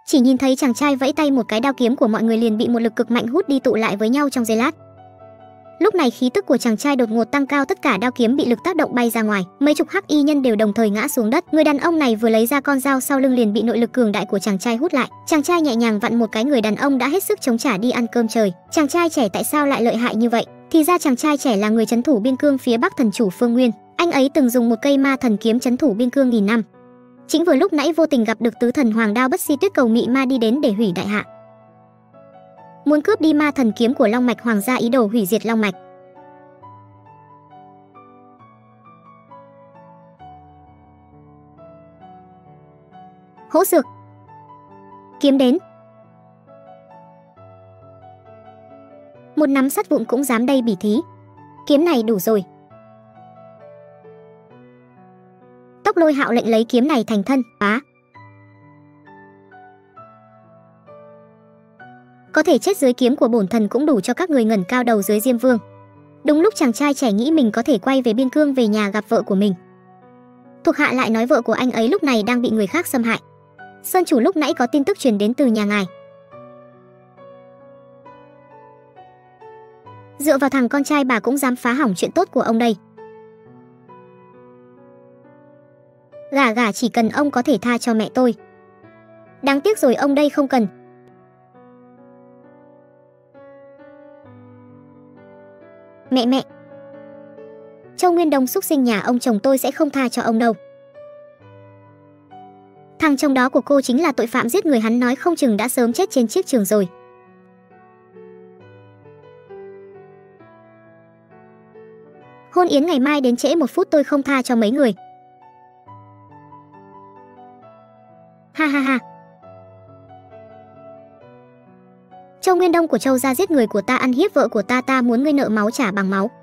Chỉ nhìn thấy chàng trai vẫy tay, một cái đao kiếm của mọi người liền bị một lực cực mạnh hút đi, tụ lại với nhau trong giây lát. Lúc này khí tức của chàng trai đột ngột tăng cao, tất cả đao kiếm bị lực tác động bay ra ngoài, mấy chục hắc y nhân đều đồng thời ngã xuống đất. Người đàn ông này vừa lấy ra con dao sau lưng liền bị nội lực cường đại của chàng trai hút lại. Chàng trai nhẹ nhàng vặn một cái, người đàn ông đã hết sức chống trả đi ăn cơm trời. Chàng trai trẻ tại sao lại lợi hại như vậy? Thì ra chàng trai trẻ là người trấn thủ biên cương phía Bắc thần chủ Phương Nguyên. Anh ấy từng dùng một cây ma thần kiếm trấn thủ biên cương nghìn năm. Chính vừa lúc nãy vô tình gặp được tứ thần hoàng đao Bất Si Tuyết Cầu Mị Ma đi đến để hủy đại hạ, muốn cướp đi ma thần kiếm của Long Mạch Hoàng gia, ý đồ hủy diệt Long Mạch. Hỗ dược, kiếm đến. Một nắm sắt vụn cũng dám đây bỉ thí, kiếm này đủ rồi. Tốc Lôi Hạo lệnh lấy kiếm này thành thân. Có thể chết dưới kiếm của bổn thần cũng đủ cho các người ngẩng cao đầu dưới Diêm Vương. Đúng lúc chàng trai trẻ nghĩ mình có thể quay về biên cương, về nhà gặp vợ của mình, thuộc hạ lại nói vợ của anh ấy lúc này đang bị người khác xâm hại. Sơn chủ, lúc nãy có tin tức truyền đến từ nhà ngài. Dựa vào thằng con trai bà cũng dám phá hỏng chuyện tốt của ông đây. Gả chỉ cần ông có thể tha cho mẹ tôi. Đáng tiếc rồi, ông đây không cần. Mẹ, Châu Nguyên Đông xúc sinh nhà ông chồng tôi sẽ không tha cho ông đâu. Thằng chồng đó của cô chính là tội phạm giết người, hắn nói không chừng đã sớm chết trên chiếc trường rồi. Hôn yến ngày mai đến trễ 1 phút tôi không tha cho mấy người. Ha. Châu Nguyên Đông của Châu gia giết người của ta, ăn hiếp vợ của ta, ta muốn ngươi nợ máu trả bằng máu.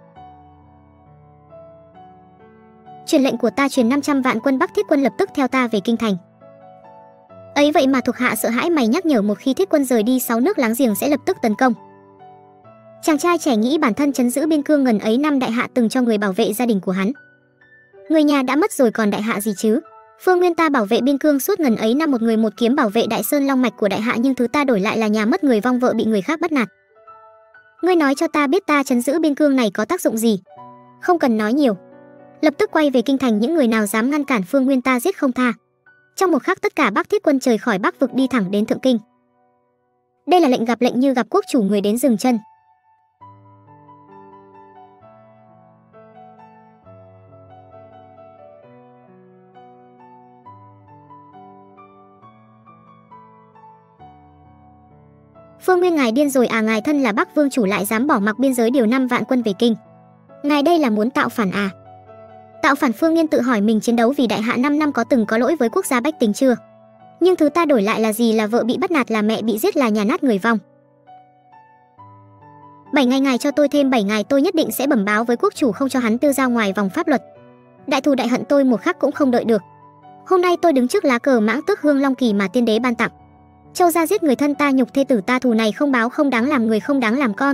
Truyền lệnh của ta, truyền 500 vạn quân Bắc Thiết quân lập tức theo ta về kinh thành. Ấy vậy mà thuộc hạ sợ hãi, mày nhắc nhở một khi Thiết quân rời đi 6 nước láng giềng sẽ lập tức tấn công. Chàng trai trẻ nghĩ bản thân trấn giữ biên cương ngần ấy năm, đại hạ từng cho người bảo vệ gia đình của hắn. Người nhà đã mất rồi còn đại hạ gì chứ? Phương Nguyên ta bảo vệ biên cương suốt ngần ấy năm, một người một kiếm bảo vệ Đại Sơn Long Mạch của đại hạ, nhưng thứ ta đổi lại là nhà mất người, vong vợ bị người khác bắt nạt. Ngươi nói cho ta biết ta trấn giữ biên cương này có tác dụng gì? Không cần nói nhiều, lập tức quay về kinh thành, những người nào dám ngăn cản Phương Nguyên ta giết không tha. Trong một khắc tất cả Bắc Thiết quân rời khỏi Bắc vực đi thẳng đến Thượng Kinh. Đây là lệnh gặp lệnh như gặp quốc chủ, người đến dừng chân. Phương Nguyên ngài điên rồi à? Ngài thân là Bắc Vương chủ lại dám bỏ mặc biên giới điều 5 vạn quân về kinh. Ngài đây là muốn tạo phản à? Tạo phản? Phương Nguyên tự hỏi mình chiến đấu vì đại hạ 5 năm có từng có lỗi với quốc gia bách tính chưa? Nhưng thứ ta đổi lại là gì? Là vợ bị bắt nạt, là mẹ bị giết, là nhà nát người vong. 7 ngày, ngài cho tôi thêm 7 ngày, tôi nhất định sẽ bẩm báo với quốc chủ, không cho hắn tiêu dao ngoài vòng pháp luật. Đại thù đại hận tôi một khắc cũng không đợi được. Hôm nay tôi đứng trước lá cờ Mãng Tước Hương Long Kỳ mà tiên đế ban tặng. Châu gia giết người thân ta, nhục thê tử ta, thù này không báo không đáng làm người, không đáng làm con.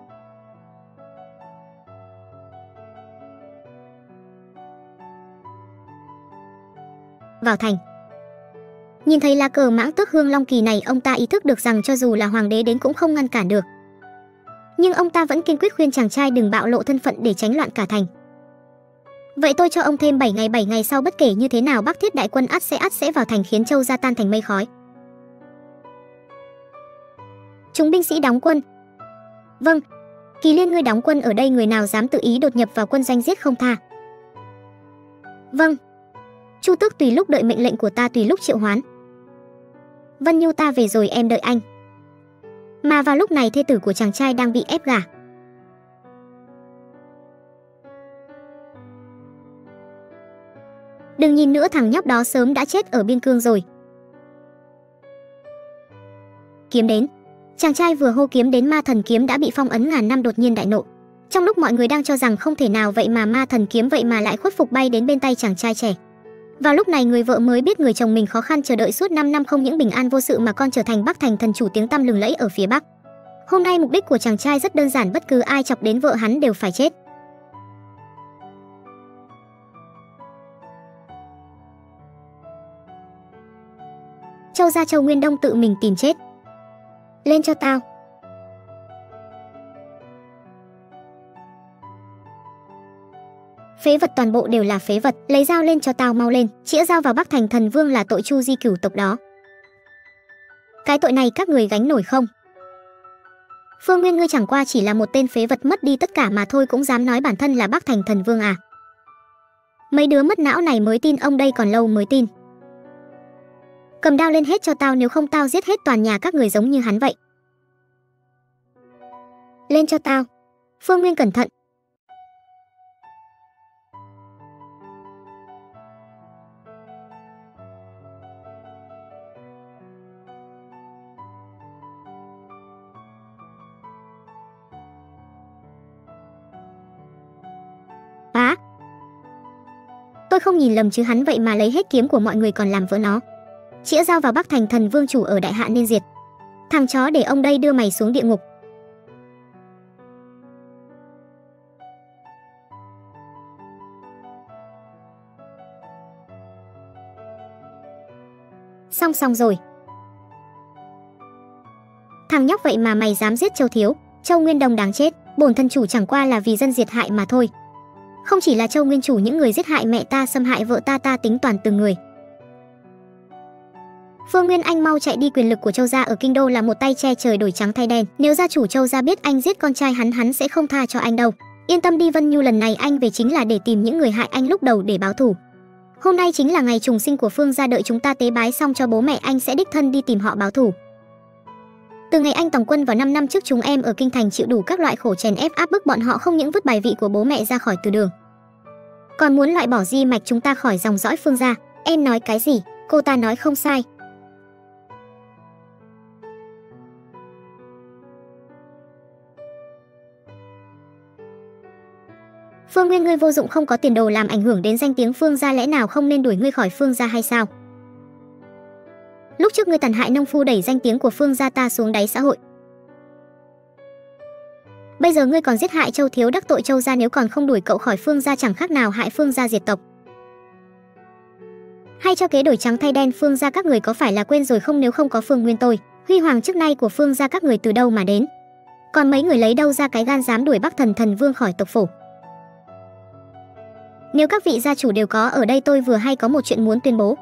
Vào thành, nhìn thấy lá cờ Mãng Tước Hương Long Kỳ này, ông ta ý thức được rằng cho dù là hoàng đế đến cũng không ngăn cản được. Nhưng ông ta vẫn kiên quyết khuyên chàng trai đừng bạo lộ thân phận để tránh loạn cả thành. Vậy tôi cho ông thêm 7 ngày, 7 ngày sau bất kể như thế nào Bắc Thiết đại quân ắt sẽ vào thành, khiến Châu gia tan thành mây khói. Chúng binh sĩ đóng quân. Vâng. Kỳ Liên, ngươi đóng quân ở đây, người nào dám tự ý đột nhập vào quân doanh giết không tha. Vâng. Chu Tước tùy lúc đợi mệnh lệnh của ta, tùy lúc triệu hoán. Vân Nhu, ta về rồi, em đợi anh. Mà vào lúc này thê tử của chàng trai đang bị ép gả. Đừng nhìn nữa, thằng nhóc đó sớm đã chết ở biên cương rồi. Kiếm đến. Chàng trai vừa hô kiếm đến, ma thần kiếm đã bị phong ấn ngàn năm đột nhiên đại nộ. Trong lúc mọi người đang cho rằng không thể nào, vậy mà ma thần kiếm vậy mà lại khuất phục bay đến bên tay chàng trai trẻ. Vào lúc này người vợ mới biết người chồng mình khó khăn chờ đợi suốt 5 năm không những bình an vô sự mà còn trở thành Bắc thành thần chủ tiếng tăm lừng lẫy ở phía Bắc. Hôm nay mục đích của chàng trai rất đơn giản, bất cứ ai chọc đến vợ hắn đều phải chết. Châu gia Châu Nguyên Đông tự mình tìm chết. Lên cho tao. Phế vật, toàn bộ đều là phế vật, lấy dao lên cho tao, mau lên, chĩa dao vào Bắc Thành Thần Vương là tội chu di cửu tộc đó. Cái tội này các người gánh nổi không? Phương Nguyên, ngươi chẳng qua chỉ là một tên phế vật mất đi tất cả mà thôi, cũng dám nói bản thân là Bắc Thành Thần Vương à? Mấy đứa mất não này mới tin ông đây, còn lâu mới tin. Cầm đao lên hết cho tao, nếu không tao giết hết toàn nhà các người giống như hắn vậy. Lên cho tao. Phương Nguyên cẩn thận. Phá. Tôi không nhìn lầm chứ, hắn vậy mà lấy hết kiếm của mọi người còn làm vỡ nó. Chĩa dao vào Bắc Thành Thần Vương chủ ở đại hạ nên diệt. Thằng chó, để ông đây đưa mày xuống địa ngục. Xong rồi. Thằng nhóc vậy mà mày dám giết Châu thiếu. Châu Nguyên Đông đáng chết, bổn thân chủ chẳng qua là vì dân diệt hại mà thôi. Không chỉ là Châu Nguyên chủ, những người giết hại mẹ ta, xâm hại vợ ta tính toàn từng người. Phương Nguyên, anh mau chạy đi, quyền lực của Châu gia ở kinh đô là một tay che trời đổi trắng thay đen. Nếu gia chủ Châu gia biết anh giết con trai hắn sẽ không tha cho anh đâu. Yên tâm đi Vân Nhu, lần này anh về chính là để tìm những người hại anh lúc đầu để báo thù. Hôm nay chính là ngày trùng sinh của Phương gia, đợi chúng ta tế bái xong cho bố mẹ anh sẽ đích thân đi tìm họ báo thù. Từ ngày anh tổng quân vào 5 năm trước, chúng em ở kinh thành chịu đủ các loại khổ chèn ép áp bức bọn họ, không những vứt bài vị của bố mẹ ra khỏi từ đường, còn muốn loại bỏ di mạch chúng ta khỏi dòng dõi Phương gia. Em nói cái gì? Cô ta nói không sai. Phương Nguyên, ngươi vô dụng, không có tiền đồ, làm ảnh hưởng đến danh tiếng Phương gia, lẽ nào không nên đuổi ngươi khỏi Phương gia hay sao? Lúc trước ngươi tàn hại nông phu, đẩy danh tiếng của Phương gia ta xuống đáy xã hội. Bây giờ ngươi còn giết hại Châu thiếu, đắc tội Châu gia, nếu còn không đuổi cậu khỏi Phương gia chẳng khác nào hại Phương gia diệt tộc. Hay cho kế đổi trắng thay đen Phương gia các người có phải là quên rồi không? Nếu không có Phương Nguyên tôi, huy hoàng trước nay của Phương gia các người từ đâu mà đến? Còn mấy người lấy đâu ra cái gan dám đuổi Bắc Thần Vương khỏi tộc phủ? Nếu các vị gia chủ đều có ở đây, tôi vừa hay có một chuyện muốn tuyên bố.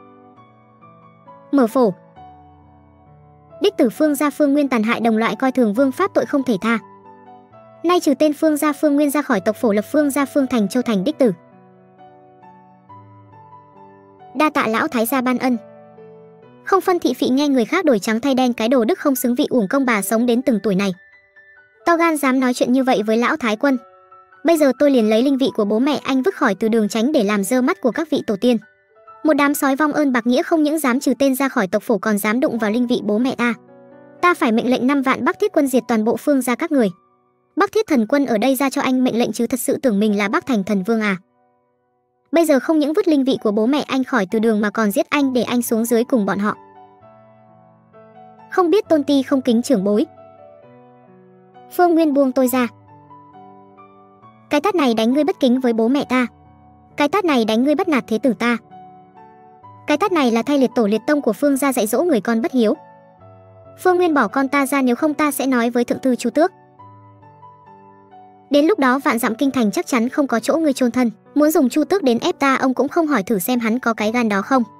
Mở phổ. Đích tử Phương gia Phương Nguyên tàn hại đồng loại, coi thường vương pháp, tội không thể tha. Nay trừ tên Phương gia Phương Nguyên ra khỏi tộc phổ, lập Phương gia Phương Thành Châu thành đích tử. Đa tạ lão thái gia ban ân. Không phân thị phị, nghe người khác đổi trắng thay đen, cái đồ đức không xứng vị, uổng công bà sống đến từng tuổi này. To gan dám nói chuyện như vậy với lão thái quân. Bây giờ tôi liền lấy linh vị của bố mẹ anh vứt khỏi từ đường, tránh để làm dơ mắt của các vị tổ tiên. Một đám sói vong ơn bạc nghĩa, không những dám trừ tên ra khỏi tộc phủ, còn dám đụng vào linh vị bố mẹ ta. Ta phải mệnh lệnh 5 vạn Bắc Thiết quân diệt toàn bộ Phương gia các người. Bắc Thiết thần quân ở đây ra cho anh mệnh lệnh chứ, thật sự tưởng mình là Bắc Thành Thần Vương à? Bây giờ không những vứt linh vị của bố mẹ anh khỏi từ đường mà còn giết anh, để anh xuống dưới cùng bọn họ. Không biết tôn ti, không kính trưởng bối. Phương Nguyên, buông tôi ra. Cái tát này đánh ngươi bất kính với bố mẹ ta. Cái tát này đánh ngươi bắt nạt thế tử ta. Cái tát này là thay liệt tổ liệt tông của Phương gia dạy dỗ người con bất hiếu. Phương Nguyên, bỏ con ta ra, nếu không ta sẽ nói với thượng thư Chu Tước. Đến lúc đó vạn dặm kinh thành chắc chắn không có chỗ ngươi chôn thân. Muốn dùng Chu Tước đến ép ta, ông cũng không hỏi thử xem hắn có cái gan đó không.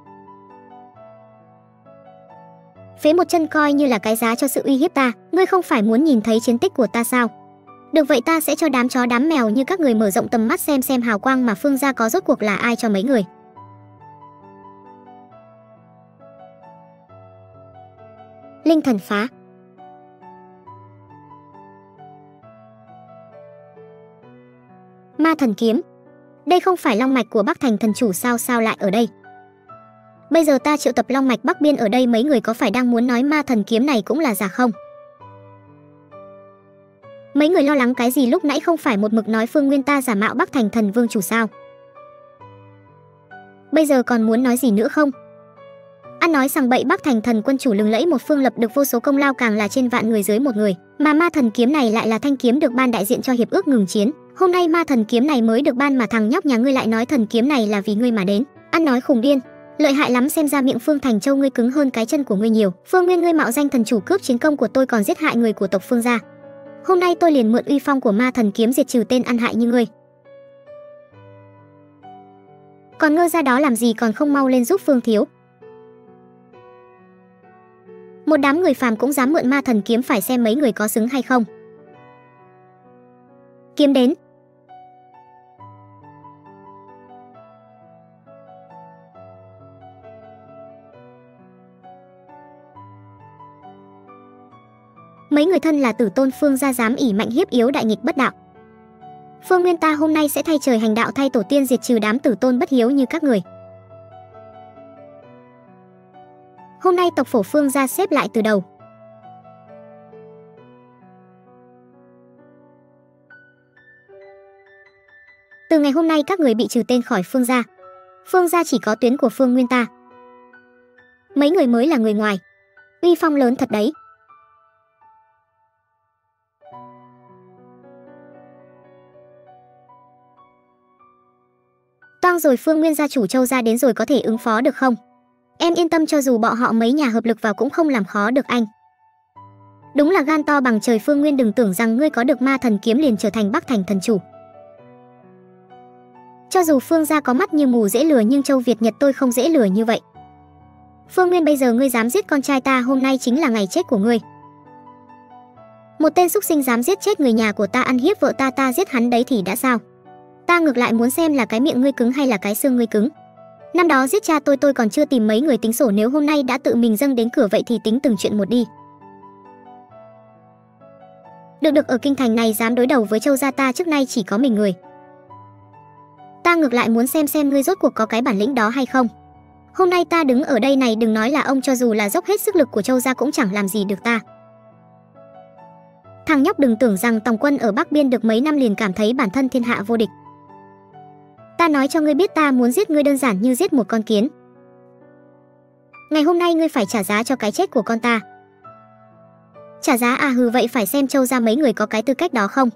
Phế một chân coi như là cái giá cho sự uy hiếp ta. Ngươi không phải muốn nhìn thấy chiến tích của ta sao? Được vậy, ta sẽ cho đám chó đám mèo như các người mở rộng tầm mắt, xem hào quang mà Phương gia có rốt cuộc là ai cho mấy người. Linh thần phá. Ma thần kiếm. Đây không phải long mạch của Bắc Thành thần chủ sao lại ở đây? Bây giờ ta triệu tập long mạch Bắc Biên ở đây, mấy người có phải đang muốn nói ma thần kiếm này cũng là giả không? Mấy người lo lắng cái gì, lúc nãy không phải một mực nói Phương Nguyên ta giả mạo Bắc Thành Thần Vương chủ sao? Bây giờ còn muốn nói gì nữa không? Ăn nói sằng bậy, Bắc Thành Thần quân chủ lừng lẫy một phương, lập được vô số công lao, càng là trên vạn người dưới một người. Mà ma thần kiếm này lại là thanh kiếm được ban đại diện cho hiệp ước ngừng chiến. Hôm nay ma thần kiếm này mới được ban mà thằng nhóc nhà ngươi lại nói thần kiếm này là vì ngươi mà đến. Ăn nói khùng điên. Lợi hại lắm, xem ra miệng Phương Thành Châu ngươi cứng hơn cái chân của ngươi nhiều. Phương Nguyên, ngươi mạo danh thần chủ cướp chiến công của tôi còn giết hại người của tộc Phương gia. Hôm nay tôi liền mượn uy phong của Ma Thần kiếm diệt trừ tên ăn hại như ngươi. Còn ngơ ra đó làm gì, còn không mau lên giúp Phương thiếu. Một đám người phàm cũng dám mượn Ma Thần kiếm, phải xem mấy người có xứng hay không. Kiếm đến. Mấy người thân là tử tôn Phương gia dám ỷ mạnh hiếp yếu, đại nghịch bất đạo. Phương Nguyên ta hôm nay sẽ thay trời hành đạo, thay tổ tiên diệt trừ đám tử tôn bất hiếu như các người. Hôm nay tộc phổ Phương gia xếp lại từ đầu. Từ ngày hôm nay các người bị trừ tên khỏi Phương gia. Phương gia chỉ có tuyến của Phương Nguyên ta. Mấy người mới là người ngoài. Uy phong lớn thật đấy. Toang rồi, Phương Nguyên gia chủ Châu gia đến rồi, có thể ứng phó được không? Em yên tâm, cho dù bọn họ mấy nhà hợp lực vào cũng không làm khó được anh. Đúng là gan to bằng trời. Phương Nguyên, đừng tưởng rằng ngươi có được Ma Thần kiếm liền trở thành Bắc Thành thần chủ. Cho dù Phương gia có mắt như mù dễ lừa, nhưng Châu Việt Nhật tôi không dễ lừa như vậy. Phương Nguyên, bây giờ ngươi dám giết con trai ta, hôm nay chính là ngày chết của ngươi. Một tên súc sinh dám giết chết người nhà của ta, ăn hiếp vợ ta, ta giết hắn đấy thì đã sao? Ta ngược lại muốn xem là cái miệng ngươi cứng hay là cái xương ngươi cứng. Năm đó giết cha tôi còn chưa tìm mấy người tính sổ, nếu hôm nay đã tự mình dâng đến cửa vậy thì tính từng chuyện một đi. Được, ở kinh thành này dám đối đầu với Châu gia ta trước nay chỉ có mình người. Ta ngược lại muốn xem ngươi rốt cuộc có cái bản lĩnh đó hay không. Hôm nay ta đứng ở đây này, đừng nói là ông, cho dù là dốc hết sức lực của Châu gia cũng chẳng làm gì được ta. Thằng nhóc, đừng tưởng rằng tòng quân ở Bắc Biên được mấy năm liền cảm thấy bản thân thiên hạ vô địch. Ta nói cho ngươi biết, ta muốn giết ngươi đơn giản như giết một con kiến. Ngày hôm nay ngươi phải trả giá cho cái chết của con ta. Trả giá à? Hừ, vậy phải xem Châu gia mấy người có cái tư cách đó không.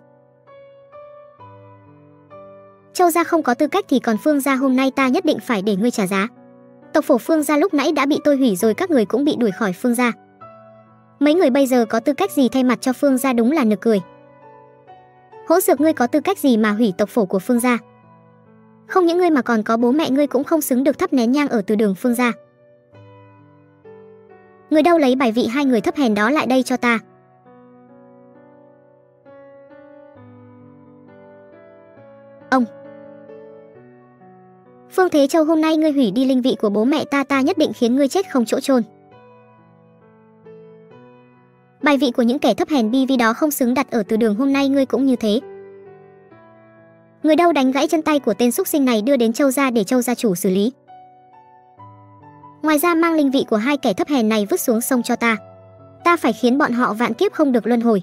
Châu gia không có tư cách thì còn Phương gia hôm nay ta nhất định phải để ngươi trả giá. Tộc phổ Phương gia lúc nãy đã bị tôi hủy rồi, các người cũng bị đuổi khỏi Phương gia. Mấy người bây giờ có tư cách gì thay mặt cho Phương gia, đúng là nực cười. Hỗn xược, ngươi có tư cách gì mà hủy tộc phổ của Phương gia? Không những ngươi mà còn có bố mẹ ngươi cũng không xứng được thắp nén nhang ở từ đường Phương gia. Người đâu, lấy bài vị hai người thấp hèn đó lại đây cho ta. Ông Phương Thế Châu, hôm nay ngươi hủy đi linh vị của bố mẹ ta, ta nhất định khiến ngươi chết không chỗ chôn. Bài vị của những kẻ thấp hèn bi vi đó không xứng đặt ở từ đường, hôm nay ngươi cũng như thế. Người đâu, đánh gãy chân tay của tên súc sinh này đưa đến Châu gia để Châu gia chủ xử lý. Ngoài ra mang linh vị của hai kẻ thấp hèn này vứt xuống sông cho ta. Ta phải khiến bọn họ vạn kiếp không được luân hồi.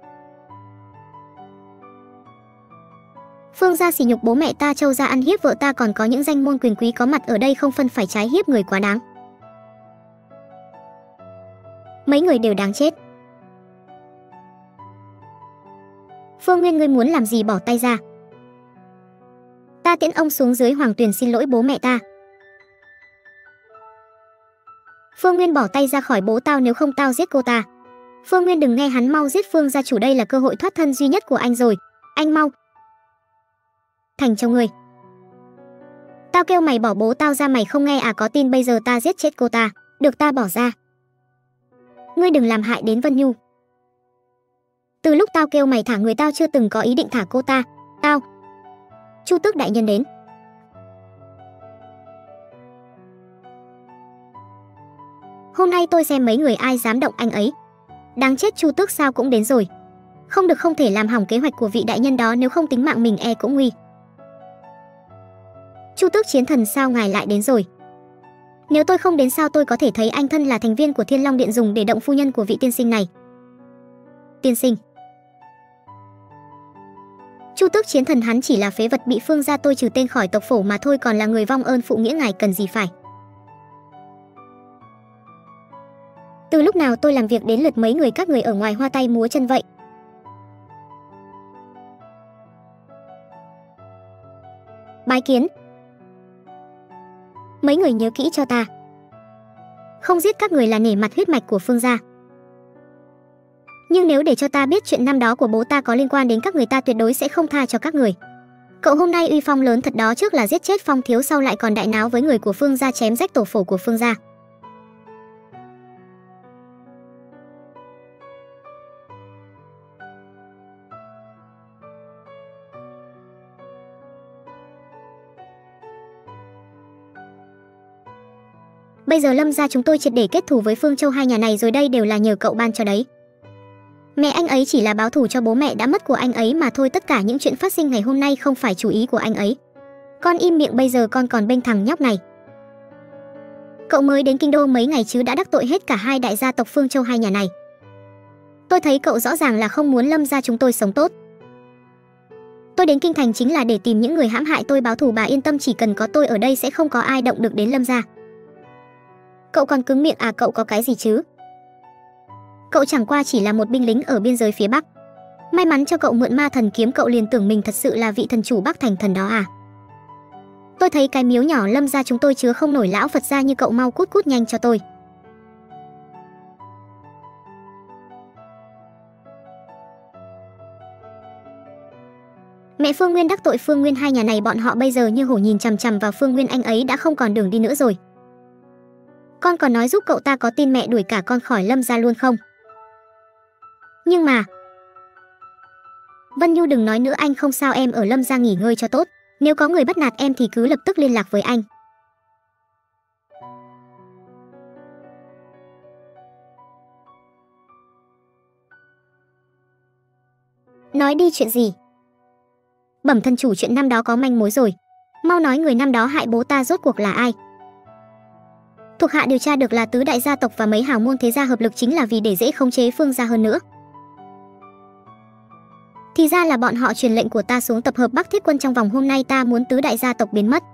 Phương gia sỉ nhục bố mẹ ta, Châu gia ăn hiếp vợ ta, còn có những danh môn quyền quý có mặt ở đây không phân phải trái hiếp người, quá đáng. Mấy người đều đáng chết. Phương Nguyên, ngươi muốn làm gì, bỏ tay ra. Ta tiễn ông xuống dưới hoàng tuyền xin lỗi bố mẹ ta. Phương Nguyên, bỏ tay ra khỏi bố tao, nếu không tao giết cô ta. Phương Nguyên, đừng nghe hắn, mau giết Phương gia chủ, đây là cơ hội thoát thân duy nhất của anh rồi. Anh mau. Thành Châu ngươi. Tao kêu mày bỏ bố tao ra, mày không nghe à? Có tin bây giờ ta giết chết cô ta. Được, ta bỏ ra. Ngươi đừng làm hại đến Vân Nhu. Từ lúc tao kêu mày thả người, tao chưa từng có ý định thả cô ta. Tao. Chu Tước đại nhân đến. Hôm nay tôi xem mấy người ai dám động anh ấy. Đáng chết, Chu Tước sao cũng đến rồi. Không được, không thể làm hỏng kế hoạch của vị đại nhân đó, nếu không tính mạng mình e cũng nguy. Chu Tước chiến thần, sao ngài lại đến rồi? Nếu tôi không đến sao tôi có thể thấy anh thân là thành viên của Thiên Long Điện dùng để động phu nhân của vị tiên sinh này? Tiên sinh. Chu Tước chiến thần, hắn chỉ là phế vật bị Phương gia tôi trừ tên khỏi tộc phổ mà thôi, còn là người vong ơn phụ nghĩa, ngài cần gì phải? Từ lúc nào tôi làm việc đến lượt mấy người các người ở ngoài hoa tay múa chân vậy? Bái kiến. Mấy người nhớ kỹ cho ta. Không giết các người là nể mặt huyết mạch của Phương gia. Nhưng nếu để cho ta biết chuyện năm đó của bố ta có liên quan đến các người, ta tuyệt đối sẽ không tha cho các người. Cậu hôm nay uy phong lớn thật đó, trước là giết chết Phong thiếu, sau lại còn đại náo với người của Phương gia, chém rách tổ phổ của Phương gia. Bây giờ Lâm gia chúng tôi triệt để kết thù với Phương Châu, hai nhà này rồi đây đều là nhờ cậu ban cho đấy. Mẹ anh ấy chỉ là báo thù cho bố mẹ đã mất của anh ấy mà thôi, tất cả những chuyện phát sinh ngày hôm nay không phải chủ ý của anh ấy. Con im miệng, bây giờ con còn bênh thằng nhóc này. Cậu mới đến kinh đô mấy ngày chứ đã đắc tội hết cả hai đại gia tộc Phương Châu, hai nhà này. Tôi thấy cậu rõ ràng là không muốn Lâm gia chúng tôi sống tốt. Tôi đến kinh thành chính là để tìm những người hãm hại tôi báo thù, bà yên tâm, chỉ cần có tôi ở đây sẽ không có ai động được đến Lâm gia. Cậu còn cứng miệng à? Cậu có cái gì chứ? Cậu chẳng qua chỉ là một binh lính ở biên giới phía Bắc. May mắn cho cậu mượn ma thần kiếm, cậu liền tưởng mình thật sự là vị thần chủ Bắc Thành Thần đó à? Tôi thấy cái miếu nhỏ Lâm gia chúng tôi chứa không nổi lão Phật gia như cậu, mau cút cút nhanh cho tôi. Mẹ Phương Nguyên đắc tội Phương Nguyên, hai nhà này bọn họ bây giờ như hổ nhìn chằm chằm vào Phương Nguyên, anh ấy đã không còn đường đi nữa rồi. Con còn nói giúp cậu ta, có tin mẹ đuổi cả con khỏi Lâm gia luôn không? Nhưng mà Vân Nhu đừng nói nữa, anh không sao, em ở Lâm gia nghỉ ngơi cho tốt. Nếu có người bắt nạt em thì cứ lập tức liên lạc với anh. Nói đi, chuyện gì? Bẩm thần chủ, chuyện năm đó có manh mối rồi. Mau nói người năm đó hại bố ta rốt cuộc là ai? Thuộc hạ điều tra được là tứ đại gia tộc và mấy hào môn thế gia hợp lực, chính là vì để dễ khống chế Phương gia hơn nữa. Thì ra là bọn họ truyền lệnh của ta xuống tập hợp Bắc Thiết quân trong vòng hôm nay, ta muốn tứ đại gia tộc biến mất.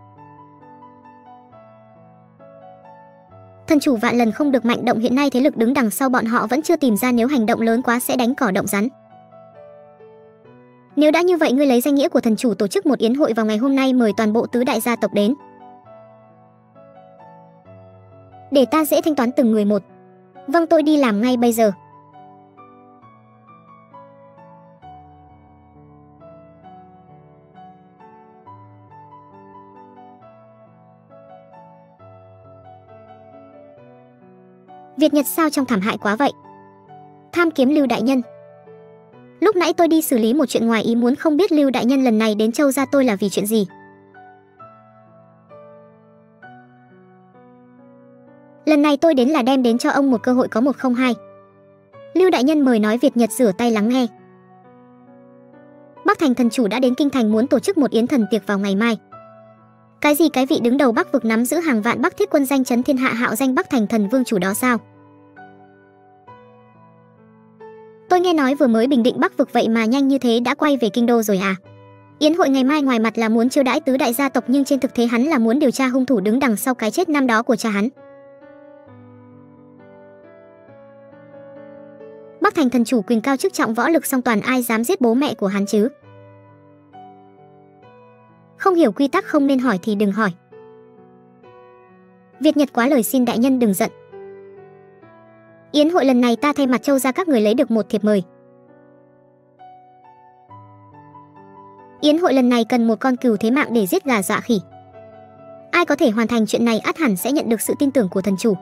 Thần chủ vạn lần không được mạnh động, hiện nay thế lực đứng đằng sau bọn họ vẫn chưa tìm ra, nếu hành động lớn quá sẽ đánh cỏ động rắn. Nếu đã như vậy, ngươi lấy danh nghĩa của thần chủ tổ chức một yến hội vào ngày hôm nay, mời toàn bộ tứ đại gia tộc đến. Để ta dễ thanh toán từng người một. Vâng, tôi đi làm ngay bây giờ. Việt Nhật sao trong thảm hại quá vậy? Tham kiếm Lưu đại nhân. Lúc nãy tôi đi xử lý một chuyện ngoài ý muốn, không biết Lưu đại nhân lần này đến Châu gia tôi là vì chuyện gì? Lần này tôi đến là đem đến cho ông một cơ hội có một không hai. Lưu đại nhân mời nói. Việt Nhật rửa tay lắng nghe. Bắc Thành thần chủ đã đến kinh thành, muốn tổ chức một yến thần tiệc vào ngày mai. Cái gì cái vị đứng đầu Bắc vực nắm giữ hàng vạn Bắc Thiết quân, danh chấn thiên hạ, hạo danh Bắc Thành thần vương chủ đó sao? Tôi nghe nói vừa mới bình định Bắc vực, vậy mà nhanh như thế đã quay về kinh đô rồi à? Yến hội ngày mai ngoài mặt là muốn chiêu đãi tứ đại gia tộc, nhưng trên thực tế hắn là muốn điều tra hung thủ đứng đằng sau cái chết năm đó của cha hắn. Bắc Thành thần chủ quyền cao chức trọng, võ lực song toàn, ai dám giết bố mẹ của hắn chứ? Không hiểu quy tắc không nên hỏi thì đừng hỏi. Việt Nhật quá lời, xin đại nhân đừng giận. Yến hội lần này ta thay mặt Châu gia các người lấy được một thiệp mời. Yến hội lần này cần một con cừu thế mạng để giết gà dọa khỉ. Ai có thể hoàn thành chuyện này ắt hẳn sẽ nhận được sự tin tưởng của thần chủ.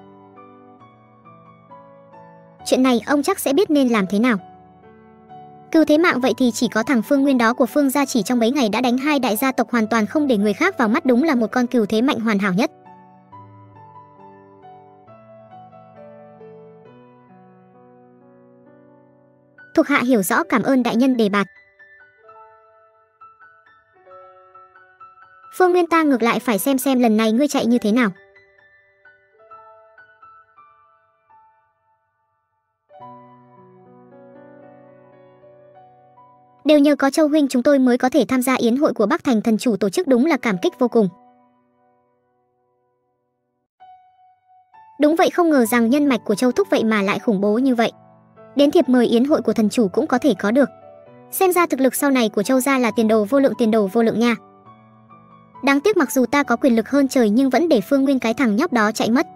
Chuyện này ông chắc sẽ biết nên làm thế nào. Cừu thế mạng vậy thì chỉ có thằng Phương Nguyên đó của Phương gia, chỉ trong mấy ngày đã đánh hai đại gia tộc hoàn toàn không để người khác vào mắt, đúng là một con cừu thế mạnh hoàn hảo nhất. Thuộc hạ hiểu rõ, cảm ơn đại nhân đề bạt. Phương Nguyên ta ngược lại phải xem lần này ngươi chạy như thế nào. Đều nhờ có Châu huynh chúng tôi mới có thể tham gia yến hội của Bắc Thành thần chủ tổ chức, đúng là cảm kích vô cùng. Đúng vậy, không ngờ rằng nhân mạch của Châu thúc vậy mà lại khủng bố như vậy. Đến thiệp mời yến hội của thần chủ cũng có thể có được. Xem ra thực lực sau này của Châu gia là tiền đồ vô lượng nha. Đáng tiếc mặc dù ta có quyền lực hơn trời nhưng vẫn để Phương Nguyên cái thằng nhóc đó chạy mất.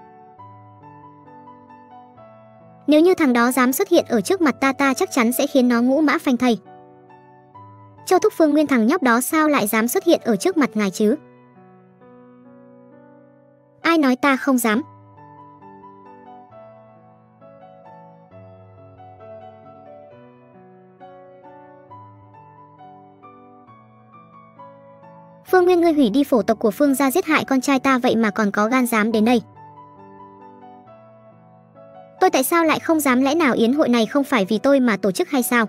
Nếu như thằng đó dám xuất hiện ở trước mặt ta chắc chắn sẽ khiến nó ngũ mã phanh thây. Châu thúc, Phương Nguyên thằng nhóc đó sao lại dám xuất hiện ở trước mặt ngài chứ? Ai nói ta không dám? Phương Nguyên, ngươi hủy đi phổ tộc của Phương gia, giết hại con trai ta, vậy mà còn có gan dám đến đây. Tôi tại sao lại không dám? Lẽ nào yến hội này không phải vì tôi mà tổ chức hay sao?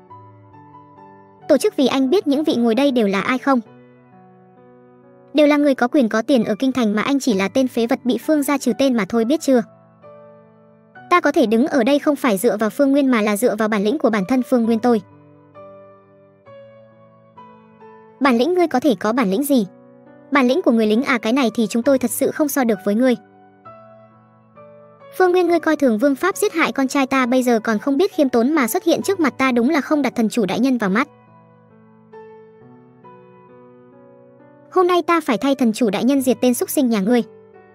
Tổ chức vì anh biết những vị ngồi đây đều là ai không? Đều là người có quyền có tiền ở kinh thành, mà anh chỉ là tên phế vật bị Phương gia trừ tên mà thôi, biết chưa? Ta có thể đứng ở đây không phải dựa vào Phương Nguyên mà là dựa vào bản lĩnh của bản thân Phương Nguyên tôi. Bản lĩnh? Ngươi có thể có bản lĩnh gì? Bản lĩnh của người lính à? Cái này thì chúng tôi thật sự không so được với ngươi. Phương Nguyên, ngươi coi thường vương pháp, giết hại con trai ta, bây giờ còn không biết khiêm tốn mà xuất hiện trước mặt ta, đúng là không đặt thần chủ đại nhân vào mắt. Hôm nay ta phải thay thần chủ đại nhân diệt tên súc sinh nhà ngươi.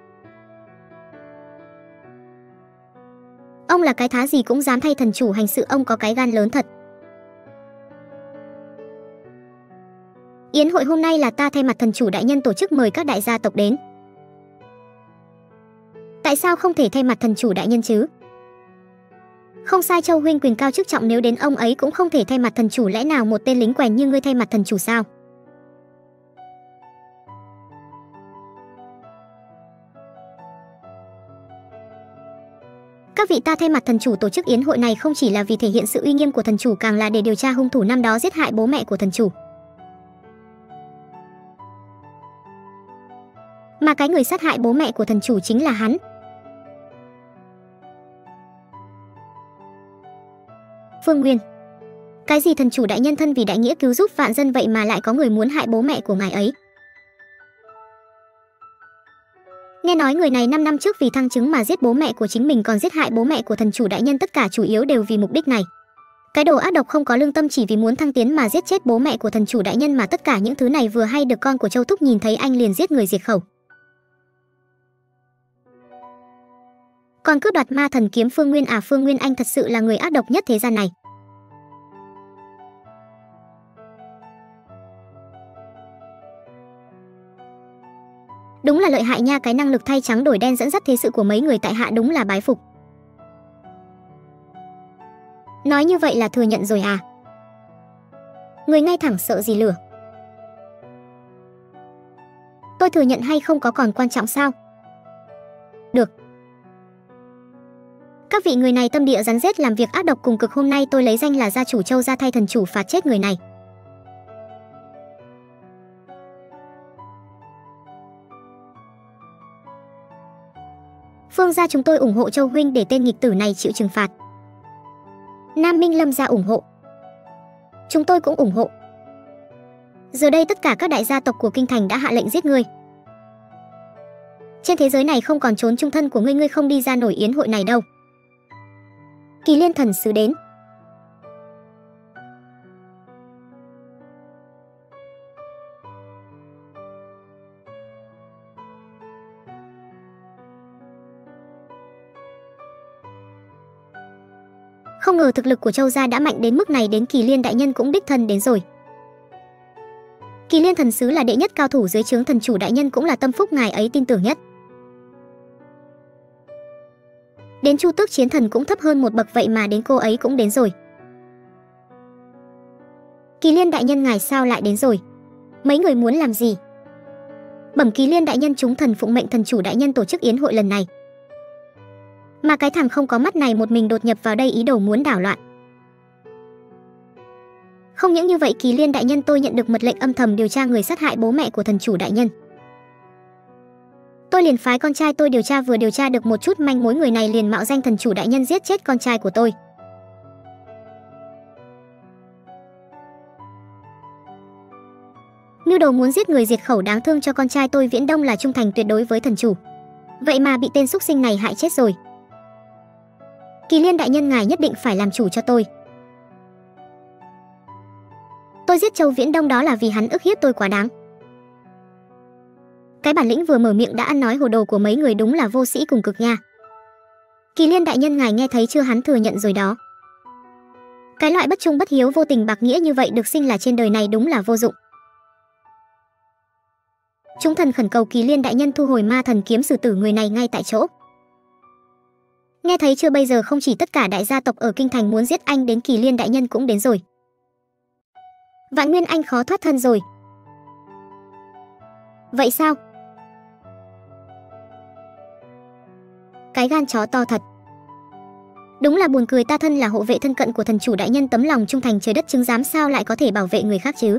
Ông là cái thá gì cũng dám thay thần chủ hành sự, ông có cái gan lớn thật. Yến hội hôm nay là ta thay mặt thần chủ đại nhân tổ chức, mời các đại gia tộc đến. Tại sao không thể thay mặt thần chủ đại nhân chứ? Không sai, Châu huynh quyền cao chức trọng, nếu đến ông ấy cũng không thể thay mặt thần chủ, lẽ nào một tên lính quèn như ngươi thay mặt thần chủ sao? Các vị, ta thay mặt thần chủ tổ chức yến hội này không chỉ là vì thể hiện sự uy nghiêm của thần chủ, càng là để điều tra hung thủ năm đó giết hại bố mẹ của thần chủ. Mà cái người sát hại bố mẹ của thần chủ chính là hắn. Phương Nguyên. Cái gì thần chủ đại nhân thân vì đại nghĩa cứu giúp vạn dân, vậy mà lại có người muốn hại bố mẹ của ngài ấy? Nghe nói người này 5 năm trước vì thăng chứng mà giết bố mẹ của chính mình, còn giết hại bố mẹ của thần chủ đại nhân, tất cả chủ yếu đều vì mục đích này. Cái đồ ác độc không có lương tâm, chỉ vì muốn thăng tiến mà giết chết bố mẹ của thần chủ đại nhân, mà tất cả những thứ này vừa hay được con của Châu thúc nhìn thấy, anh liền giết người diệt khẩu. Còn cướp đoạt ma thần kiếm Phương Nguyên à? Phương Nguyên, anh thật sự là người ác độc nhất thế gian này. Đúng là lợi hại nha, cái năng lực thay trắng đổi đen dẫn dắt thế sự của mấy người tại hạ đúng là bái phục. Nói như vậy là thừa nhận rồi à? Người ngay thẳng sợ gì lửa? Tôi thừa nhận hay không có còn quan trọng sao? Được. Các vị người này tâm địa rắn rết, làm việc ác độc cùng cực, hôm nay tôi lấy danh là gia chủ Châu gia thay thần chủ phạt chết người này. Phương gia chúng tôi ủng hộ Châu huynh để tên nghịch tử này chịu trừng phạt. Nam Minh Lâm gia ủng hộ. Chúng tôi cũng ủng hộ. Giờ đây tất cả các đại gia tộc của kinh thành đã hạ lệnh giết ngươi. Trên thế giới này không còn trốn chung thân của ngươi, ngươi không đi ra nổi yến hội này đâu. Kỳ Liên thần sứ đến. Không ngờ thực lực của Châu gia đã mạnh đến mức này, đến Kỳ Liên đại nhân cũng đích thân đến rồi. Kỳ Liên thần sứ là đệ nhất cao thủ dưới trướng thần chủ đại nhân, cũng là tâm phúc ngài ấy tin tưởng nhất. Đến Chu Tước chiến thần cũng thấp hơn một bậc, vậy mà đến cô ấy cũng đến rồi. Kỳ Liên đại nhân, ngài sao lại đến rồi? Mấy người muốn làm gì? Bẩm Kỳ Liên đại nhân, chúng thần phụng mệnh thần chủ đại nhân tổ chức yến hội lần này. Mà cái thằng không có mắt này một mình đột nhập vào đây, ý đồ muốn đảo loạn. Không những như vậy, Kỳ Liên đại nhân, tôi nhận được mật lệnh âm thầm điều tra người sát hại bố mẹ của thần chủ đại nhân. Tôi liền phái con trai tôi điều tra, vừa điều tra được một chút manh mối, người này liền mạo danh thần chủ đại nhân giết chết con trai của tôi. Mưu đồ muốn giết người diệt khẩu, đáng thương cho con trai tôi Viễn Đông là trung thành tuyệt đối với thần chủ. Vậy mà bị tên súc sinh này hại chết rồi. Kỳ Liên đại nhân, ngài nhất định phải làm chủ cho tôi. Tôi giết Châu Viễn Đông đó là vì hắn ức hiếp tôi quá đáng. Cái bản lĩnh vừa mở miệng đã ăn nói hồ đồ của mấy người đúng là vô sĩ cùng cực nha. Kỳ Liên đại nhân, ngài nghe thấy chưa, hắn thừa nhận rồi đó. Cái loại bất trung bất hiếu vô tình bạc nghĩa như vậy được sinh là trên đời này đúng là vô dụng. Chúng thần khẩn cầu Kỳ Liên đại nhân thu hồi ma thần kiếm, xử tử người này ngay tại chỗ. Nghe thấy chưa, bây giờ không chỉ tất cả đại gia tộc ở kinh thành muốn giết anh, đến Kỳ Liên đại nhân cũng đến rồi. Vạn Nguyên anh khó thoát thân rồi. Vậy sao? Cái gan chó to thật. Đúng là buồn cười, ta thân là hộ vệ thân cận của thần chủ đại nhân, tấm lòng trung thành trời đất chứng giám, sao lại có thể bảo vệ người khác chứ?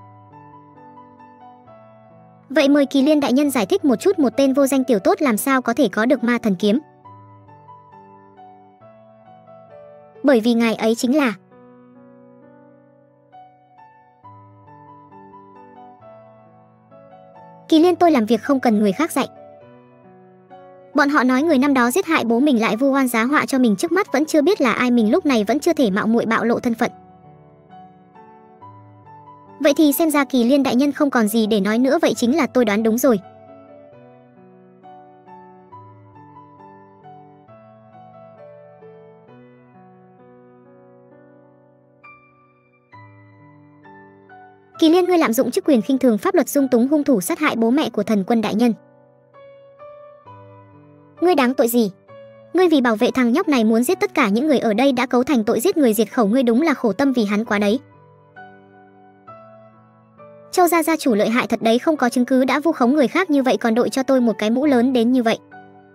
Vậy mời Kỳ Liên đại nhân giải thích một chút, một tên vô danh tiểu tốt làm sao có thể có được ma thần kiếm? Bởi vì ngài ấy chính là Kỳ Liên, tôi làm việc không cần người khác dạy. Bọn họ nói người năm đó giết hại bố mình lại vu oan giá họa cho mình, trước mắt vẫn chưa biết là ai, mình lúc này vẫn chưa thể mạo muội bạo lộ thân phận. Vậy thì xem ra Kỳ Liên đại nhân không còn gì để nói nữa, vậy chính là tôi đoán đúng rồi. Kỳ Liên, ngươi lạm dụng chức quyền khinh thường pháp luật, dung túng hung thủ sát hại bố mẹ của thần quân đại nhân. Ngươi đáng tội gì? Ngươi vì bảo vệ thằng nhóc này muốn giết tất cả những người ở đây, đã cấu thành tội giết người diệt khẩu, ngươi đúng là khổ tâm vì hắn quá đấy. Châu gia gia chủ lợi hại thật đấy, không có chứng cứ đã vu khống người khác như vậy còn đội cho tôi một cái mũ lớn đến như vậy.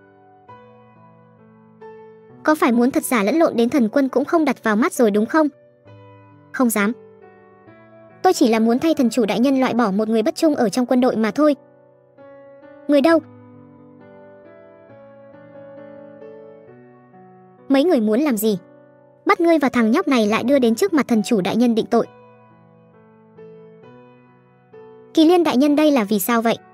Có phải muốn thật giả lẫn lộn đến thần quân cũng không đặt vào mắt rồi đúng không? Không dám. Tôi chỉ là muốn thay thần chủ đại nhân loại bỏ một người bất trung ở trong quân đội mà thôi. Người đâu? Mấy người muốn làm gì? Bắt ngươi và thằng nhóc này lại đưa đến trước mặt thần chủ đại nhân định tội. Kỳ Liên đại nhân, đây là vì sao vậy?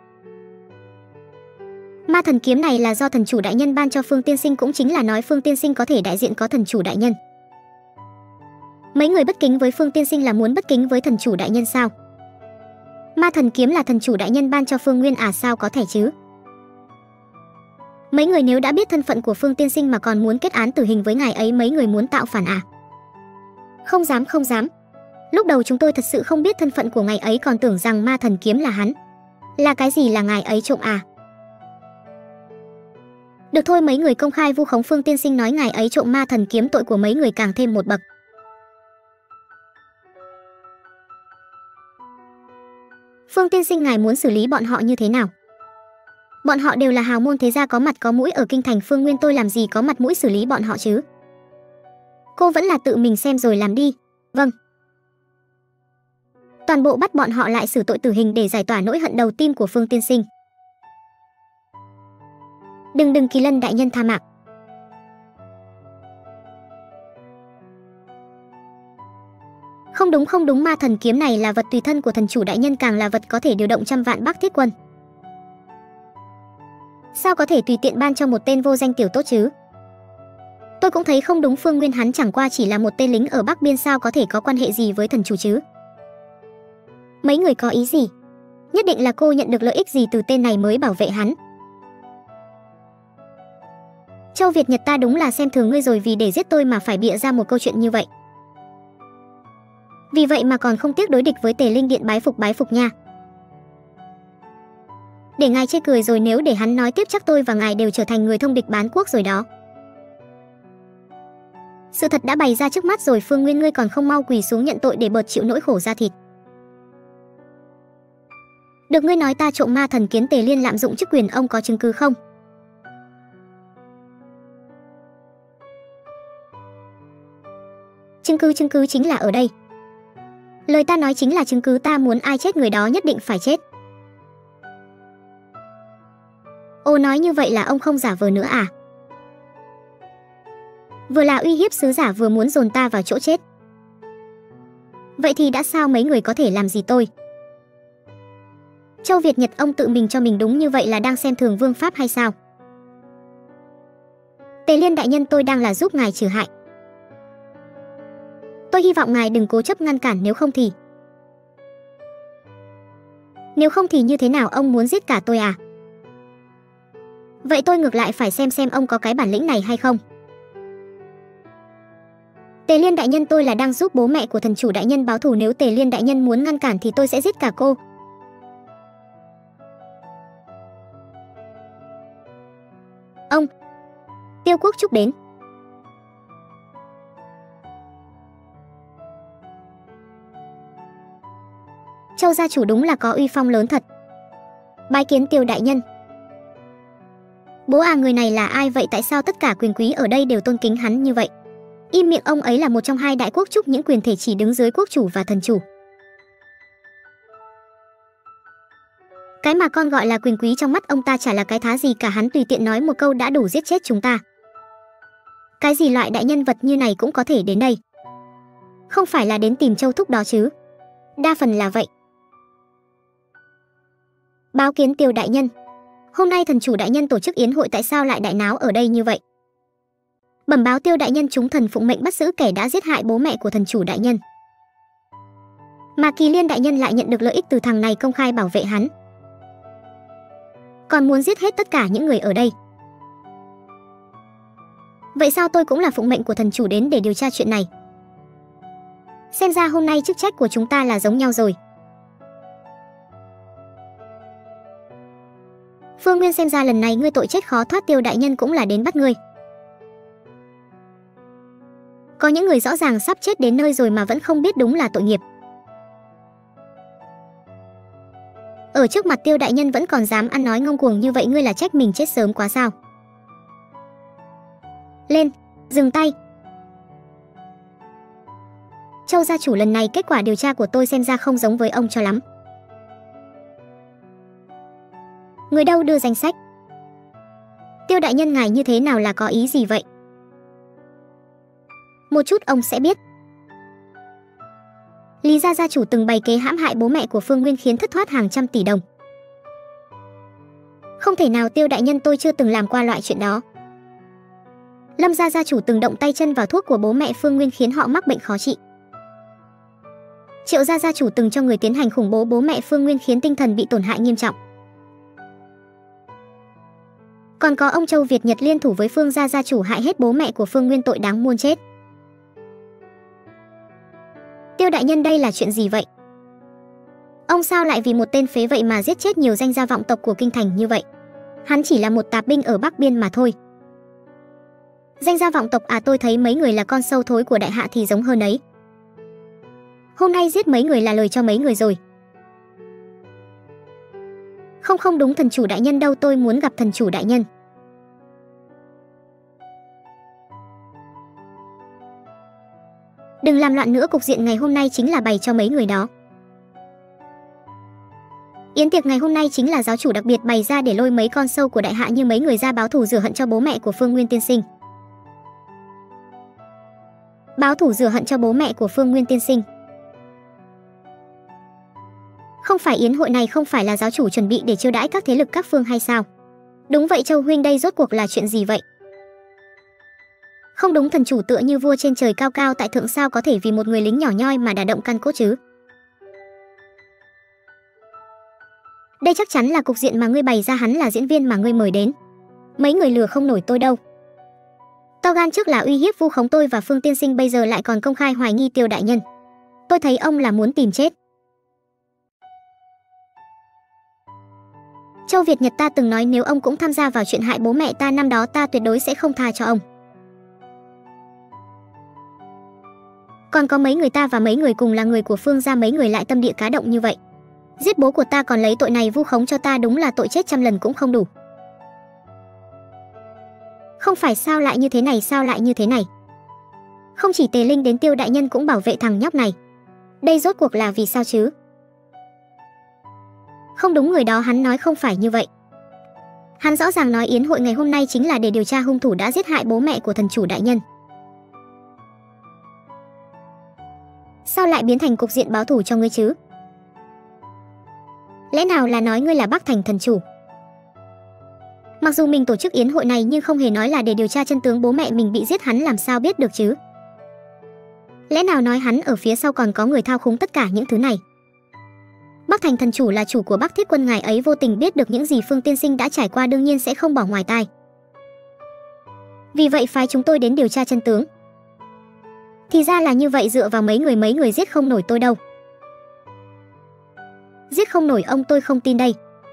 Ma thần kiếm này là do thần chủ đại nhân ban cho Phương tiên sinh, cũng chính là nói Phương tiên sinh có thể đại diện có thần chủ đại nhân. Mấy người bất kính với Phương tiên sinh là muốn bất kính với thần chủ đại nhân sao? Ma thần kiếm là thần chủ đại nhân ban cho Phương Nguyên à, sao có thể chứ? Mấy người nếu đã biết thân phận của Phương tiên sinh mà còn muốn kết án tử hình với ngài ấy, mấy người muốn tạo phản à? Không dám, không dám. Lúc đầu chúng tôi thật sự không biết thân phận của ngài ấy, còn tưởng rằng ma thần kiếm là hắn. Là cái gì, là ngài ấy trộm à? Được thôi, mấy người công khai vu khống Phương tiên sinh, nói ngài ấy trộm ma thần kiếm, tội của mấy người càng thêm một bậc. Phương tiên sinh, ngài muốn xử lý bọn họ như thế nào? Bọn họ đều là hào môn thế gia có mặt có mũi ở kinh thành Phương Nguyên, tôi làm gì có mặt mũi xử lý bọn họ chứ? Cô vẫn là tự mình xem rồi làm đi. Vâng. Toàn bộ bắt bọn họ lại xử tội tử hình để giải tỏa nỗi hận đầu tim của Phương tiên sinh. Đừng Kỳ Lân đại nhân tha mạng. Không đúng, ma thần kiếm này là vật tùy thân của thần chủ đại nhân, càng là vật có thể điều động trăm vạn Bắc Thiết quân. Sao có thể tùy tiện ban cho một tên vô danh tiểu tốt chứ? Tôi cũng thấy không đúng, Phương Nguyên hắn chẳng qua chỉ là một tên lính ở Bắc Biên, sao có thể có quan hệ gì với thần chủ chứ? Mấy người có ý gì? Nhất định là cô nhận được lợi ích gì từ tên này mới bảo vệ hắn. Châu Việt Nhật, ta đúng là xem thường ngươi rồi, vì để giết tôi mà phải bịa ra một câu chuyện như vậy. Vì vậy mà còn không tiếc đối địch với Tề Linh Điện, bái phục nha. Để ngài chê cười rồi, nếu để hắn nói tiếp chắc tôi và ngài đều trở thành người thông địch bán quốc rồi đó. Sự thật đã bày ra trước mắt rồi, Phương Nguyên, ngươi còn không mau quỳ xuống nhận tội để bớt chịu nỗi khổ da thịt. Được, ngươi nói ta trộm ma thần kiếm, Tề Liên lạm dụng chức quyền, ông có chứng cứ không? Chứng cứ chính là ở đây. Lời ta nói chính là chứng cứ, ta muốn ai chết người đó nhất định phải chết. Ô, nói như vậy là ông không giả vờ nữa à? Vừa là uy hiếp sứ giả, vừa muốn dồn ta vào chỗ chết. Vậy thì đã sao, mấy người có thể làm gì tôi? Châu Việt Nhật, ông tự mình cho mình đúng như vậy là đang xem thường vương pháp hay sao? Tề Liên đại nhân, tôi đang là giúp ngài trừ hại. Tôi hy vọng ngài đừng cố chấp ngăn cản, nếu không thì như thế nào, ông muốn giết cả tôi à? Vậy tôi ngược lại phải xem ông có cái bản lĩnh này hay không. Tề Liên đại nhân, tôi là đang giúp bố mẹ của thần chủ đại nhân báo thù, nếu Tề Liên đại nhân muốn ngăn cản thì tôi sẽ giết cả cô. Ông Tiêu Quốc Trúc đến. Châu gia chủ đúng là có uy phong lớn thật. Bái kiến Tiêu đại nhân. Bố à, người này là ai vậy? Tại sao tất cả quyền quý ở đây đều tôn kính hắn như vậy? Im miệng, ông ấy là một trong hai đại quốc trúc, những quyền thể chỉ đứng dưới quốc chủ và thần chủ. Cái mà con gọi là quyền quý trong mắt ông ta chả là cái thá gì cả, hắn tùy tiện nói một câu đã đủ giết chết chúng ta. Cái gì loại đại nhân vật như này cũng có thể đến đây? Không phải là đến tìm Châu thúc đó chứ? Đa phần là vậy. Báo kiến Tiêu đại nhân. Hôm nay thần chủ đại nhân tổ chức yến hội, tại sao lại đại náo ở đây như vậy? Bẩm báo Tiêu đại nhân, chúng thần phụng mệnh bắt giữ kẻ đã giết hại bố mẹ của thần chủ đại nhân. Mà Kỳ Liên đại nhân lại nhận được lợi ích từ thằng này, công khai bảo vệ hắn, còn muốn giết hết tất cả những người ở đây. Vậy sao tôi cũng là phụng mệnh của thần chủ đến để điều tra chuyện này? Xem ra hôm nay chức trách của chúng ta là giống nhau rồi. Phương Nguyên, xem ra lần này ngươi tội chết khó thoát, Tiêu đại nhân cũng là đến bắt ngươi. Có những người rõ ràng sắp chết đến nơi rồi mà vẫn không biết, đúng là tội nghiệp. Ở trước mặt Tiêu đại nhân vẫn còn dám ăn nói ngông cuồng như vậy, ngươi là trách mình chết sớm quá sao? Lên, dừng tay. Châu gia chủ, lần này kết quả điều tra của tôi xem ra không giống với ông cho lắm. Người đâu, đưa danh sách. Tiêu đại nhân, ngài như thế nào, là có ý gì vậy? Một chút ông sẽ biết. Lý gia gia chủ từng bày kế hãm hại bố mẹ của Phương Nguyên khiến thất thoát hàng trăm tỷ đồng. Không thể nào Tiêu đại nhân, tôi chưa từng làm qua loại chuyện đó. Lâm gia gia chủ từng động tay chân vào thuốc của bố mẹ Phương Nguyên khiến họ mắc bệnh khó trị. Triệu gia gia chủ từng cho người tiến hành khủng bố bố mẹ Phương Nguyên khiến tinh thần bị tổn hại nghiêm trọng. Còn có ông Châu Việt Nhật liên thủ với Phương gia gia chủ hại hết bố mẹ của Phương Nguyên, tội đáng muôn chết. Tiêu đại nhân, đây là chuyện gì vậy? Ông sao lại vì một tên phế vậy mà giết chết nhiều danh gia vọng tộc của kinh thành như vậy? Hắn chỉ là một tạp binh ở Bắc Biên mà thôi. Danh gia vọng tộc à? Tôi thấy mấy người là con sâu thối của đại hạ thì giống hơn ấy. Hôm nay giết mấy người là lời cho mấy người rồi. Không đúng, thần chủ đại nhân đâu, tôi muốn gặp thần chủ đại nhân. Đừng làm loạn nữa, cục diện ngày hôm nay chính là bày cho mấy người đó. Yến tiệc ngày hôm nay chính là giáo chủ đặc biệt bày ra để lôi mấy con sâu của đại hạ như mấy người ra báo thù rửa hận cho bố mẹ của Phương Nguyên tiên sinh. Báo thù rửa hận cho bố mẹ của Phương Nguyên tiên sinh. Không phải yến hội này không phải là giáo chủ chuẩn bị để chiêu đãi các thế lực các phương hay sao? Đúng vậy Châu huynh, đây rốt cuộc là chuyện gì vậy? Không đúng, thần chủ tựa như vua trên trời cao cao tại thượng, sao có thể vì một người lính nhỏ nhoi mà đả động căn cốt chứ? Đây chắc chắn là cục diện mà ngươi bày ra, hắn là diễn viên mà ngươi mời đến. Mấy người lừa không nổi tôi đâu. To gan trước là uy hiếp vu khống tôi và Phương tiên sinh, bây giờ lại còn công khai hoài nghi Tiêu đại nhân. Tôi thấy ông là muốn tìm chết. Châu Việt Nhật ta từng nói nếu ông cũng tham gia vào chuyện hại bố mẹ ta năm đó, ta tuyệt đối sẽ không tha cho ông. Còn có mấy người ta và mấy người cùng là người của Phương gia, mấy người lại tâm địa cá động như vậy. Giết bố của ta còn lấy tội này vu khống cho ta, đúng là tội chết trăm lần cũng không đủ. Không phải, sao lại như thế này, sao lại như thế này? Không chỉ Tề Linh đến, Tiêu đại nhân cũng bảo vệ thằng nhóc này. Đây rốt cuộc là vì sao chứ? Không đúng, người đó hắn nói không phải như vậy. Hắn rõ ràng nói yến hội ngày hôm nay chính là để điều tra hung thủ đã giết hại bố mẹ của thần chủ đại nhân. Sao lại biến thành cục diện báo thù cho ngươi chứ? Lẽ nào là nói ngươi là Bắc Thành thần chủ? Mặc dù mình tổ chức yến hội này nhưng không hề nói là để điều tra chân tướng bố mẹ mình bị giết, hắn làm sao biết được chứ? Lẽ nào nói hắn ở phía sau còn có người thao khúng tất cả những thứ này? Bắc Thành thần chủ là chủ của Bắc Thiết Quân, ngài ấy vô tình biết được những gì Phương tiên sinh đã trải qua, đương nhiên sẽ không bỏ ngoài tai. Vì vậy phái chúng tôi đến điều tra chân tướng. Thì ra là như vậy, dựa vào mấy người giết không nổi tôi đâu. Giết không nổi ông tôi không tin đây.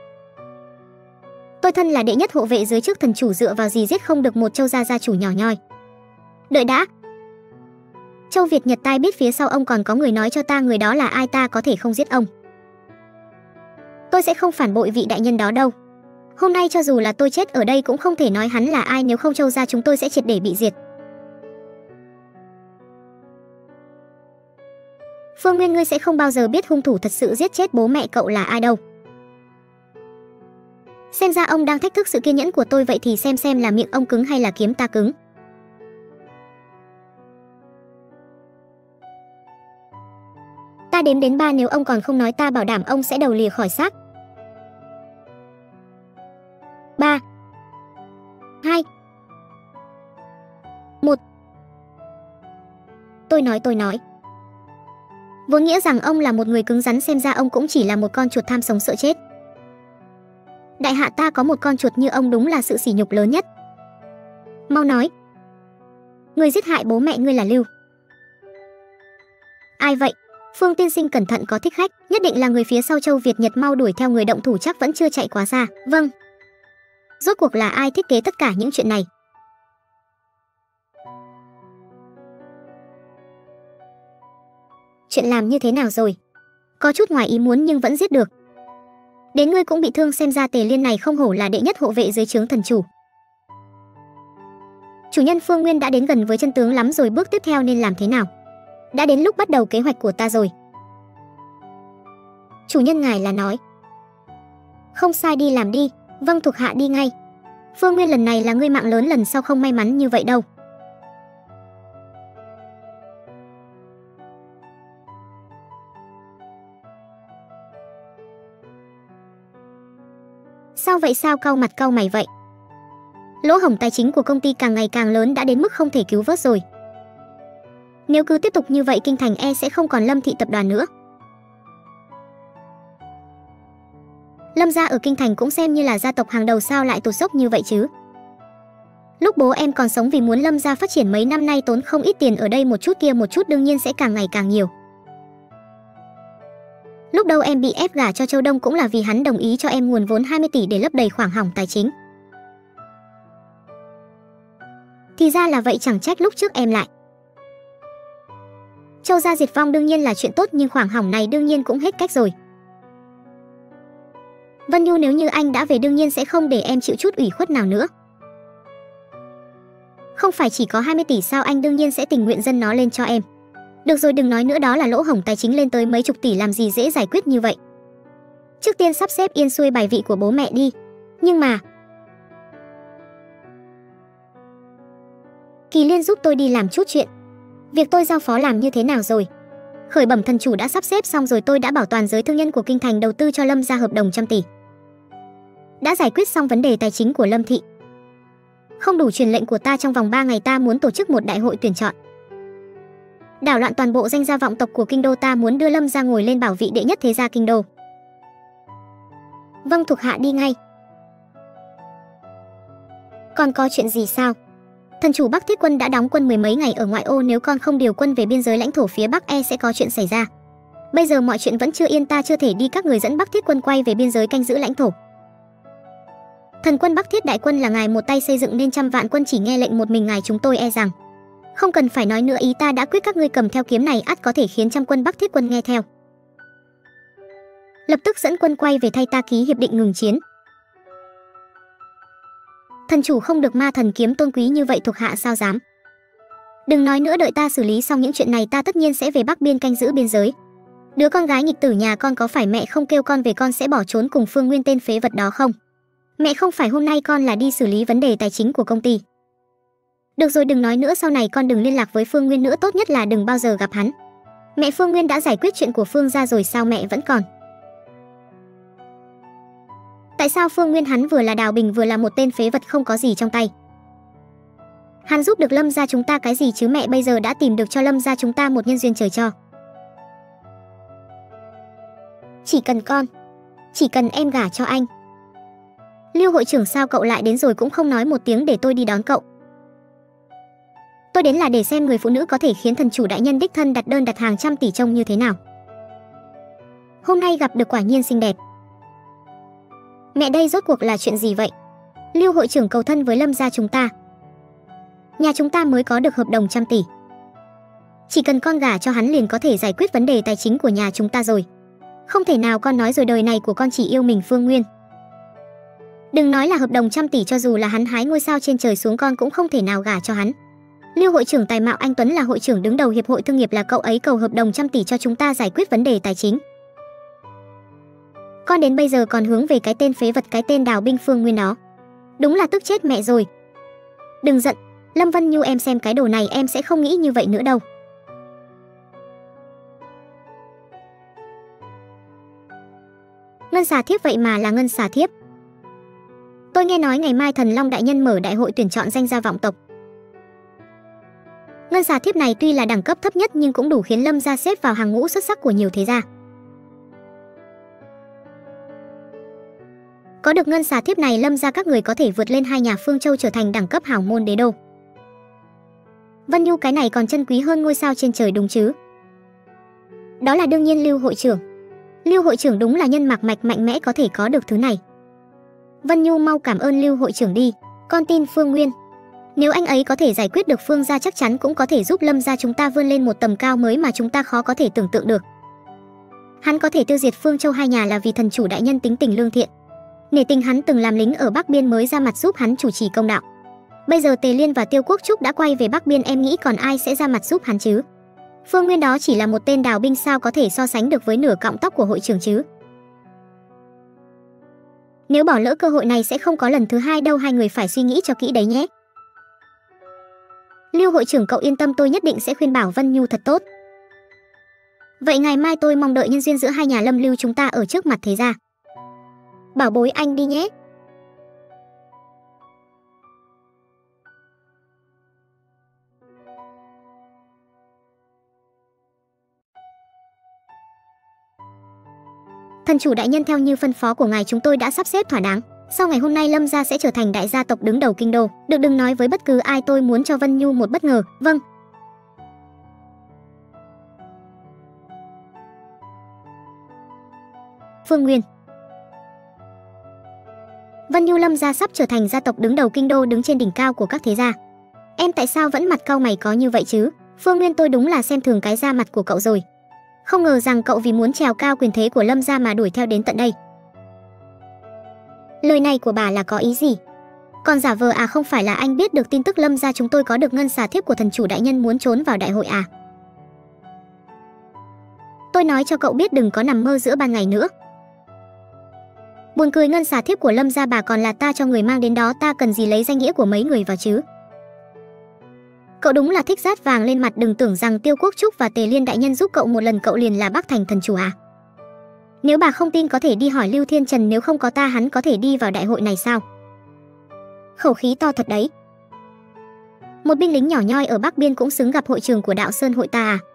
Tôi thân là đệ nhất hộ vệ dưới trước thần chủ, dựa vào gì giết không được một Châu gia gia chủ nhỏ nhoi. Đợi đã. Châu Việt Nhật tai biết phía sau ông còn có người, nói cho ta người đó là ai, ta có thể không giết ông. Tôi sẽ không phản bội vị đại nhân đó đâu. Hôm nay cho dù là tôi chết ở đây cũng không thể nói hắn là ai, nếu không Châu gia chúng tôi sẽ triệt để bị diệt. Phương Nguyên, ngươi sẽ không bao giờ biết hung thủ thật sự giết chết bố mẹ cậu là ai đâu. Xem ra ông đang thách thức sự kiên nhẫn của tôi, vậy thì xem là miệng ông cứng hay là kiếm ta cứng. Ta đếm đến 3, nếu ông còn không nói ta bảo đảm ông sẽ đầu lìa khỏi xác. 3 2 1. Tôi nói. Vốn nghĩa rằng ông là một người cứng rắn, xem ra ông cũng chỉ là một con chuột tham sống sợ chết. Đại hạ ta có một con chuột như ông đúng là sự sỉ nhục lớn nhất. Mau nói, người giết hại bố mẹ ngươi là Lưu. Ai vậy? Phương tiên sinh cẩn thận, có thích khách, nhất định là người phía sau Châu Việt Nhật, mau đuổi theo người động thủ, chắc vẫn chưa chạy quá xa. Vâng. Rốt cuộc là ai thiết kế tất cả những chuyện này? Chuyện làm như thế nào rồi? Có chút ngoài ý muốn nhưng vẫn giết được. Đến ngươi cũng bị thương, xem ra Tề Liên này không hổ là đệ nhất hộ vệ dưới trướng thần chủ. Chủ nhân, Phương Nguyên đã đến gần với chân tướng lắm rồi, bước tiếp theo nên làm thế nào? Đã đến lúc bắt đầu kế hoạch của ta rồi. Chủ nhân ngài là nói. Không sai, đi làm đi. Vâng, thuộc hạ đi ngay. Phương Nguyên, lần này là ngươi mạng lớn, lần sau không may mắn như vậy đâu. Sao vậy, sao cau mặt cau mày vậy? Lỗ hổng tài chính của công ty càng ngày càng lớn, đã đến mức không thể cứu vớt rồi. Nếu cứ tiếp tục như vậy, Kinh Thành sẽ không còn Lâm thị tập đoàn nữa. Lâm gia ở Kinh Thành cũng xem như là gia tộc hàng đầu, sao lại tụt dốc như vậy chứ? Lúc bố em còn sống vì muốn Lâm gia phát triển, mấy năm nay tốn không ít tiền ở đây một chút kia một chút, đương nhiên sẽ càng ngày càng nhiều. Lúc đầu em bị ép gả cho Châu Đông cũng là vì hắn đồng ý cho em nguồn vốn 20 tỷ để lấp đầy khoảng hỏng tài chính. Thì ra là vậy, chẳng trách lúc trước em lại. Châu gia diệt vong đương nhiên là chuyện tốt, nhưng khoảng hỏng này đương nhiên cũng hết cách rồi. Vân Nhu, nếu như anh đã về đương nhiên sẽ không để em chịu chút ủy khuất nào nữa. Không phải chỉ có 20 tỷ sao, anh đương nhiên sẽ tình nguyện dâng nó lên cho em. Được rồi, đừng nói nữa, đó là lỗ hổng tài chính lên tới mấy chục tỷ, làm gì dễ giải quyết như vậy. Trước tiên sắp xếp yên xuôi bài vị của bố mẹ đi. Nhưng mà Kỳ Liên giúp tôi đi làm chút chuyện. Việc tôi giao phó làm như thế nào rồi? Khởi bẩm thần chủ, đã sắp xếp xong rồi, tôi đã bảo toàn giới thương nhân của Kinh Thành đầu tư cho Lâm gia hợp đồng 100 tỷ. Đã giải quyết xong vấn đề tài chính của Lâm thị. Không đủ truyền lệnh của ta, trong vòng 3 ngày ta muốn tổ chức một đại hội tuyển chọn. Đảo loạn toàn bộ danh gia vọng tộc của kinh đô, ta muốn đưa Lâm gia ngồi lên bảo vị đệ nhất thế gia kinh đô. Vâng, thuộc hạ đi ngay. Còn có chuyện gì sao? Thần chủ Bắc Thiết Quân đã đóng quân mười mấy ngày ở ngoại ô, nếu con không điều quân về biên giới lãnh thổ phía Bắc sẽ có chuyện xảy ra. Bây giờ mọi chuyện vẫn chưa yên, ta chưa thể đi, các người dẫn Bắc Thiết Quân quay về biên giới canh giữ lãnh thổ. Thần quân Bắc Thiết đại quân là ngài một tay xây dựng nên 100 vạn quân chỉ nghe lệnh một mình ngài, chúng tôi rằng không cần phải nói nữa, ý ta đã quyết, các ngươi cầm theo kiếm này ắt có thể khiến 100 quân Bắc Thiết Quân nghe theo. Lập tức dẫn quân quay về thay ta ký hiệp định ngừng chiến. Thần chủ không được, ma thần kiếm tôn quý như vậy thuộc hạ sao dám. Đừng nói nữa, đợi ta xử lý xong những chuyện này ta tất nhiên sẽ về Bắc Biên canh giữ biên giới. Đứa con gái nghịch tử nhà con, có phải mẹ không kêu con về con sẽ bỏ trốn cùng Phương Nguyên tên phế vật đó không? Mẹ không phải hôm nay con là đi xử lý vấn đề tài chính của công ty. Được rồi, đừng nói nữa, sau này con đừng liên lạc với Phương Nguyên nữa, tốt nhất là đừng bao giờ gặp hắn. Mẹ, Phương Nguyên đã giải quyết chuyện của Phương gia rồi sao mẹ vẫn còn? Tại sao Phương Nguyên hắn vừa là Đào Bình vừa là một tên phế vật không có gì trong tay? Hắn giúp được Lâm gia chúng ta cái gì chứ mẹ, bây giờ đã tìm được cho Lâm gia chúng ta một nhân duyên trời cho. Chỉ cần em gả cho anh. Lưu hội trưởng, sao cậu lại đến rồi cũng không nói một tiếng để tôi đi đón cậu? Tôi đến là để xem người phụ nữ có thể khiến thần chủ đại nhân đích thân đặt đơn đặt hàng trăm tỷ trông như thế nào. Hôm nay gặp được quả nhiên xinh đẹp. Mẹ, đây rốt cuộc là chuyện gì vậy? Lưu hội trưởng cầu thân với Lâm gia chúng ta. Nhà chúng ta mới có được hợp đồng trăm tỷ. Chỉ cần con gả cho hắn liền có thể giải quyết vấn đề tài chính của nhà chúng ta rồi. Không thể nào, con nói rồi, đời này của con chỉ yêu mình Phương Nguyên. Đừng nói là hợp đồng trăm tỷ, cho dù là hắn hái ngôi sao trên trời xuống con cũng không thể nào gả cho hắn. Lưu hội trưởng tài mạo anh Tuấn là hội trưởng đứng đầu hiệp hội thương nghiệp, là cậu ấy cầu hợp đồng trăm tỷ cho chúng ta giải quyết vấn đề tài chính. Con đến bây giờ còn hướng về cái tên phế vật, cái tên đào binh Phương Nguyên đó. Đúng là tức chết mẹ rồi. Đừng giận, Lâm Vân Nhu, em xem cái đồ này em sẽ không nghĩ như vậy nữa đâu. Ngân xà thiếp, vậy mà là ngân xà thiếp. Tôi nghe nói ngày mai Thần Long đại nhân mở đại hội tuyển chọn danh gia vọng tộc. Ngân xà thiếp này tuy là đẳng cấp thấp nhất nhưng cũng đủ khiến Lâm gia xếp vào hàng ngũ xuất sắc của nhiều thế gia. Có được ngân xà thiếp này, Lâm gia các người có thể vượt lên hai nhà Phương Châu trở thành đẳng cấp hảo môn đế đô. Vân Nhu, cái này còn chân quý hơn ngôi sao trên trời đúng chứ? Đó là đương nhiên Lưu hội trưởng. Lưu hội trưởng đúng là nhân mạch mạnh mẽ có thể có được thứ này. Vân Nhu mau cảm ơn Lưu hội trưởng đi, con tin Phương Nguyên. Nếu anh ấy có thể giải quyết được Phương gia, chắc chắn cũng có thể giúp Lâm gia chúng ta vươn lên một tầm cao mới mà chúng ta khó có thể tưởng tượng được. Hắn có thể tiêu diệt Phương Châu hai nhà là vì thần chủ đại nhân tính tình lương thiện. Nể tình hắn từng làm lính ở Bắc Biên mới ra mặt giúp hắn chủ trì công đạo. Bây giờ Tề Liên và Tiêu Quốc Trúc đã quay về Bắc Biên, em nghĩ còn ai sẽ ra mặt giúp hắn chứ? Phương Nguyên đó chỉ là một tên đào binh, sao có thể so sánh được với nửa cọng tóc của hội trưởng chứ? Nếu bỏ lỡ cơ hội này sẽ không có lần thứ hai đâu, hai người phải suy nghĩ cho kỹ đấy nhé. Lưu hội trưởng cậu yên tâm, tôi nhất định sẽ khuyên bảo Vân Nhu thật tốt. Vậy ngày mai tôi mong đợi nhân duyên giữa hai nhà Lâm Lưu chúng ta ở trước mặt thế gia. Bảo bối anh đi nhé. Thần chủ đại nhân, theo như phân phó của ngài chúng tôi đã sắp xếp thỏa đáng. Sau ngày hôm nay Lâm gia sẽ trở thành đại gia tộc đứng đầu kinh đô. Đừng nói với bất cứ ai, tôi muốn cho Vân Nhu một bất ngờ. Vâng. Phương Nguyên. Vân Nhu, Lâm gia sắp trở thành gia tộc đứng đầu kinh đô, đứng trên đỉnh cao của các thế gia. Em tại sao vẫn mặt cau mày có như vậy chứ? Phương Nguyên, tôi đúng là xem thường cái da mặt của cậu rồi. Không ngờ rằng cậu vì muốn trèo cao quyền thế của Lâm gia mà đuổi theo đến tận đây. Lời này của bà là có ý gì? Còn giả vờ à? Không phải là anh biết được tin tức Lâm gia chúng tôi có được ngân xà thiếp của thần chủ đại nhân muốn trốn vào đại hội à? Tôi nói cho cậu biết đừng có nằm mơ giữa ban ngày nữa. Buồn cười, ngân xà thiếp của Lâm gia bà còn là ta cho người mang đến đó, ta cần gì lấy danh nghĩa của mấy người vào chứ? Cậu đúng là thích rát vàng lên mặt, đừng tưởng rằng Tiêu Quốc Trúc và Tề Liên đại nhân giúp cậu một lần cậu liền là Bắc Thành thần chủ à? Nếu bà không tin có thể đi hỏi Lưu Thiên Trần, nếu không có ta hắn có thể đi vào đại hội này sao? Khẩu khí to thật đấy. Một binh lính nhỏ nhoi ở Bắc Biên cũng xứng gặp hội trưởng của Đạo Sơn hội ta à?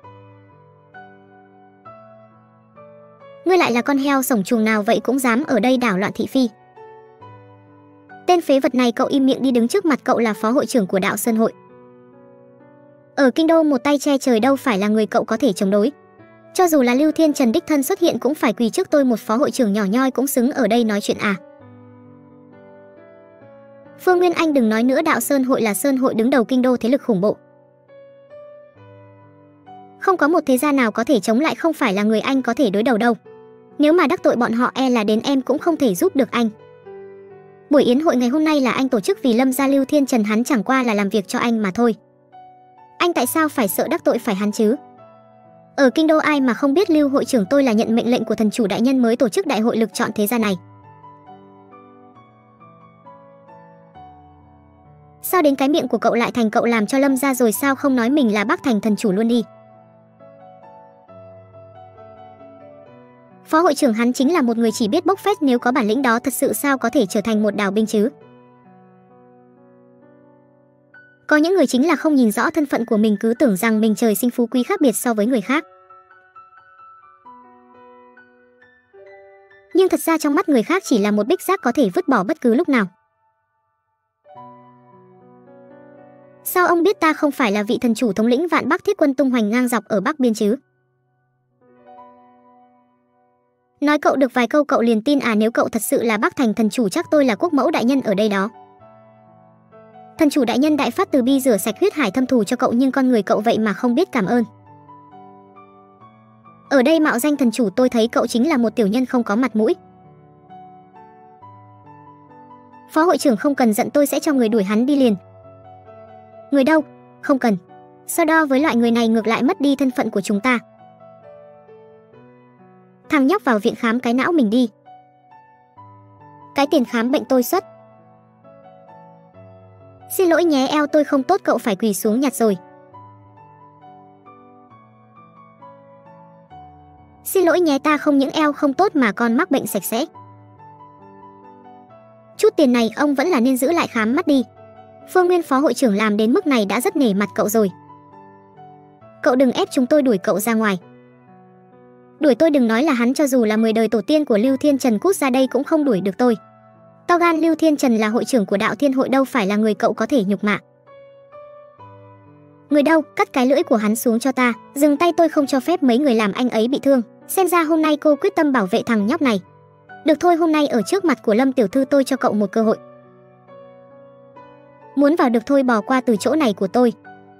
Ngươi lại là con heo sổng chuồng nào vậy cũng dám ở đây đảo loạn thị phi? Tên phế vật này, cậu im miệng đi, đứng trước mặt cậu là phó hội trưởng của Đạo Sơn hội. Ở kinh đô một tay che trời đâu phải là người cậu có thể chống đối. Cho dù là Lưu Thiên Trần đích thân xuất hiện cũng phải quỳ trước tôi, một phó hội trưởng nhỏ nhoi cũng xứng ở đây nói chuyện à? Phương Nguyên, anh đừng nói nữa, Đạo Sơn hội là sơn hội đứng đầu kinh đô, thế lực khủng bố. Không có một thế gia nào có thể chống lại, không phải là người anh có thể đối đầu đâu. Nếu mà đắc tội bọn họ e là đến em cũng không thể giúp được anh. Buổi yến hội ngày hôm nay là anh tổ chức vì Lâm gia Lưu Thiên Trần, hắn chẳng qua là làm việc cho anh mà thôi. Anh tại sao phải sợ đắc tội phải hắn chứ? Ở kinh đô ai mà không biết Lưu hội trưởng tôi là nhận mệnh lệnh của thần chủ đại nhân mới tổ chức đại hội lực chọn thế gia này. Sao đến cái miệng của cậu lại thành cậu làm cho Lâm gia rồi, sao không nói mình là Bắc Thành thần chủ luôn đi? Phó hội trưởng hắn chính là một người chỉ biết bốc phét, nếu có bản lĩnh đó thật sự sao có thể trở thành một đào binh chứ? Có những người chính là không nhìn rõ thân phận của mình, cứ tưởng rằng mình trời sinh phú quý khác biệt so với người khác. Nhưng thật ra trong mắt người khác chỉ là một bích rác có thể vứt bỏ bất cứ lúc nào. Sao ông biết ta không phải là vị thần chủ thống lĩnh vạn Bắc thiết quân tung hoành ngang dọc ở Bắc Biên chứ? Nói cậu được vài câu cậu liền tin à? Nếu cậu thật sự là Bắc Thành thần chủ chắc tôi là quốc mẫu đại nhân ở đây đó. Thần chủ đại nhân đại phát từ bi rửa sạch huyết hải thâm thù cho cậu, nhưng con người cậu vậy mà không biết cảm ơn. Ở đây mạo danh thần chủ, tôi thấy cậu chính là một tiểu nhân không có mặt mũi. Phó hội trưởng không cần giận, tôi sẽ cho người đuổi hắn đi liền. Người đâu? Không cần. So đo với loại người này ngược lại mất đi thân phận của chúng ta. Thằng nhóc vào viện khám cái não mình đi. Cái tiền khám bệnh tôi xuất. Xin lỗi nhé, eo tôi không tốt, cậu phải quỳ xuống nhặt rồi. Xin lỗi nhé, ta không những eo không tốt mà còn mắc bệnh sạch sẽ. Chút tiền này ông vẫn là nên giữ lại khám mắt đi. Phương Nguyên phó hội trưởng làm đến mức này đã rất nể mặt cậu rồi. Cậu đừng ép chúng tôi đuổi cậu ra ngoài. Đuổi tôi đừng nói là hắn, cho dù là 10 đời tổ tiên của Lưu Thiên Trần cút ra đây cũng không đuổi được tôi. To gan, Lưu Thiên Trần là hội trưởng của Đạo Thiên hội, đâu phải là người cậu có thể nhục mạ. Người đâu, cắt cái lưỡi của hắn xuống cho ta. Dừng tay, tôi không cho phép mấy người làm anh ấy bị thương. Xem ra hôm nay cô quyết tâm bảo vệ thằng nhóc này. Được thôi, hôm nay ở trước mặt của Lâm tiểu thư tôi cho cậu một cơ hội. Muốn vào được thôi, bỏ qua từ chỗ này của tôi.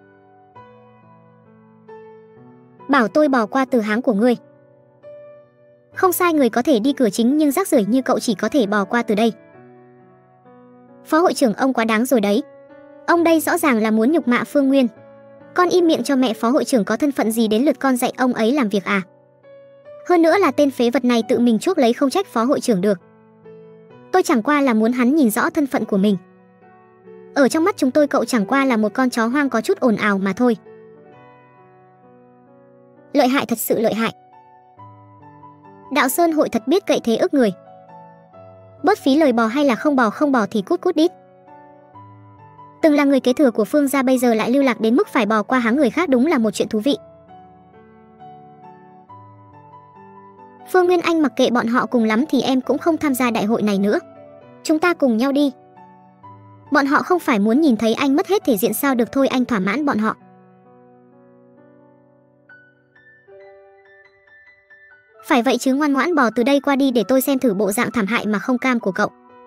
Bảo tôi bỏ qua từ háng của ngươi. Không sai, người có thể đi cửa chính, nhưng rác rưởi như cậu chỉ có thể bỏ qua từ đây. Phó hội trưởng, ông quá đáng rồi đấy. Ông đây rõ ràng là muốn nhục mạ Phương Nguyên. Con im miệng cho mẹ. Phó hội trưởng có thân phận gì đến lượt con dạy ông ấy làm việc à? Hơn nữa là tên phế vật này tự mình chuốc lấy, không trách phó hội trưởng được. Tôi chẳng qua là muốn hắn nhìn rõ thân phận của mình. Ở trong mắt chúng tôi cậu chẳng qua là một con chó hoang có chút ồn ào mà thôi. Lợi hại, thật sự lợi hại. Đạo Sơn hội thật biết cậy thế ức người. Bớt phí lời, bò hay là không bò thì cút cút đít. Từng là người kế thừa của Phương gia bây giờ lại lưu lạc đến mức phải bò qua háng người khác, đúng là một chuyện thú vị. Phương Nguyên, anh mặc kệ bọn họ, cùng lắm thì em cũng không tham gia đại hội này nữa. Chúng ta cùng nhau đi. Bọn họ không phải muốn nhìn thấy anh mất hết thể diện sao? Được thôi, anh thỏa mãn bọn họ. Phải vậy chứ, ngoan ngoãn bò từ đây qua đi để tôi xem thử bộ dạng thảm hại mà không cam của cậu.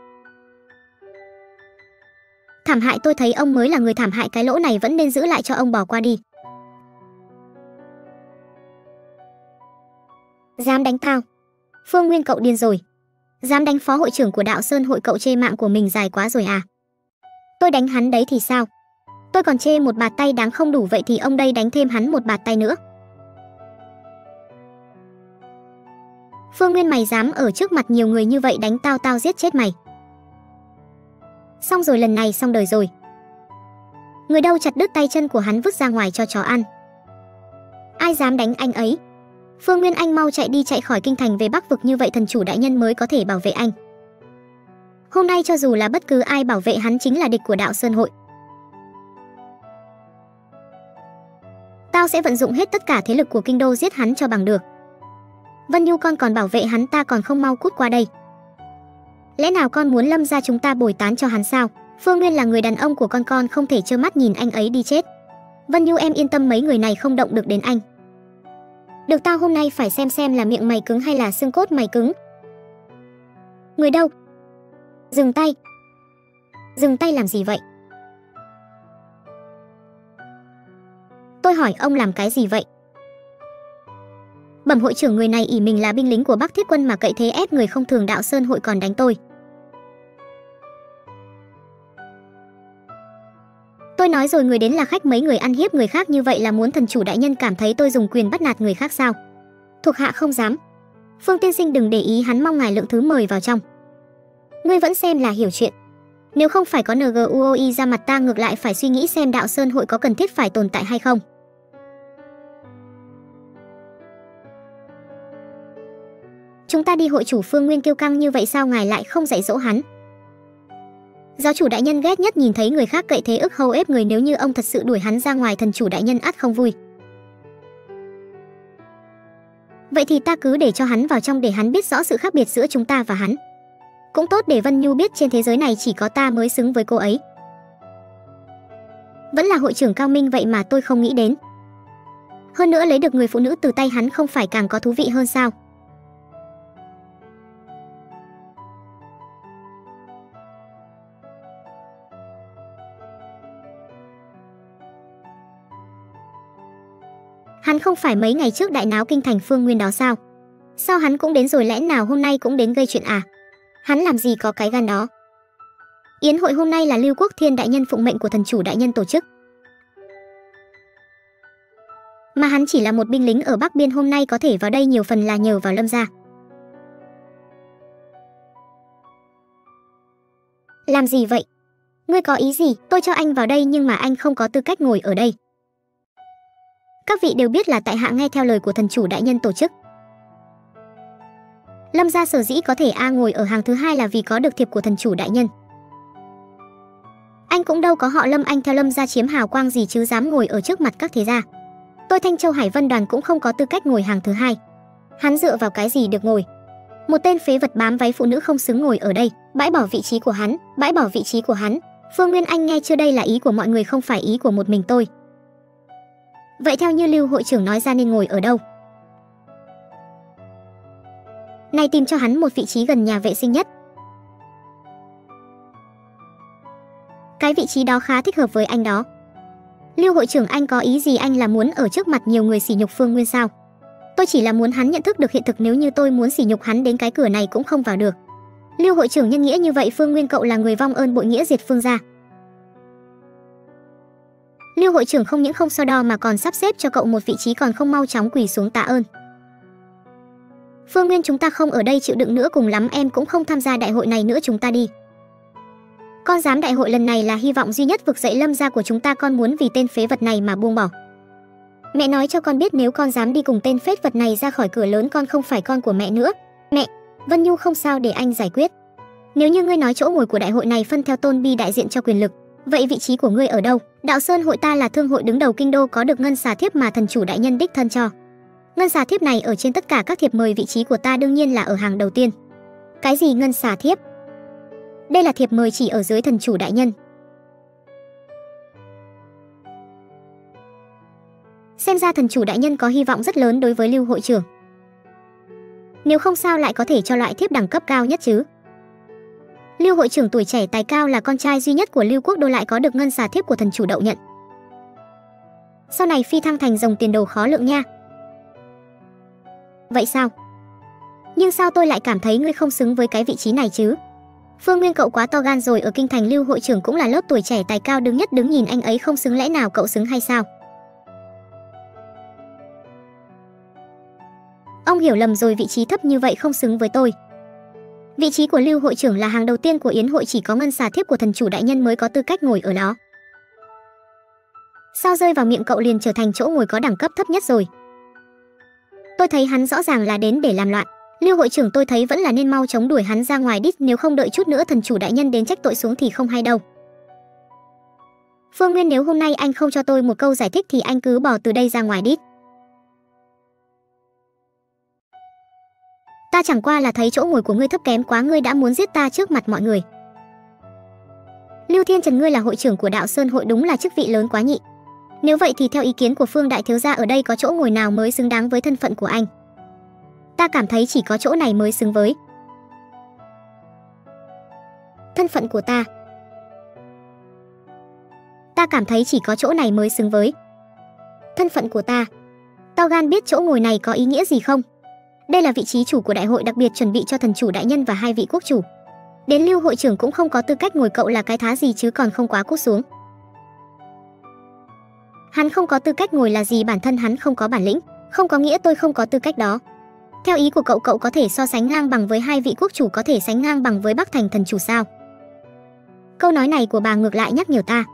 Thảm hại? Tôi thấy ông mới là người thảm hại, cái lỗ này vẫn nên giữ lại cho ông bò qua đi. Dám đánh tao? Phương Nguyên, cậu điên rồi. Dám đánh phó hội trưởng của Đạo Sơn hội, cậu chê mạng của mình dài quá rồi à? Tôi đánh hắn đấy thì sao? Tôi còn chê một bạt tay đáng không đủ, vậy thì ông đây đánh thêm hắn một bạt tay nữa. Phương Nguyên, mày dám ở trước mặt nhiều người như vậy đánh tao, tao giết chết mày. Xong rồi, lần này xong đời rồi. Người đâu, chặt đứt tay chân của hắn vứt ra ngoài cho chó ăn. Ai dám đánh anh ấy? Phương Nguyên, anh mau chạy đi, chạy khỏi kinh thành về Bắc vực, như vậy thần chủ đại nhân mới có thể bảo vệ anh. Hôm nay cho dù là bất cứ ai bảo vệ hắn chính là địch của Đạo Sơn hội. Tao sẽ vận dụng hết tất cả thế lực của kinh đô giết hắn cho bằng được. Vân Nhu, con còn bảo vệ hắn, ta còn không mau cút qua đây. Lẽ nào con muốn Lâm gia chúng ta bồi tán cho hắn sao? Phương Nguyên là người đàn ông của con không thể trơ mắt nhìn anh ấy đi chết. Vân Nhu, em yên tâm, mấy người này không động được đến anh. Được, tao hôm nay phải xem là miệng mày cứng hay là xương cốt mày cứng. Người đâu? Dừng tay. Dừng tay làm gì vậy? Tôi hỏi ông làm cái gì vậy? Bẩm hội trưởng, người này ỷ mình là binh lính của Bắc Thiết quân mà cậy thế ép người không thường Đạo Sơn hội, còn đánh tôi. Tôi nói rồi, người đến là khách, mấy người ăn hiếp người khác như vậy là muốn thần chủ đại nhân cảm thấy tôi dùng quyền bắt nạt người khác sao? Thuộc hạ không dám. Phương tiên sinh đừng để ý hắn, mong ngài lượng thứ mời vào trong. Ngươi vẫn xem là hiểu chuyện. Nếu không phải có NGUOI ra mặt, ta ngược lại phải suy nghĩ xem Đạo Sơn hội có cần thiết phải tồn tại hay không. Chúng ta đi. Hội chủ Phương Nguyên kiêu căng như vậy sao ngài lại không dạy dỗ hắn? Giáo chủ đại nhân ghét nhất nhìn thấy người khác cậy thế ức hầu ép người, nếu như ông thật sự đuổi hắn ra ngoài, thần chủ đại nhân ắt không vui. Vậy thì ta cứ để cho hắn vào trong để hắn biết rõ sự khác biệt giữa chúng ta và hắn. Cũng tốt để Vân Nhu biết trên thế giới này chỉ có ta mới xứng với cô ấy. Vẫn là hội trưởng cao minh vậy mà tôi không nghĩ đến. Hơn nữa lấy được người phụ nữ từ tay hắn không phải càng có thú vị hơn sao? Hắn không phải mấy ngày trước đại náo kinh thành Phương Nguyên đó sao? Sao hắn cũng đến rồi, lẽ nào hôm nay cũng đến gây chuyện à? Hắn làm gì có cái gan đó. Yến hội hôm nay là Lưu Quốc Thiên đại nhân phụng mệnh của thần chủ đại nhân tổ chức. Mà hắn chỉ là một binh lính ở Bắc Biên, hôm nay có thể vào đây nhiều phần là nhờ vào Lâm gia. Làm gì vậy? Ngươi có ý gì? Tôi cho anh vào đây nhưng mà anh không có tư cách ngồi ở đây. Các vị đều biết là tại hạ nghe theo lời của thần chủ đại nhân tổ chức. Lâm gia sở dĩ có thể ngồi ở hàng thứ hai là vì có được thiệp của thần chủ đại nhân. Anh cũng đâu có họ Lâm, anh theo Lâm gia chiếm hào quang gì chứ dám ngồi ở trước mặt các thế gia. Tôi Thanh Châu Hải Vân Đoàn cũng không có tư cách ngồi hàng thứ hai. Hắn dựa vào cái gì được ngồi? Một tên phế vật bám váy phụ nữ không xứng ngồi ở đây. Bãi bỏ vị trí của hắn, bãi bỏ vị trí của hắn. Phương Nguyên, anh nghe chưa, đây là ý của mọi người không phải ý của một mình tôi. Vậy theo như Lưu hội trưởng nói ra nên ngồi ở đâu? Này, tìm cho hắn một vị trí gần nhà vệ sinh nhất. Cái vị trí đó khá thích hợp với anh đó. Lưu hội trưởng, anh có ý gì? Anh là muốn ở trước mặt nhiều người sỉ nhục Phương Nguyên sao? Tôi chỉ là muốn hắn nhận thức được hiện thực, nếu như tôi muốn sỉ nhục hắn đến cái cửa này cũng không vào được. Lưu hội trưởng nhân nghĩa như vậy, Phương Nguyên cậu là người vong ơn bội nghĩa, diệt Phương gia. Lưu hội trưởng không những không so đo mà còn sắp xếp cho cậu một vị trí, còn không mau chóng quỳ xuống tạ ơn. Phương Nguyên, chúng ta không ở đây chịu đựng nữa, cùng lắm em cũng không tham gia đại hội này nữa, chúng ta đi. Con dám đại hội lần này là hy vọng duy nhất vực dậy Lâm gia của chúng ta, con muốn vì tên phế vật này mà buông bỏ. Mẹ nói cho con biết, nếu con dám đi cùng tên phế vật này ra khỏi cửa lớn, con không phải con của mẹ nữa. Mẹ, Vân Nhu không sao, để anh giải quyết. Nếu như ngươi nói chỗ ngồi của đại hội này phân theo tôn bi đại diện cho quyền lực, vậy vị trí của ngươi ở đâu? Đạo Sơn hội ta là thương hội đứng đầu kinh đô, có được ngân xà thiếp mà thần chủ đại nhân đích thân cho. Ngân xà thiếp này ở trên tất cả các thiệp mời, vị trí của ta đương nhiên là ở hàng đầu tiên. Cái gì ngân xà thiếp? Đây là thiệp mời chỉ ở dưới thần chủ đại nhân. Xem ra thần chủ đại nhân có hy vọng rất lớn đối với Lưu hội trưởng. Nếu không sao lại có thể cho loại thiếp đẳng cấp cao nhất chứ? Lưu hội trưởng tuổi trẻ tài cao, là con trai duy nhất của Lưu Quốc đô, lại có được ngân xà thiếp của thần chủ đậu nhận. Sau này phi thăng thành rồng tiền đồ khó lượng nha. Vậy sao? Nhưng sao tôi lại cảm thấy ngươi không xứng với cái vị trí này chứ? Phương Nguyên cậu quá to gan rồi, ở kinh thành Lưu hội trưởng cũng là lớp tuổi trẻ tài cao đứng nhất, đứng nhìn anh ấy không xứng, lẽ nào cậu xứng hay sao? Ông hiểu lầm rồi, vị trí thấp như vậy không xứng với tôi. Vị trí của Lưu hội trưởng là hàng đầu tiên của Yến hội, chỉ có ngân xà thiếp của thần chủ đại nhân mới có tư cách ngồi ở đó. Sao rơi vào miệng cậu liền trở thành chỗ ngồi có đẳng cấp thấp nhất rồi? Tôi thấy hắn rõ ràng là đến để làm loạn. Lưu hội trưởng, tôi thấy vẫn là nên mau chóng đuổi hắn ra ngoài đít, nếu không đợi chút nữa thần chủ đại nhân đến trách tội xuống thì không hay đâu. Phương Nguyên, nếu hôm nay anh không cho tôi một câu giải thích thì anh cứ bỏ từ đây ra ngoài đít. Ta chẳng qua là thấy chỗ ngồi của ngươi thấp kém quá, ngươi đã muốn giết ta trước mặt mọi người. Lưu Thiên Trần, ngươi là hội trưởng của Đạo Sơn hội, đúng là chức vị lớn quá nhị. Nếu vậy thì theo ý kiến của Phương đại thiếu gia, ở đây có chỗ ngồi nào mới xứng đáng với thân phận của anh? Ta cảm thấy chỉ có chỗ này mới xứng với thân phận của ta. Ta cảm thấy chỉ có chỗ này mới xứng với thân phận của ta. To gan biết chỗ ngồi này có ý nghĩa gì không? Đây là vị trí chủ của đại hội, đặc biệt chuẩn bị cho thần chủ đại nhân và hai vị quốc chủ. Đến Lưu hội trưởng cũng không có tư cách ngồi, cậu là cái thá gì chứ, còn không quá cút xuống. Hắn không có tư cách ngồi là gì? Bản thân hắn không có bản lĩnh, không có nghĩa tôi không có tư cách đó. Theo ý của cậu, cậu có thể so sánh ngang bằng với hai vị quốc chủ, có thể sánh ngang bằng với Bắc Thành thần chủ sao? Câu nói này của bà ngược lại nhắc nhở ta.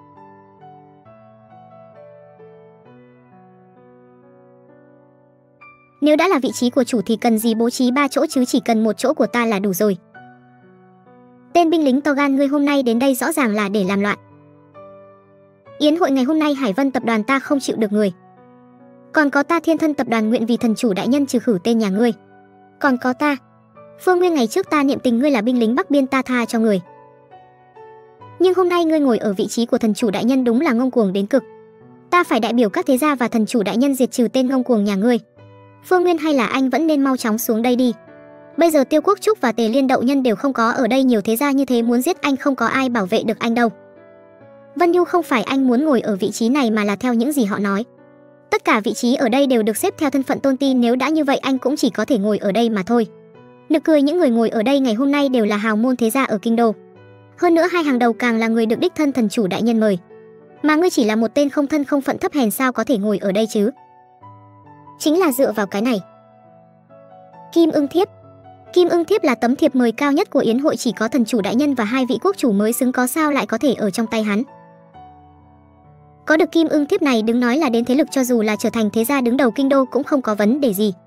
Nếu đã là vị trí của chủ thì cần gì bố trí 3 chỗ chứ, chỉ cần một chỗ của ta là đủ rồi. Tên binh lính to gan, ngươi hôm nay đến đây rõ ràng là để làm loạn. Yến hội ngày hôm nay Hải Vân tập đoàn ta không chịu được người. Còn có ta Thiên Thân tập đoàn nguyện vì thần chủ đại nhân trừ khử tên nhà ngươi. Còn có ta Phương Nguyên, ngày trước ta niệm tình ngươi là binh lính Bắc Biên, ta tha cho người. Nhưng hôm nay ngươi ngồi ở vị trí của thần chủ đại nhân đúng là ngông cuồng đến cực. Ta phải đại biểu các thế gia và thần chủ đại nhân diệt trừ tên ngông cuồng nhà ngươi. Phương Nguyên, hay là anh vẫn nên mau chóng xuống đây đi. Bây giờ Tiêu Quốc Trúc và Tề Liên Đậu Nhân đều không có ở đây, nhiều thế gia như thế muốn giết anh không có ai bảo vệ được anh đâu. Vân Nhu, không phải anh muốn ngồi ở vị trí này mà là theo những gì họ nói. Tất cả vị trí ở đây đều được xếp theo thân phận tôn ti, nếu đã như vậy anh cũng chỉ có thể ngồi ở đây mà thôi. Nực cười, những người ngồi ở đây ngày hôm nay đều là hào môn thế gia ở kinh đô. Hơn nữa hai hàng đầu càng là người được đích thân thần chủ đại nhân mời. Mà ngươi chỉ là một tên không thân không phận thấp hèn, sao có thể ngồi ở đây chứ? Chính là dựa vào cái này. Kim Ưng Thiếp. Kim Ưng Thiếp là tấm thiệp mời cao nhất của yến hội, chỉ có thần chủ đại nhân và hai vị quốc chủ mới xứng có, sao lại có thể ở trong tay hắn. Có được Kim Ưng Thiếp này, đừng nói là đến thế lực, cho dù là trở thành thế gia đứng đầu kinh đô cũng không có vấn đề gì.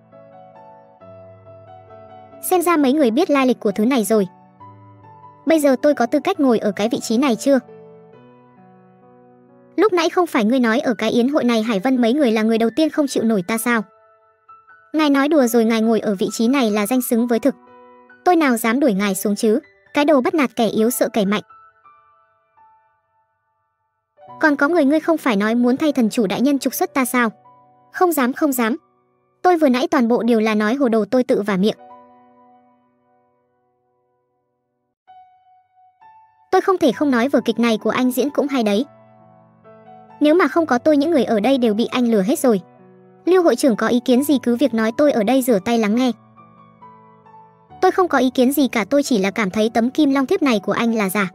Xem ra mấy người biết lai lịch của thứ này rồi. Bây giờ tôi có tư cách ngồi ở cái vị trí này chưa? Lúc nãy không phải ngươi nói ở cái yến hội này Hải Vân mấy người là người đầu tiên không chịu nổi ta sao? Ngài nói đùa rồi, ngài ngồi ở vị trí này là danh xứng với thực. Tôi nào dám đuổi ngài xuống chứ? Cái đồ bắt nạt kẻ yếu sợ kẻ mạnh. Còn có người, ngươi không phải nói muốn thay thần chủ đại nhân trục xuất ta sao? Không dám, không dám. Tôi vừa nãy toàn bộ đều là nói hồ đồ, tôi tự vả miệng. Tôi không thể không nói vở kịch này của anh diễn cũng hay đấy. Nếu mà không có tôi, những người ở đây đều bị anh lừa hết rồi. Lưu hội trưởng có ý kiến gì cứ việc nói, tôi ở đây rửa tay lắng nghe. Tôi không có ý kiến gì cả, tôi chỉ là cảm thấy tấm Kim Long Thiếp này của anh là giả.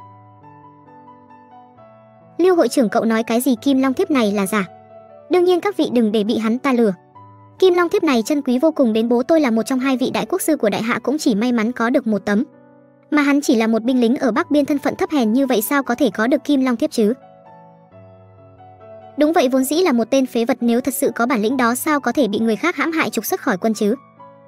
Lưu hội trưởng, cậu nói cái gì? Kim Long Thiếp này là giả? Đương nhiên các vị đừng để bị hắn ta lừa. Kim Long Thiếp này chân quý vô cùng, đến bố tôi là một trong hai vị đại quốc sư của đại hạ cũng chỉ may mắn có được một tấm. Mà hắn chỉ là một binh lính ở Bắc Biên, thân phận thấp hèn như vậy sao có thể có được Kim Long Thiếp chứ? Đúng vậy, vốn dĩ là một tên phế vật, nếu thật sự có bản lĩnh đó sao có thể bị người khác hãm hại trục xuất khỏi quân chứ?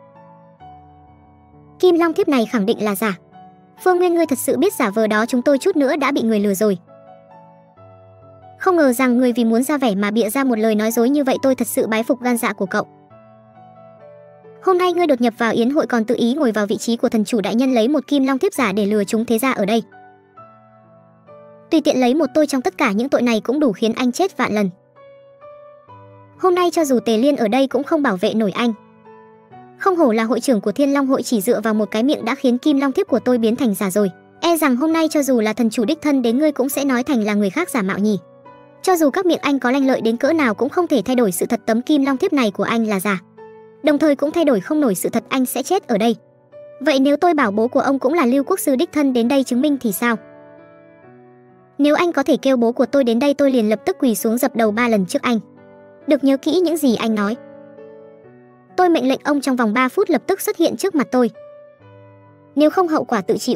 Kim Long Thiếp này khẳng định là giả. Phương Nguyên, ngươi thật sự biết giả vờ đó, chúng tôi chút nữa đã bị người lừa rồi. Không ngờ rằng người vì muốn ra vẻ mà bịa ra một lời nói dối như vậy, tôi thật sự bái phục gan dạ của cậu. Hôm nay ngươi đột nhập vào yến hội còn tự ý ngồi vào vị trí của thần chủ đại nhân, lấy một Kim Long Thiếp giả để lừa chúng thế gia ở đây. Tùy tiện lấy một tôi trong tất cả những tội này cũng đủ khiến anh chết vạn lần. Hôm nay cho dù Tề Liên ở đây cũng không bảo vệ nổi anh. Không hổ là hội trưởng của Thiên Long hội, chỉ dựa vào một cái miệng đã khiến Kim Long Thiếp của tôi biến thành giả rồi. E rằng hôm nay cho dù là thần chủ đích thân đến, ngươi cũng sẽ nói thành là người khác giả mạo nhỉ. Cho dù các miệng anh có lanh lợi đến cỡ nào cũng không thể thay đổi sự thật tấm Kim Long Thiếp này của anh là giả. Đồng thời cũng thay đổi không nổi sự thật anh sẽ chết ở đây. Vậy nếu tôi bảo bố của ông cũng là Lưu quốc sư đích thân đến đây chứng minh thì sao? Nếu anh có thể kêu bố của tôi đến đây, tôi liền lập tức quỳ xuống dập đầu 3 lần trước anh. Được nhớ kỹ những gì anh nói. Tôi mệnh lệnh ông trong vòng 3 phút lập tức xuất hiện trước mặt tôi. Nếu không hậu quả tự chịu.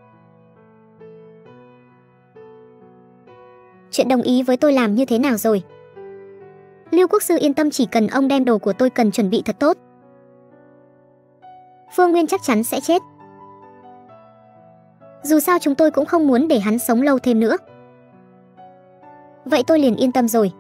Chuyện đồng ý với tôi làm như thế nào rồi? Lưu quốc sư yên tâm, chỉ cần ông đem đồ của tôi cần chuẩn bị thật tốt. Phương Nguyên chắc chắn sẽ chết. Dù sao chúng tôi cũng không muốn để hắn sống lâu thêm nữa. Vậy tôi liền yên tâm rồi.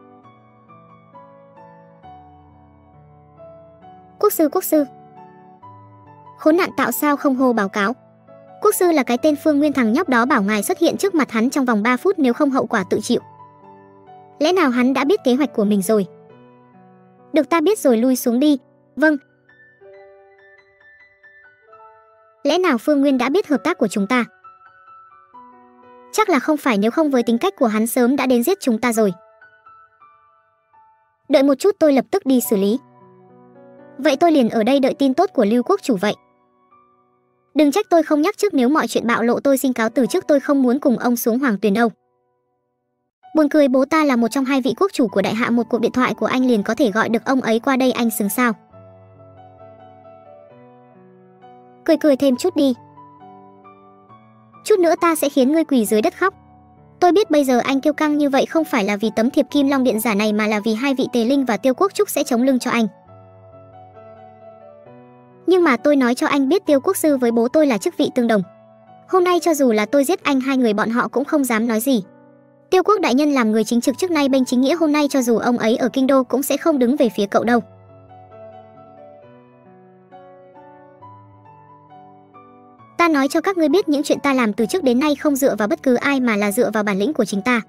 Quốc sư. Khốn nạn tạo sao không hô báo cáo. Quốc sư là cái tên Phương Nguyên, thằng nhóc đó bảo ngài xuất hiện trước mặt hắn trong vòng 3 phút, nếu không hậu quả tự chịu. Lẽ nào hắn đã biết kế hoạch của mình rồi? Được, ta biết rồi, lui xuống đi. Vâng. Lẽ nào Phương Nguyên đã biết hợp tác của chúng ta? Chắc là không phải, nếu không với tính cách của hắn sớm đã đến giết chúng ta rồi. Đợi một chút, tôi lập tức đi xử lý. Vậy tôi liền ở đây đợi tin tốt của Lưu quốc chủ vậy. Đừng trách tôi không nhắc trước, nếu mọi chuyện bạo lộ tôi xin cáo từ trước, tôi không muốn cùng ông xuống Hoàng Tuyền đâu. Buồn cười, bố ta là một trong hai vị quốc chủ của đại hạ, một cuộc điện thoại của anh liền có thể gọi được ông ấy qua đây, anh xứng sao? Cười thêm chút đi. Chút nữa ta sẽ khiến ngươi quỳ dưới đất khóc. Tôi biết bây giờ anh kiêu căng như vậy không phải là vì tấm thiệp Kim Long Điện giả này, mà là vì hai vị Tề Linh và Tiêu Quốc Trúc sẽ chống lưng cho anh. Nhưng mà tôi nói cho anh biết, Tiêu quốc sư với bố tôi là chức vị tương đồng. Hôm nay cho dù là tôi giết anh, hai người bọn họ cũng không dám nói gì. Tiêu Quốc đại nhân làm người chính trực trước nay bên chính nghĩa, hôm nay cho dù ông ấy ở kinh đô cũng sẽ không đứng về phía cậu đâu. Ta nói cho các ngươi biết, những chuyện ta làm từ trước đến nay không dựa vào bất cứ ai mà là dựa vào bản lĩnh của chính ta.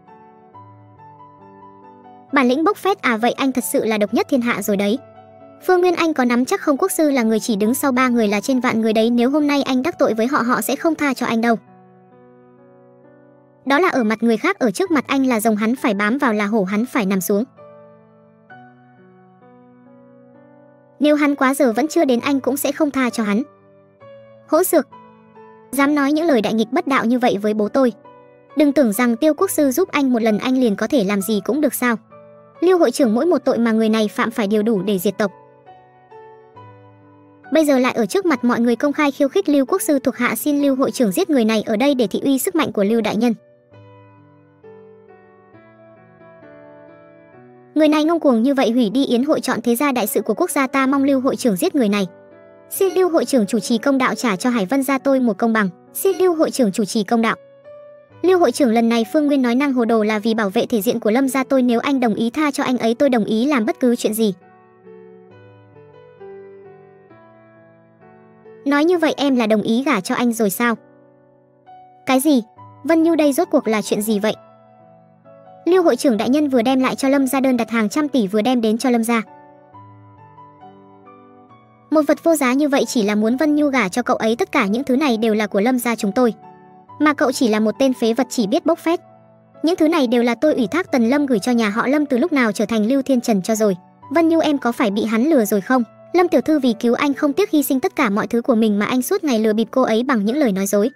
Bản lĩnh bốc phét à? Vậy anh thật sự là độc nhất thiên hạ rồi đấy. Phương Nguyên, anh có nắm chắc không? Quốc sư là người chỉ đứng sau 3 người là trên vạn người đấy, nếu hôm nay anh đắc tội với họ, họ sẽ không tha cho anh đâu. Đó là ở mặt người khác, ở trước mặt anh là rồng hắn phải bám vào, là hổ hắn phải nằm xuống. Nếu hắn quá giờ vẫn chưa đến, anh cũng sẽ không tha cho hắn. Hỗn xược, dám nói những lời đại nghịch bất đạo như vậy với bố tôi. Đừng tưởng rằng Tiêu quốc sư giúp anh một lần anh liền có thể làm gì cũng được sao. Lưu hội trưởng, mỗi một tội mà người này phạm phải đều đủ để diệt tộc. Bây giờ lại ở trước mặt mọi người công khai khiêu khích Lưu quốc sư, thuộc hạ xin Lưu hội trưởng giết người này ở đây để thị uy sức mạnh của Lưu đại nhân. Người này ngông cuồng như vậy, hủy đi yến hội chọn thế gia đại sự của quốc gia ta, mong Lưu hội trưởng giết người này. Xin Lưu hội trưởng chủ trì công đạo, trả cho Hải Vân gia tôi một công bằng. Xin Lưu hội trưởng chủ trì công đạo. Lưu hội trưởng, lần này Phương Nguyên nói năng hồ đồ là vì bảo vệ thể diện của Lâm gia tôi, nếu anh đồng ý tha cho anh ấy, tôi đồng ý làm bất cứ chuyện gì. Nói như vậy em là đồng ý gả cho anh rồi sao? Cái gì? Vân Nhu đây rốt cuộc là chuyện gì vậy? Lưu hội trưởng đại nhân vừa đem lại cho Lâm gia đơn đặt hàng trăm tỷ, vừa đem đến cho Lâm gia. Một vật vô giá như vậy chỉ là muốn Vân Nhu gả cho cậu ấy, tất cả những thứ này đều là của Lâm gia chúng tôi. Mà cậu chỉ là một tên phế vật chỉ biết bốc phét. Những thứ này đều là tôi ủy thác Tần Lâm gửi cho nhà họ Lâm từ lúc nào trở thành Lưu Thiên Trần cho rồi. Vân Nhu, em có phải bị hắn lừa rồi không? Lâm tiểu thư vì cứu anh không tiếc hy sinh tất cả mọi thứ của mình, mà anh suốt ngày lừa bịp cô ấy bằng những lời nói dối.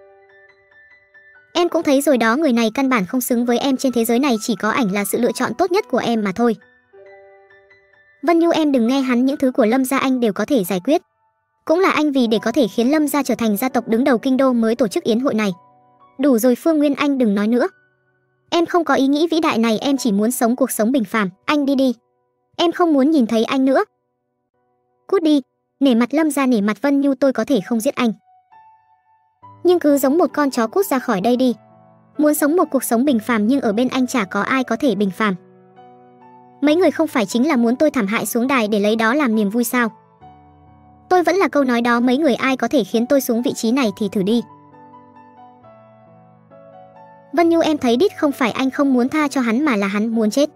Em cũng thấy rồi đó, người này căn bản không xứng với em, trên thế giới này chỉ có ảnh là sự lựa chọn tốt nhất của em mà thôi. Vân Nhu, em đừng nghe hắn, những thứ của Lâm gia anh đều có thể giải quyết. Cũng là anh vì để có thể khiến Lâm gia trở thành gia tộc đứng đầu kinh đô mới tổ chức yến hội này. Đủ rồi Phương Nguyên, anh đừng nói nữa. Em không có ý nghĩ vĩ đại này, em chỉ muốn sống cuộc sống bình phàm. Anh đi đi. Em không muốn nhìn thấy anh nữa. Cút đi. Nể mặt Lâm gia, nể mặt Vân Nhu, tôi có thể không giết anh, nhưng cứ giống một con chó cút ra khỏi đây đi. Muốn sống một cuộc sống bình phàm, nhưng ở bên anh chả có ai có thể bình phàm. Mấy người không phải chính là muốn tôi thảm hại xuống đài để lấy đó làm niềm vui sao? Tôi vẫn là câu nói đó, mấy người ai có thể khiến tôi xuống vị trí này thì thử đi. Vân Nhu, em thấy đít, không phải anh không muốn tha cho hắn mà là hắn muốn chết.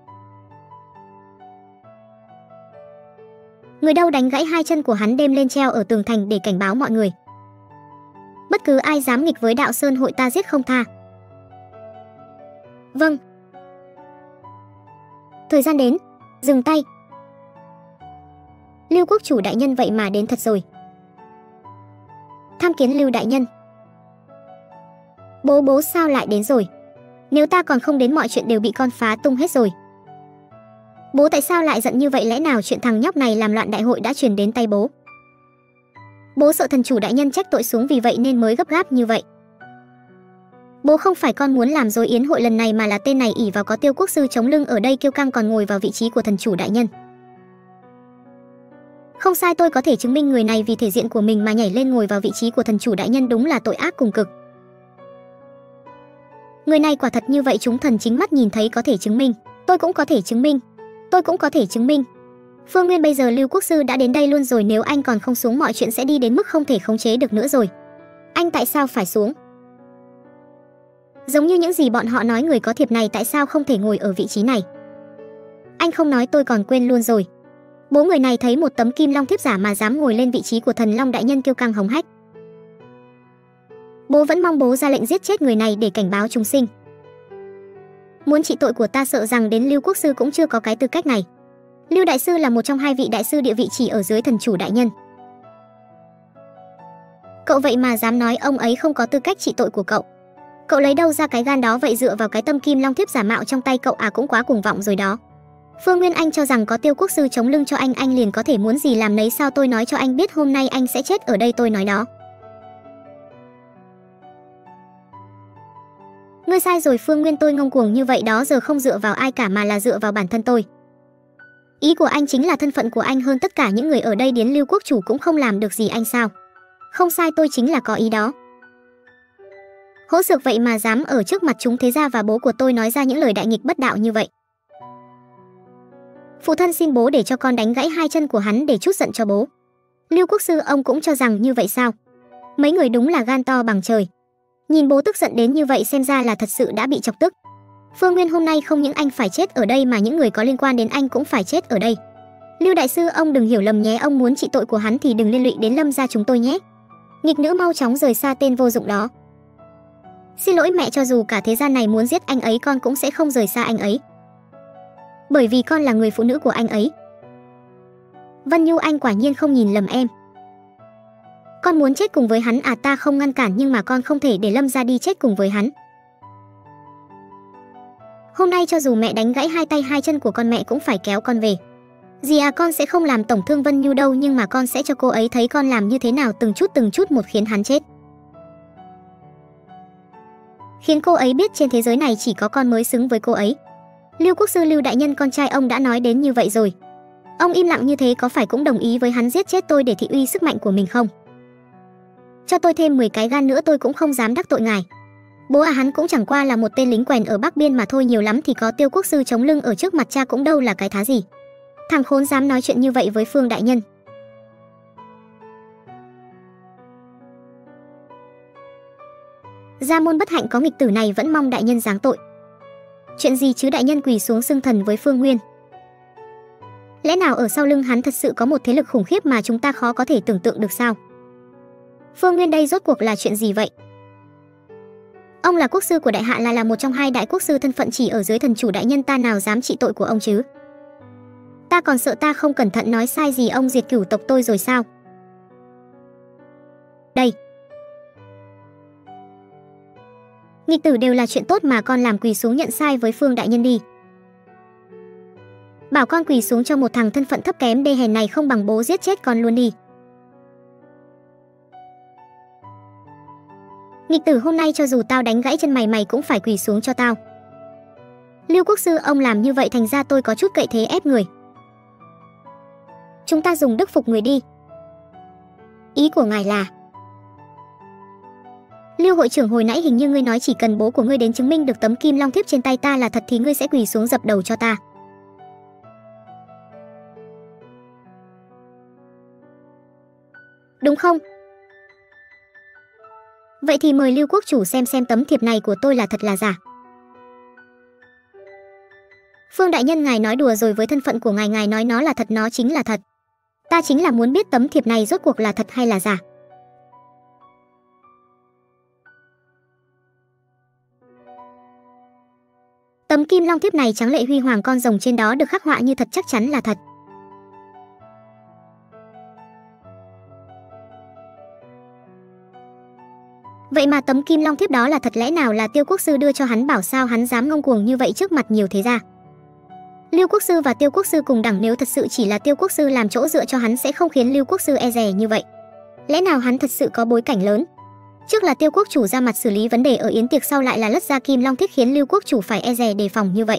Người đâu đánh gãy hai chân của hắn, đem lên treo ở tường thành để cảnh báo mọi người. Bất cứ ai dám nghịch với Đạo Sơn hội ta giết không tha. Vâng. Thời gian đến. Dừng tay. Lưu quốc chủ đại nhân vậy mà đến thật rồi. Tham kiến Lưu đại nhân. Bố sao lại đến rồi? Nếu ta còn không đến mọi chuyện đều bị con phá tung hết rồi. Bố tại sao lại giận như vậy? Lẽ nào chuyện thằng nhóc này làm loạn đại hội đã truyền đến tay bố? Bố sợ thần chủ đại nhân trách tội xuống, vì vậy nên mới gấp gáp như vậy. Bố không phải con muốn làm dối yến hội lần này, mà là tên này ỷ vào có Tiêu quốc sư chống lưng ở đây kiêu căng còn ngồi vào vị trí của thần chủ đại nhân. Không sai, tôi có thể chứng minh người này vì thể diện của mình mà nhảy lên ngồi vào vị trí của thần chủ đại nhân, đúng là tội ác cùng cực. Người này quả thật như vậy, chúng thần chính mắt nhìn thấy, có thể chứng minh. Tôi cũng có thể chứng minh. Tôi cũng có thể chứng minh. Phương Nguyên, bây giờ Lưu quốc sư đã đến đây luôn rồi, nếu anh còn không xuống mọi chuyện sẽ đi đến mức không thể khống chế được nữa rồi. Anh tại sao phải xuống? Giống như những gì bọn họ nói, người có thiệp này tại sao không thể ngồi ở vị trí này? Anh không nói tôi còn quên luôn rồi. Bố, người này thấy một tấm kim long thiếp giả mà dám ngồi lên vị trí của thần long đại nhân kiêu căng hống hách. Bố vẫn mong bố ra lệnh giết chết người này để cảnh báo chúng sinh. Muốn trị tội của ta, sợ rằng đến Lưu quốc sư cũng chưa có cái tư cách này. Lưu đại sư là một trong hai vị đại sư địa vị chỉ ở dưới thần chủ đại nhân. Cậu vậy mà dám nói ông ấy không có tư cách trị tội của cậu. Cậu lấy đâu ra cái gan đó vậy? Dựa vào cái tâm kim long thiếp giả mạo trong tay cậu à? Cũng quá cuồng vọng rồi đó. Phương Nguyên, anh cho rằng có Tiêu quốc sư chống lưng cho anh liền có thể muốn gì làm nấy sao? Tôi nói cho anh biết, hôm nay anh sẽ chết ở đây, tôi nói đó. Ngươi sai rồi Phương Nguyên, tôi ngông cuồng như vậy đó giờ không dựa vào ai cả mà là dựa vào bản thân tôi. Ý của anh chính là thân phận của anh hơn tất cả những người ở đây, đến Lưu quốc chủ cũng không làm được gì anh sao? Không sai, tôi chính là có ý đó. Hỗn xược vậy mà dám ở trước mặt chúng thế gia và bố của tôi nói ra những lời đại nghịch bất đạo như vậy. Phụ thân xin bố để cho con đánh gãy 2 chân của hắn để trút giận cho bố. Lưu Quốc sư, ông cũng cho rằng như vậy sao? Mấy người đúng là gan to bằng trời. Nhìn bố tức giận đến như vậy xem ra là thật sự đã bị chọc tức. Phương Nguyên, hôm nay không những anh phải chết ở đây mà những người có liên quan đến anh cũng phải chết ở đây. Lưu đại sư, ông đừng hiểu lầm nhé, ông muốn trị tội của hắn thì đừng liên lụy đến Lâm gia chúng tôi nhé. Nghịch nữ, mau chóng rời xa tên vô dụng đó. Xin lỗi mẹ, cho dù cả thế gian này muốn giết anh ấy con cũng sẽ không rời xa anh ấy. Bởi vì con là người phụ nữ của anh ấy. Vân Nhu, anh quả nhiên không nhìn lầm em. Con muốn chết cùng với hắn à? Ta không ngăn cản nhưng mà con không thể để Lâm gia đi chết cùng với hắn. Hôm nay cho dù mẹ đánh gãy 2 tay 2 chân của con, mẹ cũng phải kéo con về. Dì à, con sẽ không làm tổn thương Vân Nhu đâu, nhưng mà con sẽ cho cô ấy thấy con làm như thế nào, từng chút một khiến hắn chết. Khiến cô ấy biết trên thế giới này chỉ có con mới xứng với cô ấy. Lưu Quốc sư, Lưu đại nhân, con trai ông đã nói đến như vậy rồi. Ông im lặng như thế có phải cũng đồng ý với hắn giết chết tôi để thị uy sức mạnh của mình không? Cho tôi thêm 10 cái gan nữa tôi cũng không dám đắc tội ngài. Bố à, hắn cũng chẳng qua là một tên lính quèn ở Bắc Biên mà thôi, nhiều lắm thì có Tiêu Quốc sư chống lưng ở trước mặt cha cũng đâu là cái thá gì. Thằng khốn dám nói chuyện như vậy với Phương đại nhân. Gia môn bất hạnh có nghịch tử này, vẫn mong đại nhân giáng tội. Chuyện gì chứ? Đại nhân quỳ xuống xưng thần với Phương Nguyên. Lẽ nào ở sau lưng hắn thật sự có một thế lực khủng khiếp mà chúng ta khó có thể tưởng tượng được sao? Phương Nguyên, đây rốt cuộc là chuyện gì vậy? Ông là quốc sư của đại hạ, là một trong 2 đại quốc sư, thân phận chỉ ở dưới thần chủ đại nhân, ta nào dám trị tội của ông chứ? Ta còn sợ ta không cẩn thận nói sai gì ông diệt cửu tộc tôi rồi sao? Đây, nghịch tử đều là chuyện tốt mà con làm, quỳ xuống nhận sai với Phương đại nhân đi. Bảo con quỳ xuống cho một thằng thân phận thấp kém đê hèn này, không bằng bố giết chết con luôn đi. Nghịch tử, hôm nay cho dù tao đánh gãy chân mày, mày cũng phải quỳ xuống cho tao. Lưu Quốc sư, ông làm như vậy thành ra tôi có chút cậy thế ép người. Chúng ta dùng đức phục người đi. Ý của ngài là... Lưu hội trưởng, hồi nãy hình như ngươi nói chỉ cần bố của ngươi đến chứng minh được tấm kim long thiếp trên tay ta là thật thì ngươi sẽ quỳ xuống dập đầu cho ta. Đúng không? Vậy thì mời Lưu quốc chủ xem tấm thiệp này của tôi là thật là giả. Phương đại nhân, ngài nói đùa rồi, với thân phận của ngài, ngài nói nó là thật, nó chính là thật. Ta chính là muốn biết tấm thiệp này rốt cuộc là thật hay là giả. Tấm kim long thiếp này trắng lệ huy hoàng, con rồng trên đó được khắc họa như thật, chắc chắn là thật. Vậy mà tấm kim long thiếp đó là thật, lẽ nào là Tiêu Quốc sư đưa cho hắn? Bảo sao hắn dám ngông cuồng như vậy trước mặt nhiều thế gia? Lưu Quốc sư và Tiêu Quốc sư cùng đẳng, nếu thật sự chỉ là Tiêu Quốc sư làm chỗ dựa cho hắn sẽ không khiến Lưu Quốc sư e dè như vậy. Lẽ nào hắn thật sự có bối cảnh lớn? Trước là Tiêu Quốc chủ ra mặt xử lý vấn đề ở yến tiệc, sau lại là lất ra kim long thiếp khiến Lưu Quốc chủ phải e dè đề phòng như vậy.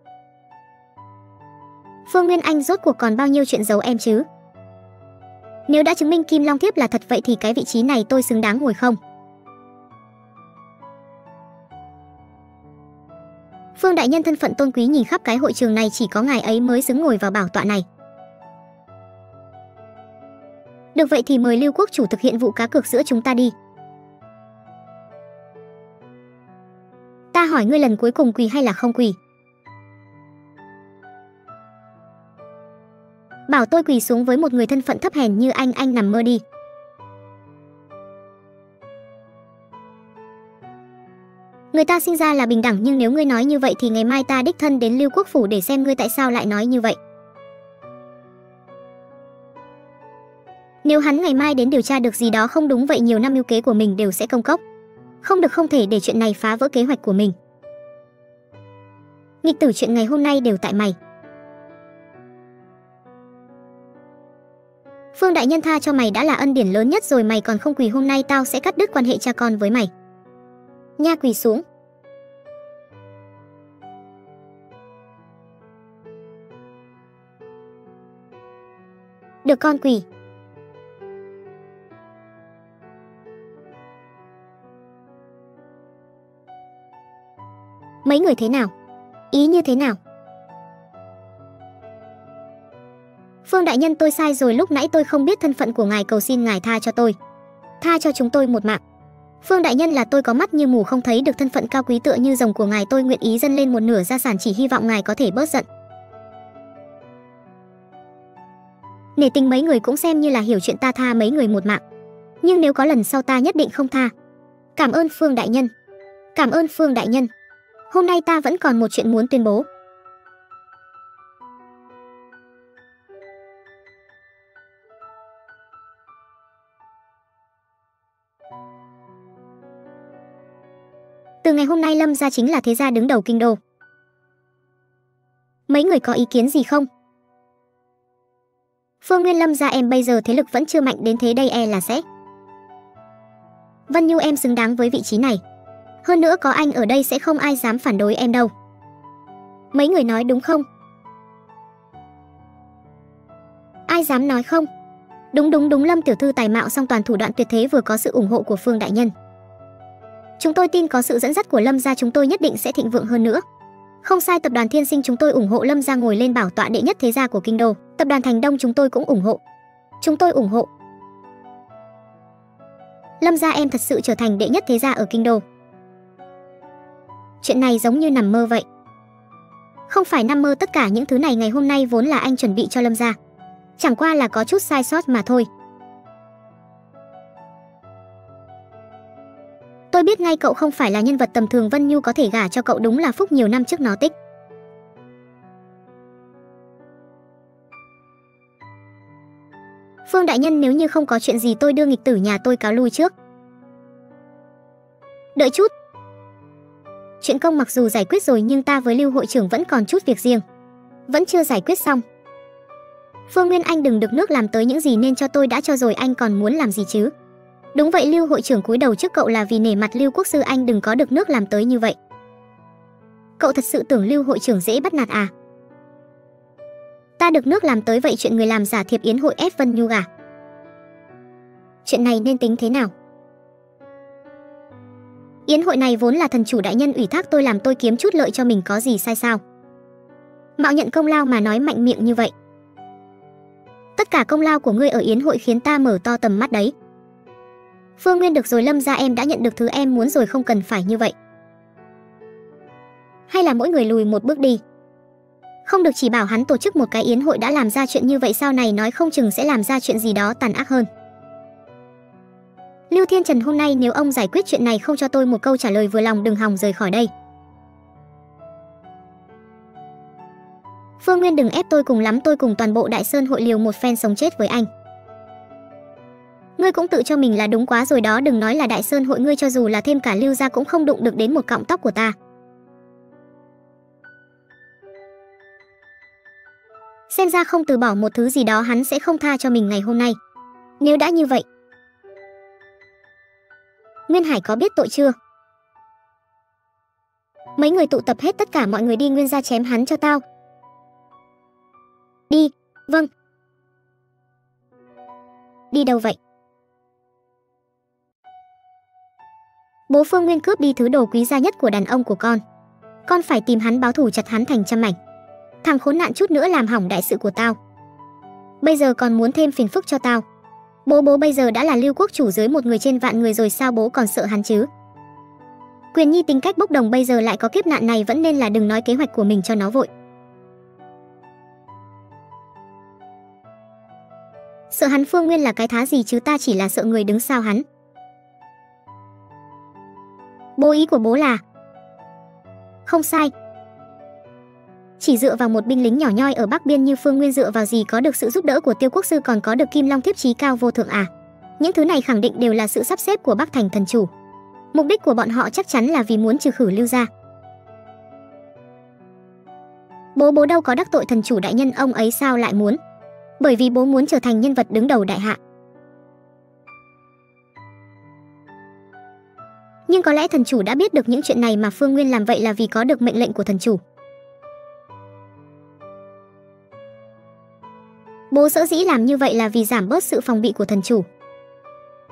Phương Nguyên, anh rốt cuộc còn bao nhiêu chuyện giấu em chứ? Nếu đã chứng minh kim long thiếp là thật, vậy thì cái vị trí này tôi xứng đáng ngồi không? Phương đại nhân thân phận tôn quý, nhìn khắp cái hội trường này chỉ có ngài ấy mới xứng ngồi vào bảo tọa này. Được, vậy thì mời Lưu quốc chủ thực hiện vụ cá cược giữa chúng ta đi. Ta hỏi ngươi lần cuối cùng, quỳ hay là không quỳ? Bảo tôi quỳ xuống với một người thân phận thấp hèn như anh nằm mơ đi. Người ta sinh ra là bình đẳng, nhưng nếu ngươi nói như vậy thì ngày mai ta đích thân đến Lưu quốc phủ để xem ngươi tại sao lại nói như vậy. Nếu hắn ngày mai đến điều tra được gì đó không đúng, vậy nhiều năm mưu kế của mình đều sẽ công cốc. Không được, không thể để chuyện này phá vỡ kế hoạch của mình. Nghịch tử, chuyện ngày hôm nay đều tại mày. Phương đại nhân tha cho mày đã là ân điển lớn nhất rồi, mày còn không quỳ, hôm nay tao sẽ cắt đứt quan hệ cha con với mày. Nha, quỳ xuống. Được, con quỳ. Mấy người thế nào? Ý như thế nào? Phương đại nhân, tôi sai rồi, lúc nãy tôi không biết thân phận của ngài, cầu xin ngài tha cho tôi. Tha cho chúng tôi một mạng. Phương đại nhân, là tôi có mắt như mù không thấy được thân phận cao quý tựa như rồng của ngài, tôi nguyện ý dâng lên một nửa gia sản, chỉ hy vọng ngài có thể bớt giận. Nể tình mấy người cũng xem như là hiểu chuyện, ta tha mấy người một mạng. Nhưng nếu có lần sau ta nhất định không tha. Cảm ơn Phương đại nhân. Cảm ơn Phương đại nhân. Hôm nay ta vẫn còn một chuyện muốn tuyên bố. Từ ngày hôm nay Lâm gia chính là thế gia đứng đầu kinh đô. Mấy người có ý kiến gì không? Phương Nguyên, Lâm gia em bây giờ thế lực vẫn chưa mạnh đến thế, đây e là sẽ. Vân Nhu, em xứng đáng với vị trí này. Hơn nữa có anh ở đây sẽ không ai dám phản đối em đâu. Mấy người nói đúng không? Ai dám nói không? Đúng, Lâm tiểu thư tài mạo song toàn, thủ đoạn tuyệt thế, vừa có sự ủng hộ của Phương đại nhân. Chúng tôi tin có sự dẫn dắt của Lâm gia chúng tôi nhất định sẽ thịnh vượng hơn nữa. Không sai, tập đoàn Thiên Sinh chúng tôi ủng hộ Lâm gia ngồi lên bảo tọa đệ nhất thế gia của kinh đô. Tập đoàn Thành Đông chúng tôi cũng ủng hộ. Chúng tôi ủng hộ Lâm gia em thật sự trở thành đệ nhất thế gia ở kinh đô. Chuyện này giống như nằm mơ vậy. Không phải nằm mơ, tất cả những thứ này ngày hôm nay vốn là anh chuẩn bị cho Lâm gia. Chẳng qua là có chút sai sót mà thôi. Tôi biết ngay cậu không phải là nhân vật tầm thường, Vân Nhu có thể gả cho cậu đúng là phúc nhiều năm trước nó tích. Phương đại nhân, nếu như không có chuyện gì tôi đưa nghịch tử nhà tôi cáo lui trước. Đợi chút. Chuyện công mặc dù giải quyết rồi nhưng ta với Lưu hội trưởng vẫn còn chút việc riêng. Vẫn chưa giải quyết xong. Phương Nguyên, anh đừng được nước làm tới những gì nên cho tôi đã cho rồi, anh còn muốn làm gì chứ? Đúng vậy, Lưu hội trưởng cúi đầu trước cậu là vì nể mặt Lưu quốc sư, anh đừng có được nước làm tới như vậy. Cậu thật sự tưởng Lưu hội trưởng dễ bắt nạt à? Ta được nước làm tới vậy, chuyện người làm giả thiệp yến hội ép Vân Nhu gả. Chuyện này nên tính thế nào? Yến hội này vốn là thần chủ đại nhân ủy thác tôi làm, tôi kiếm chút lợi cho mình có gì sai sao? Mạo nhận công lao mà nói mạnh miệng như vậy. Tất cả công lao của ngươi ở yến hội khiến ta mở to tầm mắt đấy. Phương Nguyên, được rồi, Lâm gia em đã nhận được thứ em muốn rồi, không cần phải như vậy. Hay là mỗi người lùi một bước đi. Không được chỉ bảo hắn tổ chức một cái yến hội đã làm ra chuyện như vậy, sau này nói không chừng sẽ làm ra chuyện gì đó tàn ác hơn. Lưu Thiên Trần, hôm nay nếu ông giải quyết chuyện này không cho tôi một câu trả lời vừa lòng đừng hòng rời khỏi đây. Phương Nguyên, đừng ép tôi, cùng lắm tôi cùng toàn bộ Đại Sơn hội liều một phen sống chết với anh. Ngươi cũng tự cho mình là đúng quá rồi đó, đừng nói là Đại Sơn hội, ngươi cho dù là thêm cả Lưu gia cũng không đụng được đến một cọng tóc của ta. Xem ra không từ bỏ một thứ gì đó hắn sẽ không tha cho mình ngày hôm nay. Nếu đã như vậy, Nguyên Hải có biết tội chưa? Mấy người tụ tập hết tất cả mọi người đi Nguyên gia chém hắn cho tao. Đi, vâng. Đi đâu vậy? Bố Phương Nguyên cướp đi thứ đồ quý giá nhất của đàn ông của con phải tìm hắn báo thù, chặt hắn thành trăm mảnh. Thằng khốn nạn chút nữa làm hỏng đại sự của tao, bây giờ còn muốn thêm phiền phức cho tao. Bố bây giờ đã là Lưu quốc chủ dưới một người trên vạn người rồi, sao bố còn sợ hắn chứ? Quyền Nhi tính cách bốc đồng, bây giờ lại có kiếp nạn này, vẫn nên là đừng nói kế hoạch của mình cho nó vội. Sợ hắn Phương Nguyên là cái thá gì chứ, ta chỉ là sợ người đứng sau hắn. Bố, ý của bố là không sai. Chỉ dựa vào một binh lính nhỏ nhoi ở Bắc Biên như Phương Nguyên dựa vào gì có được sự giúp đỡ của Tiêu quốc sư, còn có được Kim Long thiếp chí cao vô thượng à? Những thứ này khẳng định đều là sự sắp xếp của Bắc Thành thần chủ. Mục đích của bọn họ chắc chắn là vì muốn trừ khử Lưu gia. Bố đâu có đắc tội thần chủ đại nhân, ông ấy sao lại muốn? Bởi vì bố muốn trở thành nhân vật đứng đầu đại hạ. Nhưng có lẽ thần chủ đã biết được những chuyện này mà Phương Nguyên làm vậy là vì có được mệnh lệnh của thần chủ. Bố sở dĩ làm như vậy là vì giảm bớt sự phòng bị của thần chủ.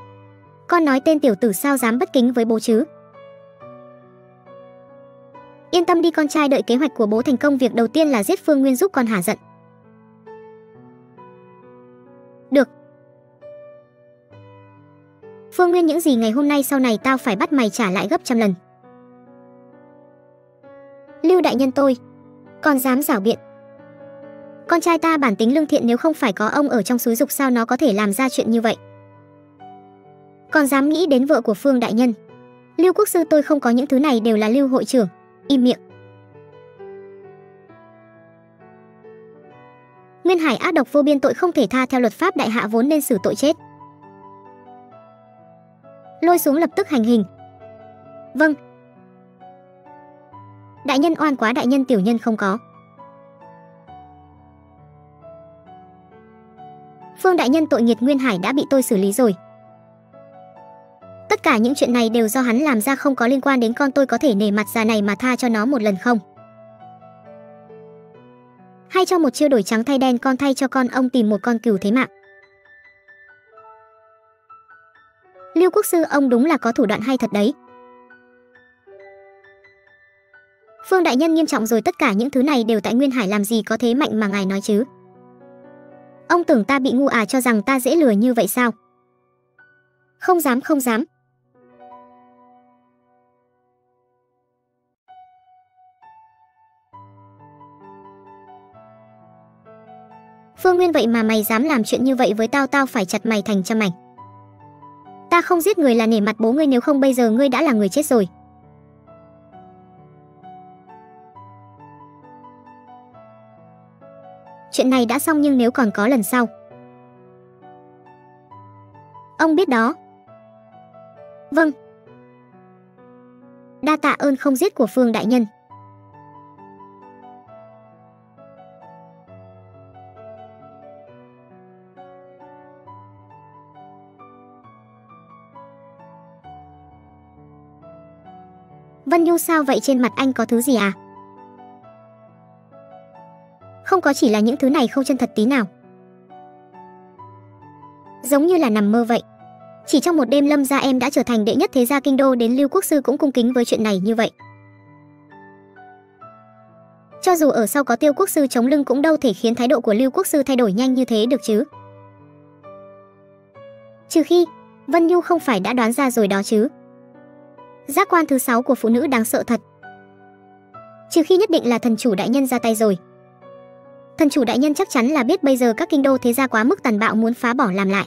Con nói tên tiểu tử sao dám bất kính với bố chứ? Yên tâm đi con trai, đợi kế hoạch của bố thành công, việc đầu tiên là giết Phương Nguyên giúp con hả giận. Được. Phương Nguyên, những gì ngày hôm nay sau này tao phải bắt mày trả lại gấp trăm lần. Lưu đại nhân tôi, còn dám giảo biện. Con trai ta bản tính lương thiện, nếu không phải có ông ở trong xúi giục sao nó có thể làm ra chuyện như vậy. Còn dám nghĩ đến vợ của Phương đại nhân. Lưu quốc sư, tôi không có những thứ này, đều là Lưu hội trưởng. Im miệng. Nguyên Hải ác độc vô biên, tội không thể tha, theo luật pháp đại hạ vốn nên xử tội chết. Lôi xuống lập tức hành hình. Vâng. Đại nhân oan quá, đại nhân tiểu nhân không có. Phương đại nhân tội nghiệt, Nguyên Hải đã bị tôi xử lý rồi. Tất cả những chuyện này đều do hắn làm ra, không có liên quan đến con tôi, có thể nể mặt già này mà tha cho nó một lần không? Hay cho một chiêu đổi trắng thay đen, con thay cho con ông tìm một con cừu thế mạng. Lưu quốc sư, ông đúng là có thủ đoạn hay thật đấy. Phương đại nhân nghiêm trọng rồi, tất cả những thứ này đều tại Nguyên Hải, làm gì có thế mạnh mà ngài nói chứ? Ông tưởng ta bị ngu à, cho rằng ta dễ lừa như vậy sao? Không dám, không dám. Phương Nguyên, vậy mà mày dám làm chuyện như vậy với tao, tao phải chặt mày thành trăm mảnh. Ta không giết người là nể mặt bố ngươi, nếu không bây giờ ngươi đã là người chết rồi. Chuyện này đã xong, nhưng nếu còn có lần sau. Ông biết đó. Vâng. Đa tạ ơn không giết của Phương đại nhân. Vân Nhu, sao vậy, trên mặt anh có thứ gì à? Không có, chỉ là những thứ này không chân thật tí nào. Giống như là nằm mơ vậy. Chỉ trong một đêm Lâm gia em đã trở thành đệ nhất thế gia kinh đô, đến Lưu quốc sư cũng cung kính với chuyện này như vậy. Cho dù ở sau có Tiêu quốc sư chống lưng cũng đâu thể khiến thái độ của Lưu quốc sư thay đổi nhanh như thế được chứ. Trừ khi Vân Nhu không phải đã đoán ra rồi đó chứ. Giác quan thứ 6 của phụ nữ đáng sợ thật. Trừ khi nhất định là thần chủ đại nhân ra tay rồi. Thần chủ đại nhân chắc chắn là biết bây giờ các kinh đô thế gia quá mức tàn bạo, muốn phá bỏ làm lại.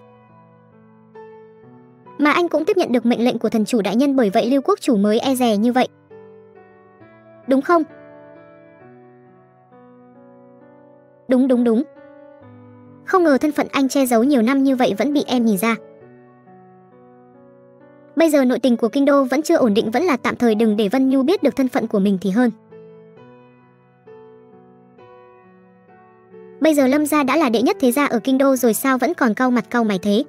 Mà anh cũng tiếp nhận được mệnh lệnh của thần chủ đại nhân, bởi vậy Lưu quốc chủ mới e dè như vậy. Đúng không? Đúng. Không ngờ thân phận anh che giấu nhiều năm như vậy vẫn bị em nhìn ra. Bây giờ nội tình của kinh đô vẫn chưa ổn định, vẫn là tạm thời đừng để Vân Nhu biết được thân phận của mình thì hơn. Bây giờ Lâm gia đã là đệ nhất thế gia ở kinh đô rồi, sao vẫn còn cau mặt cau mày thế?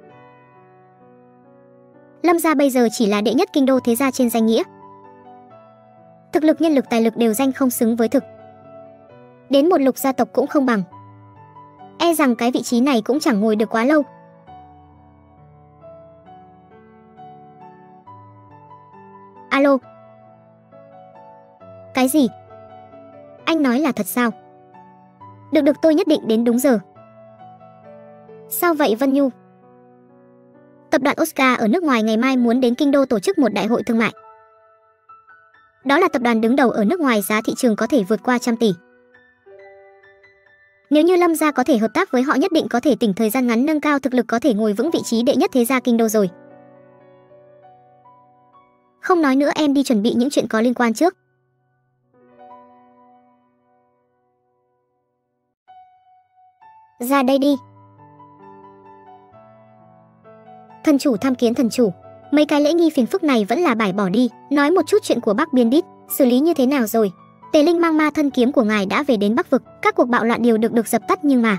Lâm gia bây giờ chỉ là đệ nhất kinh đô thế gia trên danh nghĩa. Thực lực, nhân lực, tài lực đều danh không xứng với thực. Đến một lục gia tộc cũng không bằng. E rằng cái vị trí này cũng chẳng ngồi được quá lâu. Alo. Cái gì? Anh nói là thật sao? Được, tôi nhất định đến đúng giờ. Sao vậy Vân Nhu? Tập đoàn Oscar ở nước ngoài ngày mai muốn đến kinh đô tổ chức một đại hội thương mại. Đó là tập đoàn đứng đầu ở nước ngoài, giá thị trường có thể vượt qua 100 tỷ. Nếu như Lâm gia có thể hợp tác với họ, nhất định có thể tỉnh thời gian ngắn nâng cao thực lực, có thể ngồi vững vị trí đệ nhất thế gia kinh đô rồi. Không nói nữa, em đi chuẩn bị những chuyện có liên quan trước. Ra đây đi. Thần chủ tham kiến thần chủ. Mấy cái lễ nghi phiền phức này vẫn là bãi bỏ đi. Nói một chút chuyện của Bắc Biên Đít, xử lý như thế nào rồi? Tề Linh mang ma thân kiếm của ngài đã về đến Bắc vực, các cuộc bạo loạn đều được dập tắt, nhưng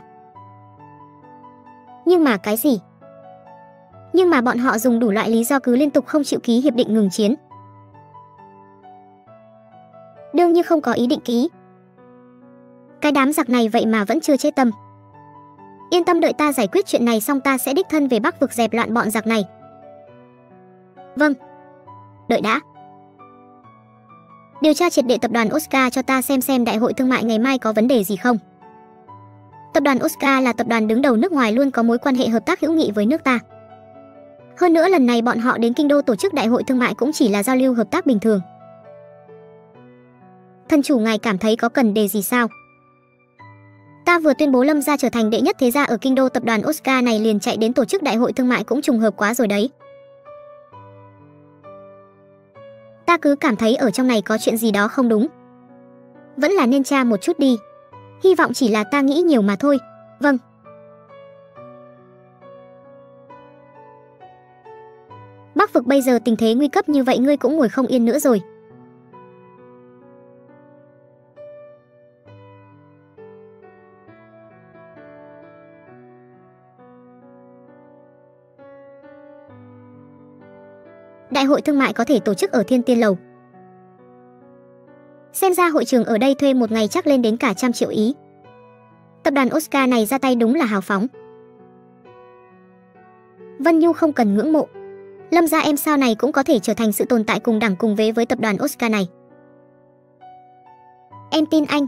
mà cái gì? Nhưng mà bọn họ dùng đủ loại lý do cứ liên tục không chịu ký hiệp định ngừng chiến. Đương như không có ý định ký. Cái đám giặc này vậy mà vẫn chưa chết tâm. Yên tâm, đợi ta giải quyết chuyện này xong ta sẽ đích thân về Bắc vực dẹp loạn bọn giặc này. Vâng. Đợi đã. Điều tra triệt để tập đoàn Oscar cho ta xem đại hội thương mại ngày mai có vấn đề gì không. Tập đoàn Oscar là tập đoàn đứng đầu nước ngoài luôn có mối quan hệ hợp tác hữu nghị với nước ta. Hơn nữa lần này bọn họ đến Kinh Đô tổ chức đại hội thương mại cũng chỉ là giao lưu hợp tác bình thường. Thần chủ ngài cảm thấy có cần đề gì sao? Ta vừa tuyên bố Lâm gia trở thành đệ nhất thế gia ở Kinh Đô, tập đoàn Oscar này liền chạy đến tổ chức đại hội thương mại cũng trùng hợp quá rồi đấy. Ta cứ cảm thấy ở trong này có chuyện gì đó không đúng. Vẫn là nên tra một chút đi. Hy vọng chỉ là ta nghĩ nhiều mà thôi. Vâng. Bắc vực bây giờ tình thế nguy cấp như vậy ngươi cũng ngồi không yên nữa rồi. Đại hội thương mại có thể tổ chức ở Thiên Tiên Lầu. Xem ra hội trường ở đây thuê một ngày chắc lên đến cả 100 triệu ý. Tập đoàn Oscar này ra tay đúng là hào phóng. Vân Nhu không cần ngưỡng mộ. Lâm gia em sau này cũng có thể trở thành sự tồn tại cùng đẳng cùng vế với tập đoàn Oscar này. Em tin anh.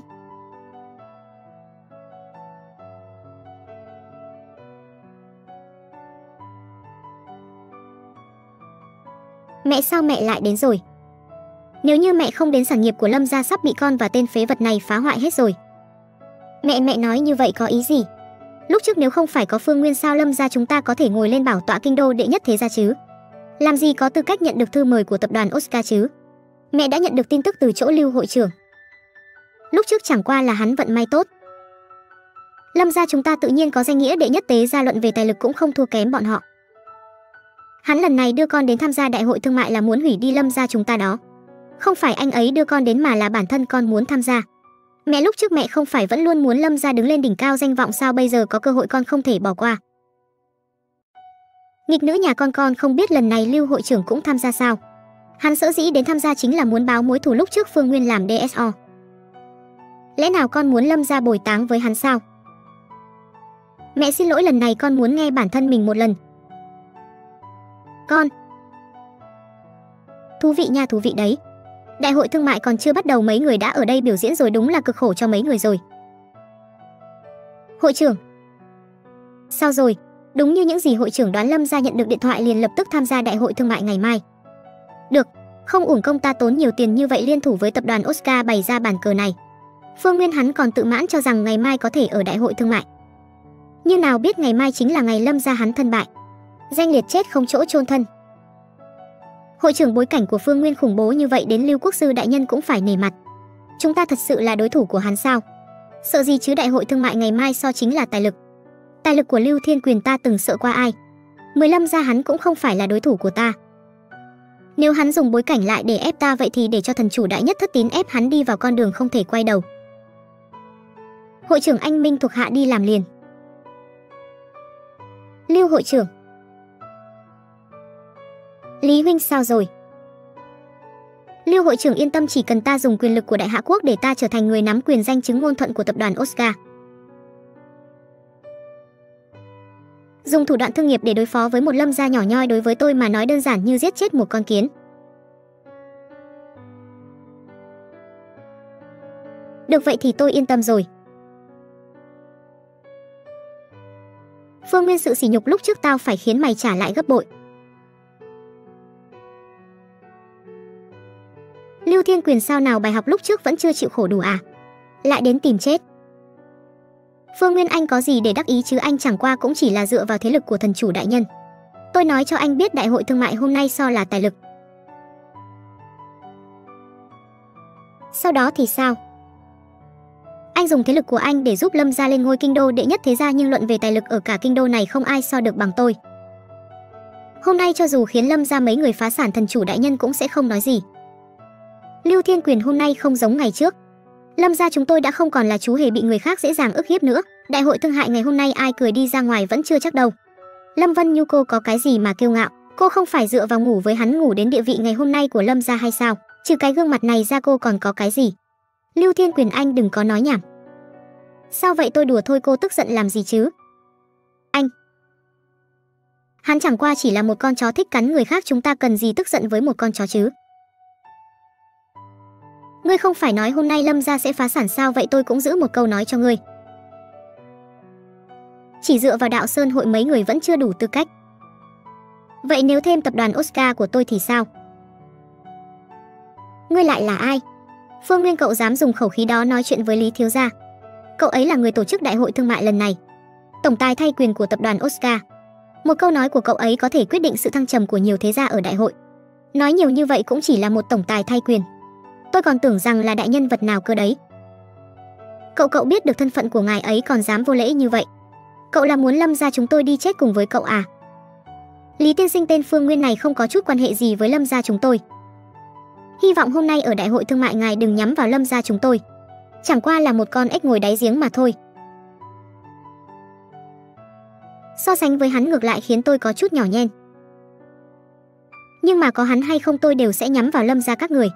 Mẹ, sao mẹ lại đến rồi? Nếu như mẹ không đến, sản nghiệp của Lâm gia sắp bị con và tên phế vật này phá hoại hết rồi. Mẹ nói như vậy có ý gì? Lúc trước nếu không phải có Phương Nguyên, sao Lâm gia chúng ta có thể ngồi lên bảo tọa Kinh Đô đệ nhất thế gia chứ? Làm gì có tư cách nhận được thư mời của tập đoàn Oscar chứ? Mẹ đã nhận được tin tức từ chỗ Lưu hội trưởng. Lúc trước chẳng qua là hắn vận may tốt. Lâm gia chúng ta tự nhiên có danh nghĩa đệ nhất tế gia, luận về tài lực cũng không thua kém bọn họ. Hắn lần này đưa con đến tham gia đại hội thương mại là muốn hủy đi Lâm gia chúng ta đó. Không phải anh ấy đưa con đến mà là bản thân con muốn tham gia. Mẹ, lúc trước mẹ không phải vẫn luôn muốn Lâm gia đứng lên đỉnh cao danh vọng sao? Bây giờ có cơ hội con không thể bỏ qua. Nghịch nữ nhà con không biết lần này Lưu hội trưởng cũng tham gia sao? Hắn sở dĩ đến tham gia chính là muốn báo mối thù lúc trước Phương Nguyên làm DSO. Lẽ nào con muốn Lâm gia bồi táng với hắn sao? Mẹ xin lỗi, lần này con muốn nghe bản thân mình một lần. Con. Thú vị nha, thú vị đấy. Đại hội thương mại còn chưa bắt đầu mấy người đã ở đây biểu diễn rồi, đúng là cực khổ cho mấy người rồi. Hội trưởng. Sao rồi? Đúng như những gì hội trưởng đoán, Lâm gia nhận được điện thoại liền lập tức tham gia đại hội thương mại ngày mai. Được, không uổng công ta tốn nhiều tiền như vậy liên thủ với tập đoàn Oscar bày ra bàn cờ này. Phương Nguyên hắn còn tự mãn cho rằng ngày mai có thể ở đại hội thương mại. Như nào biết ngày mai chính là ngày Lâm gia hắn thân bại. Danh liệt chết không chỗ chôn thân. Hội trưởng, bối cảnh của Phương Nguyên khủng bố như vậy đến Lưu Quốc sư đại nhân cũng phải nể mặt. Chúng ta thật sự là đối thủ của hắn sao? Sợ gì chứ, đại hội thương mại ngày mai so chính là tài lực. Tài lực của Lưu Thiên Quyền ta từng sợ qua ai. 15 gia hắn cũng không phải là đối thủ của ta. Nếu hắn dùng bối cảnh lại để ép ta, vậy thì để cho thần chủ đại nhất Thất Tín ép hắn đi vào con đường không thể quay đầu. Hội trưởng, anh minh thuộc hạ đi làm liền. Lưu hội trưởng. Lý huynh sao rồi? Lưu hội trưởng yên tâm, chỉ cần ta dùng quyền lực của Đại Hạ Quốc để ta trở thành người nắm quyền danh chứng ngôn thuận của tập đoàn Oscar. Dùng thủ đoạn thương nghiệp để đối phó với một Lâm gia nhỏ nhoi đối với tôi mà nói đơn giản như giết chết một con kiến. Được vậy thì tôi yên tâm rồi. Phương Nguyên, sự sỉ nhục lúc trước tao phải khiến mày trả lại gấp bội. Lưu Thiên Quyền sao nào, bài học lúc trước vẫn chưa chịu khổ đủ à? Lại đến tìm chết. Phương Nguyên, anh có gì để đắc ý chứ, anh chẳng qua cũng chỉ là dựa vào thế lực của thần chủ đại nhân. Tôi nói cho anh biết, đại hội thương mại hôm nay so là tài lực. Sau đó thì sao? Anh dùng thế lực của anh để giúp Lâm gia lên ngôi Kinh Đô đệ nhất thế gia, nhưng luận về tài lực ở cả Kinh Đô này không ai so được bằng tôi. Hôm nay cho dù khiến Lâm gia mấy người phá sản, thần chủ đại nhân cũng sẽ không nói gì. Lưu Thiên Quyền hôm nay không giống ngày trước. Lâm gia chúng tôi đã không còn là chú hề bị người khác dễ dàng ức hiếp nữa. Đại hội thương hại ngày hôm nay ai cười đi ra ngoài vẫn chưa chắc đâu. Lâm Vân Nhu, cô có cái gì mà kiêu ngạo? Cô không phải dựa vào ngủ với hắn ngủ đến địa vị ngày hôm nay của Lâm gia hay sao? Trừ cái gương mặt này ra cô còn có cái gì? Lưu Thiên Quyền, anh đừng có nói nhảm. Sao vậy, tôi đùa thôi, cô tức giận làm gì chứ? Anh. Hắn chẳng qua chỉ là một con chó thích cắn người khác, chúng ta cần gì tức giận với một con chó chứ? Ngươi không phải nói hôm nay Lâm gia sẽ phá sản sao, vậy tôi cũng giữ một câu nói cho ngươi. Chỉ dựa vào Đạo Sơn hội mấy người vẫn chưa đủ tư cách. Vậy nếu thêm tập đoàn Oscar của tôi thì sao? Ngươi lại là ai? Phương Nguyên, cậu dám dùng khẩu khí đó nói chuyện với Lý thiếu gia? Cậu ấy là người tổ chức đại hội thương mại lần này, tổng tài thay quyền của tập đoàn Oscar. Một câu nói của cậu ấy có thể quyết định sự thăng trầm của nhiều thế gia ở đại hội. Nói nhiều như vậy cũng chỉ là một tổng tài thay quyền. Tôi còn tưởng rằng là đại nhân vật nào cơ đấy. Cậu biết được thân phận của ngài ấy còn dám vô lễ như vậy. Cậu là muốn Lâm gia chúng tôi đi chết cùng với cậu à? Lý tiên sinh tên Phương Nguyên này không có chút quan hệ gì với Lâm gia chúng tôi. Hy vọng hôm nay ở đại hội thương mại ngài đừng nhắm vào Lâm gia chúng tôi. Chẳng qua là một con ếch ngồi đáy giếng mà thôi. So sánh với hắn ngược lại khiến tôi có chút nhỏ nhen. Nhưng mà có hắn hay không tôi đều sẽ nhắm vào Lâm gia các người.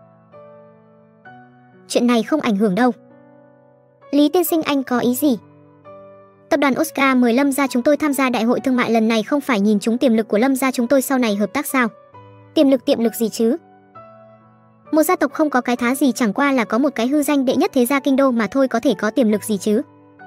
Chuyện này không ảnh hưởng đâu. Lý tiên sinh, anh có ý gì? Tập đoàn Oscar mời Lâm gia chúng tôi tham gia đại hội thương mại lần này không phải nhìn trúng tiềm lực của Lâm gia chúng tôi sau này hợp tác sao? Tiềm lực gì chứ? Một gia tộc không có cái thá gì, chẳng qua là có một cái hư danh đệ nhất thế gia kinh đô mà thôi, có thể có tiềm lực gì chứ?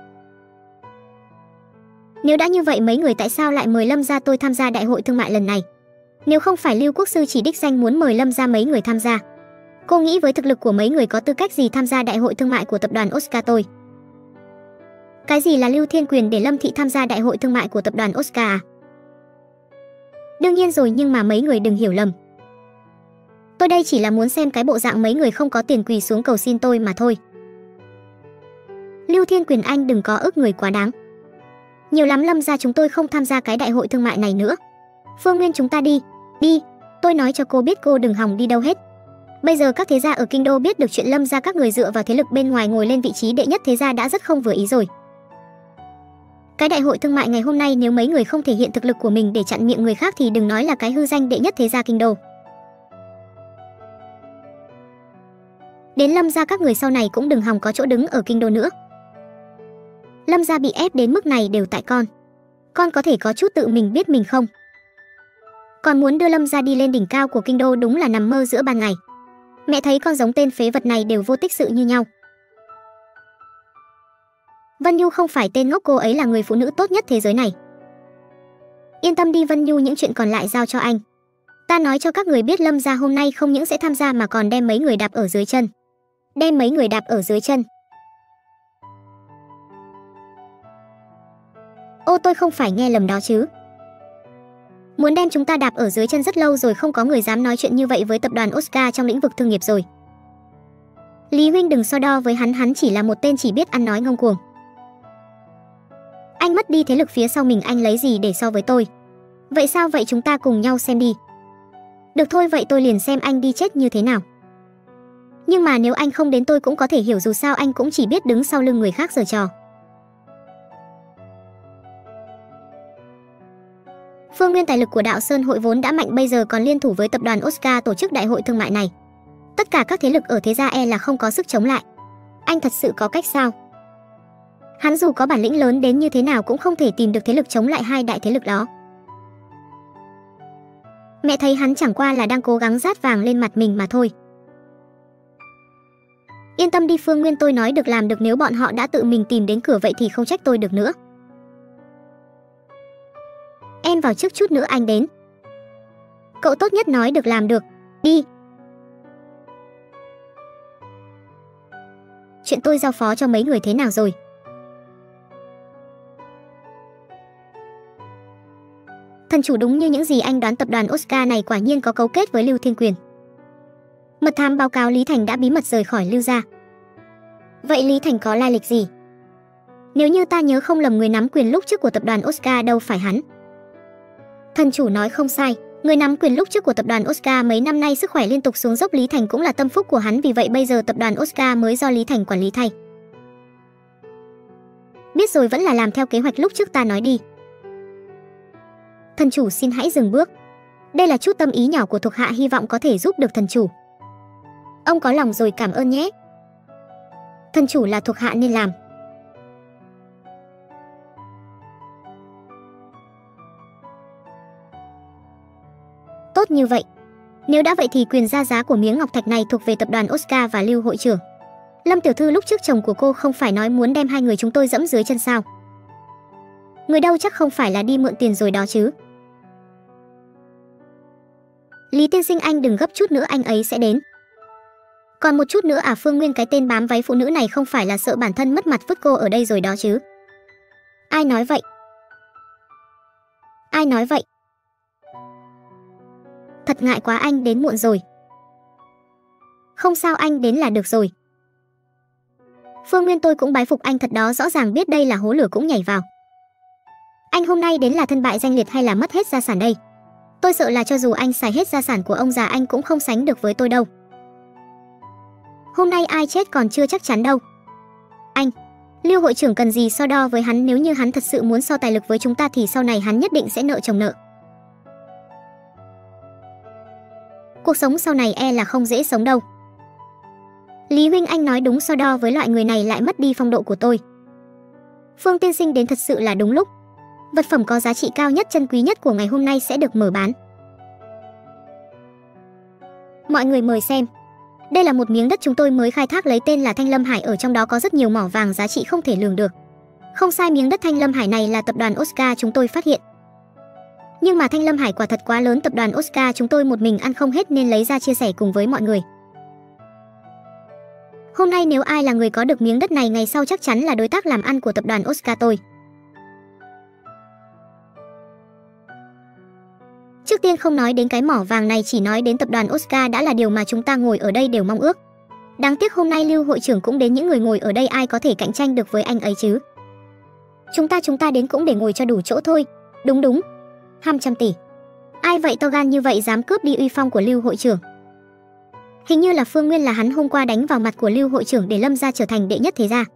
Nếu đã như vậy mấy người tại sao lại mời Lâm gia tôi tham gia đại hội thương mại lần này? Nếu không phải Lưu Quốc sư chỉ đích danh muốn mời Lâm gia mấy người tham gia, cô nghĩ với thực lực của mấy người có tư cách gì tham gia đại hội thương mại của tập đoàn Oscar tôi? Cái gì là Lưu Thiên Quyền để Lâm thị tham gia đại hội thương mại của tập đoàn Oscar à? Đương nhiên rồi, nhưng mà mấy người đừng hiểu lầm. Tôi đây chỉ là muốn xem cái bộ dạng mấy người không có tiền quỳ xuống cầu xin tôi mà thôi. Lưu Thiên Quyền, anh đừng có ức người quá đáng. Nhiều lắm, Lâm gia chúng tôi không tham gia cái đại hội thương mại này nữa. Phương Nguyên, chúng ta đi. Tôi nói cho cô biết, cô đừng hòng đi đâu hết. Bây giờ các thế gia ở kinh đô biết được chuyện Lâm gia các người dựa vào thế lực bên ngoài ngồi lên vị trí đệ nhất thế gia đã rất không vừa ý rồi. Cái đại hội thương mại ngày hôm nay nếu mấy người không thể hiện thực lực của mình để chặn miệng người khác thì đừng nói là cái hư danh đệ nhất thế gia kinh đô. Đến Lâm gia các người sau này cũng đừng hòng có chỗ đứng ở kinh đô nữa. Lâm gia bị ép đến mức này đều tại con. Con có thể có chút tự mình biết mình không? Còn muốn đưa Lâm gia đi lên đỉnh cao của kinh đô đúng là nằm mơ giữa ban ngày. Mẹ thấy con giống tên phế vật này đều vô tích sự như nhau. Vân Nhu không phải tên ngốc, cô ấy là người phụ nữ tốt nhất thế giới này. Yên tâm đi Vân Nhu, những chuyện còn lại giao cho anh. Ta nói cho các người biết, Lâm gia hôm nay không những sẽ tham gia mà còn đem mấy người đạp ở dưới chân. Đem mấy người đạp ở dưới chân. Ô, tôi không phải nghe lầm đó chứ? Muốn đem chúng ta đạp ở dưới chân rất lâu rồi, không có người dám nói chuyện như vậy với tập đoàn Oscar trong lĩnh vực thương nghiệp rồi. Lý huynh đừng so đo với hắn chỉ là một tên chỉ biết ăn nói ngông cuồng. Anh mất đi thế lực phía sau mình, anh lấy gì để so với tôi? Vậy sao vậy, chúng ta cùng nhau xem đi. Được thôi, vậy tôi liền xem anh đi chết như thế nào. Nhưng mà nếu anh không đến tôi cũng có thể hiểu, dù sao anh cũng chỉ biết đứng sau lưng người khác giở trò. Phương Nguyên, tài lực của Đạo Sơn hội vốn đã mạnh, bây giờ còn liên thủ với tập đoàn Oscar tổ chức đại hội thương mại này. Tất cả các thế lực ở thế gia e là không có sức chống lại. Anh thật sự có cách sao? Hắn dù có bản lĩnh lớn đến như thế nào cũng không thể tìm được thế lực chống lại hai đại thế lực đó. Mẹ thấy hắn chẳng qua là đang cố gắng dát vàng lên mặt mình mà thôi. Yên tâm đi Phương Nguyên, tôi nói được làm được, nếu bọn họ đã tự mình tìm đến cửa vậy thì không trách tôi được nữa. Em vào trước chút nữa anh đến. Cậu tốt nhất nói được làm được. Đi. Chuyện tôi giao phó cho mấy người thế nào rồi? Thần chủ, đúng như những gì anh đoán, tập đoàn Oscar này quả nhiên có cấu kết với Lưu Thiên Quyền. Mật thám báo cáo Lý Thành đã bí mật rời khỏi Lưu gia. Vậy Lý Thành có lai lịch gì? Nếu như ta nhớ không lầm, người nắm quyền lúc trước của tập đoàn Oscar đâu phải hắn. Thần chủ nói không sai, người nắm quyền lúc trước của tập đoàn Oscar mấy năm nay sức khỏe liên tục xuống dốc, Lý Thành cũng là tâm phúc của hắn, vì vậy bây giờ tập đoàn Oscar mới do Lý Thành quản lý thay. Biết rồi, vẫn là làm theo kế hoạch lúc trước ta nói đi. Thần chủ xin hãy dừng bước. Đây là chút tâm ý nhỏ của thuộc hạ, hy vọng có thể giúp được thần chủ. Ông có lòng rồi, cảm ơn nhé. Thần chủ là thuộc hạ nên làm. Tốt như vậy. Nếu đã vậy thì quyền ra giá của miếng ngọc thạch này thuộc về tập đoàn Oscar và Lưu hội trưởng. Lâm tiểu thư, lúc trước chồng của cô không phải nói muốn đem hai người chúng tôi dẫm dưới chân sao? Người đâu chắc không phải là đi mượn tiền rồi đó chứ. Lý tiên sinh, anh đừng gấp, chút nữa anh ấy sẽ đến. Còn một chút nữa à? Phương Nguyên, cái tên bám váy phụ nữ này không phải là sợ bản thân mất mặt vứt cô ở đây rồi đó chứ? Ai nói vậy? Ai nói vậy? Thật ngại quá, anh đến muộn rồi. Không sao, anh đến là được rồi. Phương Nguyên, tôi cũng bái phục anh thật đó, rõ ràng biết đây là hố lửa cũng nhảy vào. Anh hôm nay đến là thân bại danh liệt hay là mất hết gia sản đây? Tôi sợ là cho dù anh xài hết gia sản của ông già anh cũng không sánh được với tôi đâu. Hôm nay ai chết còn chưa chắc chắn đâu. Anh, Lưu hội trưởng cần gì so đo với hắn, nếu như hắn thật sự muốn so tài lực với chúng ta thì sau này hắn nhất định sẽ nợ chồng nợ. Cuộc sống sau này e là không dễ sống đâu. Lý huynh, anh nói đúng, so đo với loại người này lại mất đi phong độ của tôi. Phương tiên sinh đến thật sự là đúng lúc. Vật phẩm có giá trị cao nhất, chân quý nhất của ngày hôm nay sẽ được mở bán. Mọi người mời xem. Đây là một miếng đất chúng tôi mới khai thác lấy tên là Thanh Lâm Hải, ở trong đó có rất nhiều mỏ vàng giá trị không thể lường được. Không sai, miếng đất Thanh Lâm Hải này là tập đoàn Oscar chúng tôi phát hiện. Nhưng mà Thanh Lâm Hải quả thật quá lớn, tập đoàn Oscar chúng tôi một mình ăn không hết nên lấy ra chia sẻ cùng với mọi người. Hôm nay nếu ai là người có được miếng đất này, ngày sau chắc chắn là đối tác làm ăn của tập đoàn Oscar tôi. Trước tiên không nói đến cái mỏ vàng này, chỉ nói đến tập đoàn Oscar đã là điều mà chúng ta ngồi ở đây đều mong ước. Đáng tiếc hôm nay Lưu hội trưởng cũng đến, những người ngồi ở đây ai có thể cạnh tranh được với anh ấy chứ? Chúng ta đến cũng để ngồi cho đủ chỗ thôi. Đúng, 200 tỷ. Ai vậy, to gan như vậy dám cướp đi uy phong của Lưu hội trưởng? Hình như là Phương Nguyên, là hắn hôm qua đánh vào mặt của Lưu hội trưởng để Lâm gia trở thành đệ nhất thế gia.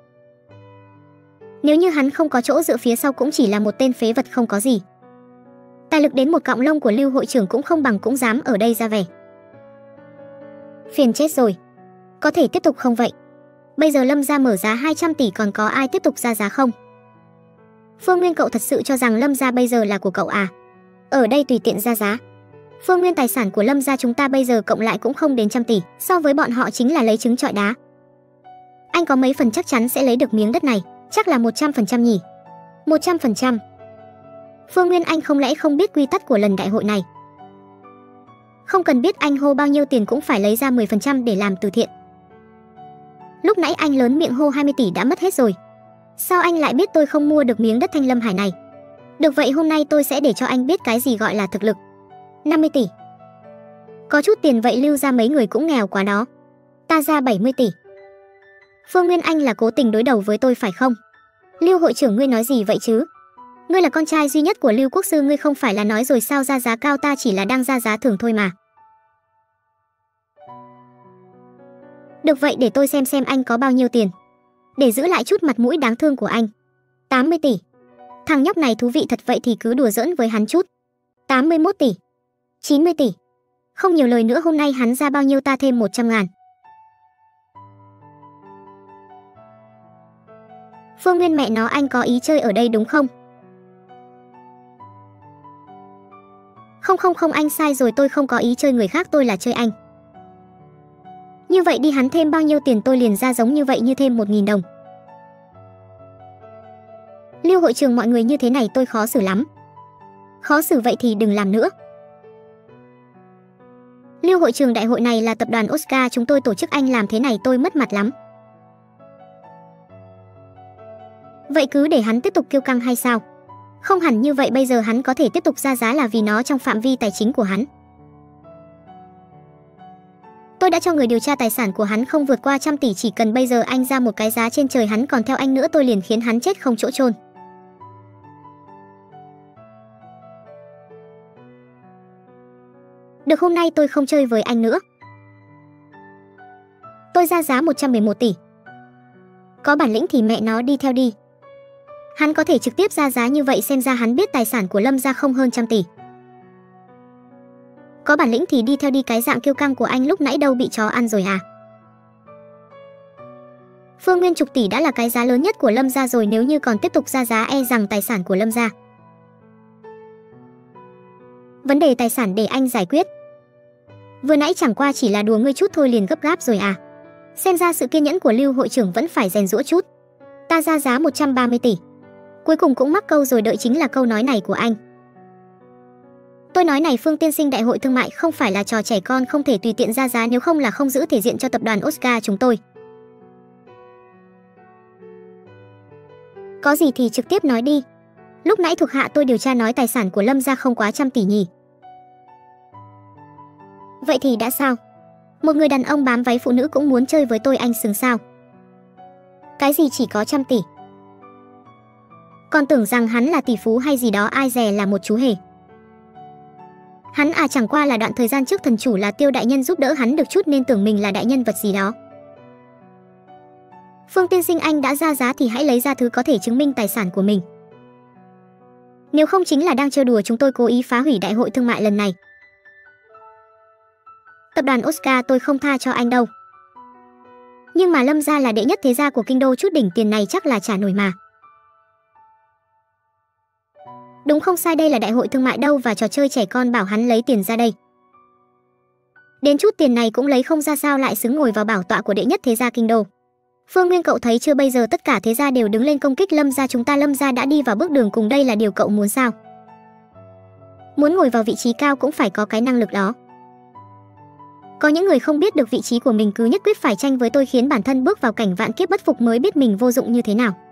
Nếu như hắn không có chỗ dựa phía sau cũng chỉ là một tên phế vật không có gì. Tài lực đến một cọng lông của Lưu hội trưởng cũng không bằng, cũng dám ở đây ra vẻ. Phiền chết rồi. Có thể tiếp tục không vậy? Bây giờ Lâm gia mở giá 200 tỷ, còn có ai tiếp tục ra giá không? Phương Nguyên, cậu thật sự cho rằng Lâm gia bây giờ là của cậu à? Ở đây tùy tiện ra giá. Phương Nguyên, tài sản của Lâm gia chúng ta bây giờ cộng lại cũng không đến 100 tỷ, so với bọn họ chính là lấy trứng trọi đá. Anh có mấy phần chắc chắn sẽ lấy được miếng đất này? Chắc là 100% nhỉ? 100%. Phương Nguyên, anh không lẽ không biết quy tắc của lần đại hội này? Không cần biết, anh hô bao nhiêu tiền cũng phải lấy ra 10% để làm từ thiện. Lúc nãy anh lớn miệng hô 20 tỷ đã mất hết rồi. Sao anh lại biết tôi không mua được miếng đất Thanh Lâm Hải này? Được vậy, hôm nay tôi sẽ để cho anh biết cái gì gọi là thực lực. 50 tỷ. Có chút tiền vậy, Lưu ra mấy người cũng nghèo quá đó. Ta ra 70 tỷ. Phương Nguyên, anh là cố tình đối đầu với tôi phải không? Lưu hội trưởng, ngươi nói gì vậy chứ? Ngươi là con trai duy nhất của Lưu quốc sư, ngươi không phải là nói rồi sao ra giá cao, ta chỉ là đang ra giá thưởng thôi mà. Được vậy, để tôi xem anh có bao nhiêu tiền, để giữ lại chút mặt mũi đáng thương của anh. 80 tỷ. Thằng nhóc này thú vị thật, vậy thì cứ đùa giỡn với hắn chút. 81 tỷ. 90 tỷ. Không nhiều lời nữa, hôm nay hắn ra bao nhiêu ta thêm 100 ngàn. Phương Nguyên, mẹ nó, anh có ý chơi ở đây đúng không? Không, anh sai rồi, tôi không có ý chơi người khác, tôi là chơi anh. Như vậy đi, hắn thêm bao nhiêu tiền tôi liền ra giống như vậy, như thêm 1.000 đồng. Lưu hội trưởng, mọi người như thế này tôi khó xử lắm. Khó xử vậy thì đừng làm nữa. Lưu hội trưởng, đại hội này là tập đoàn Oscar chúng tôi tổ chức, anh làm thế này tôi mất mặt lắm. Vậy cứ để hắn tiếp tục kiêu căng hay sao? Không hẳn như vậy, bây giờ hắn có thể tiếp tục ra giá là vì nó trong phạm vi tài chính của hắn. Tôi đã cho người điều tra tài sản của hắn không vượt qua 100 tỷ, chỉ cần bây giờ anh ra một cái giá trên trời, hắn còn theo anh nữa tôi liền khiến hắn chết không chỗ chôn. Được, hôm nay tôi không chơi với anh nữa. Tôi ra giá 111 tỷ. Có bản lĩnh thì mẹ nó đi theo đi. Hắn có thể trực tiếp ra giá như vậy, xem ra hắn biết tài sản của Lâm gia không hơn 100 tỷ. Có bản lĩnh thì đi theo đi, cái dạng kiêu căng của anh lúc nãy đâu bị chó ăn rồi à? Phương Nguyên, 10 tỷ đã là cái giá lớn nhất của Lâm gia rồi, nếu như còn tiếp tục ra giá e rằng tài sản của Lâm gia. Vấn đề tài sản để anh giải quyết. Vừa nãy chẳng qua chỉ là đùa ngươi chút thôi liền gấp gáp rồi à? Xem ra sự kiên nhẫn của Lưu hội trưởng vẫn phải rèn giũa chút. Ta ra giá 130 tỷ. Cuối cùng cũng mắc câu rồi, đợi chính là câu nói này của anh. Tôi nói này Phương tiên sinh, đại hội thương mại không phải là trò trẻ con, không thể tùy tiện ra giá, nếu không là không giữ thể diện cho tập đoàn Oscar chúng tôi. Có gì thì trực tiếp nói đi. Lúc nãy thuộc hạ tôi điều tra nói tài sản của Lâm gia không quá 100 tỷ nhỉ. Vậy thì đã sao? Một người đàn ông bám váy phụ nữ cũng muốn chơi với tôi, anh xứng sao? Cái gì chỉ có 100 tỷ? Còn tưởng rằng hắn là tỷ phú hay gì đó, ai dè là một chú hề. Hắn à chẳng qua là đoạn thời gian trước thần chủ là Tiêu đại nhân giúp đỡ hắn được chút nên tưởng mình là đại nhân vật gì đó. Phương tiên sinh, anh đã ra giá thì hãy lấy ra thứ có thể chứng minh tài sản của mình. Nếu không chính là đang trêu đùa chúng tôi, cố ý phá hủy đại hội thương mại lần này. Tập đoàn Oscar tôi không tha cho anh đâu. Nhưng mà Lâm gia là đệ nhất thế gia của kinh đô, chút đỉnh tiền này chắc là trả nổi mà. Đúng không sai, đây là đại hội thương mại đâu và trò chơi trẻ con, bảo hắn lấy tiền ra đây. Đến chút tiền này cũng lấy không ra sao lại xứng ngồi vào bảo tọa của đệ nhất thế gia kinh đô. Phương Nguyên, cậu thấy chưa, bây giờ tất cả thế gia đều đứng lên công kích Lâm gia chúng ta. Lâm gia đã đi vào bước đường cùng, đây là điều cậu muốn sao? Muốn ngồi vào vị trí cao cũng phải có cái năng lực đó. Có những người không biết được vị trí của mình cứ nhất quyết phải tranh với tôi, khiến bản thân bước vào cảnh vạn kiếp bất phục mới biết mình vô dụng như thế nào.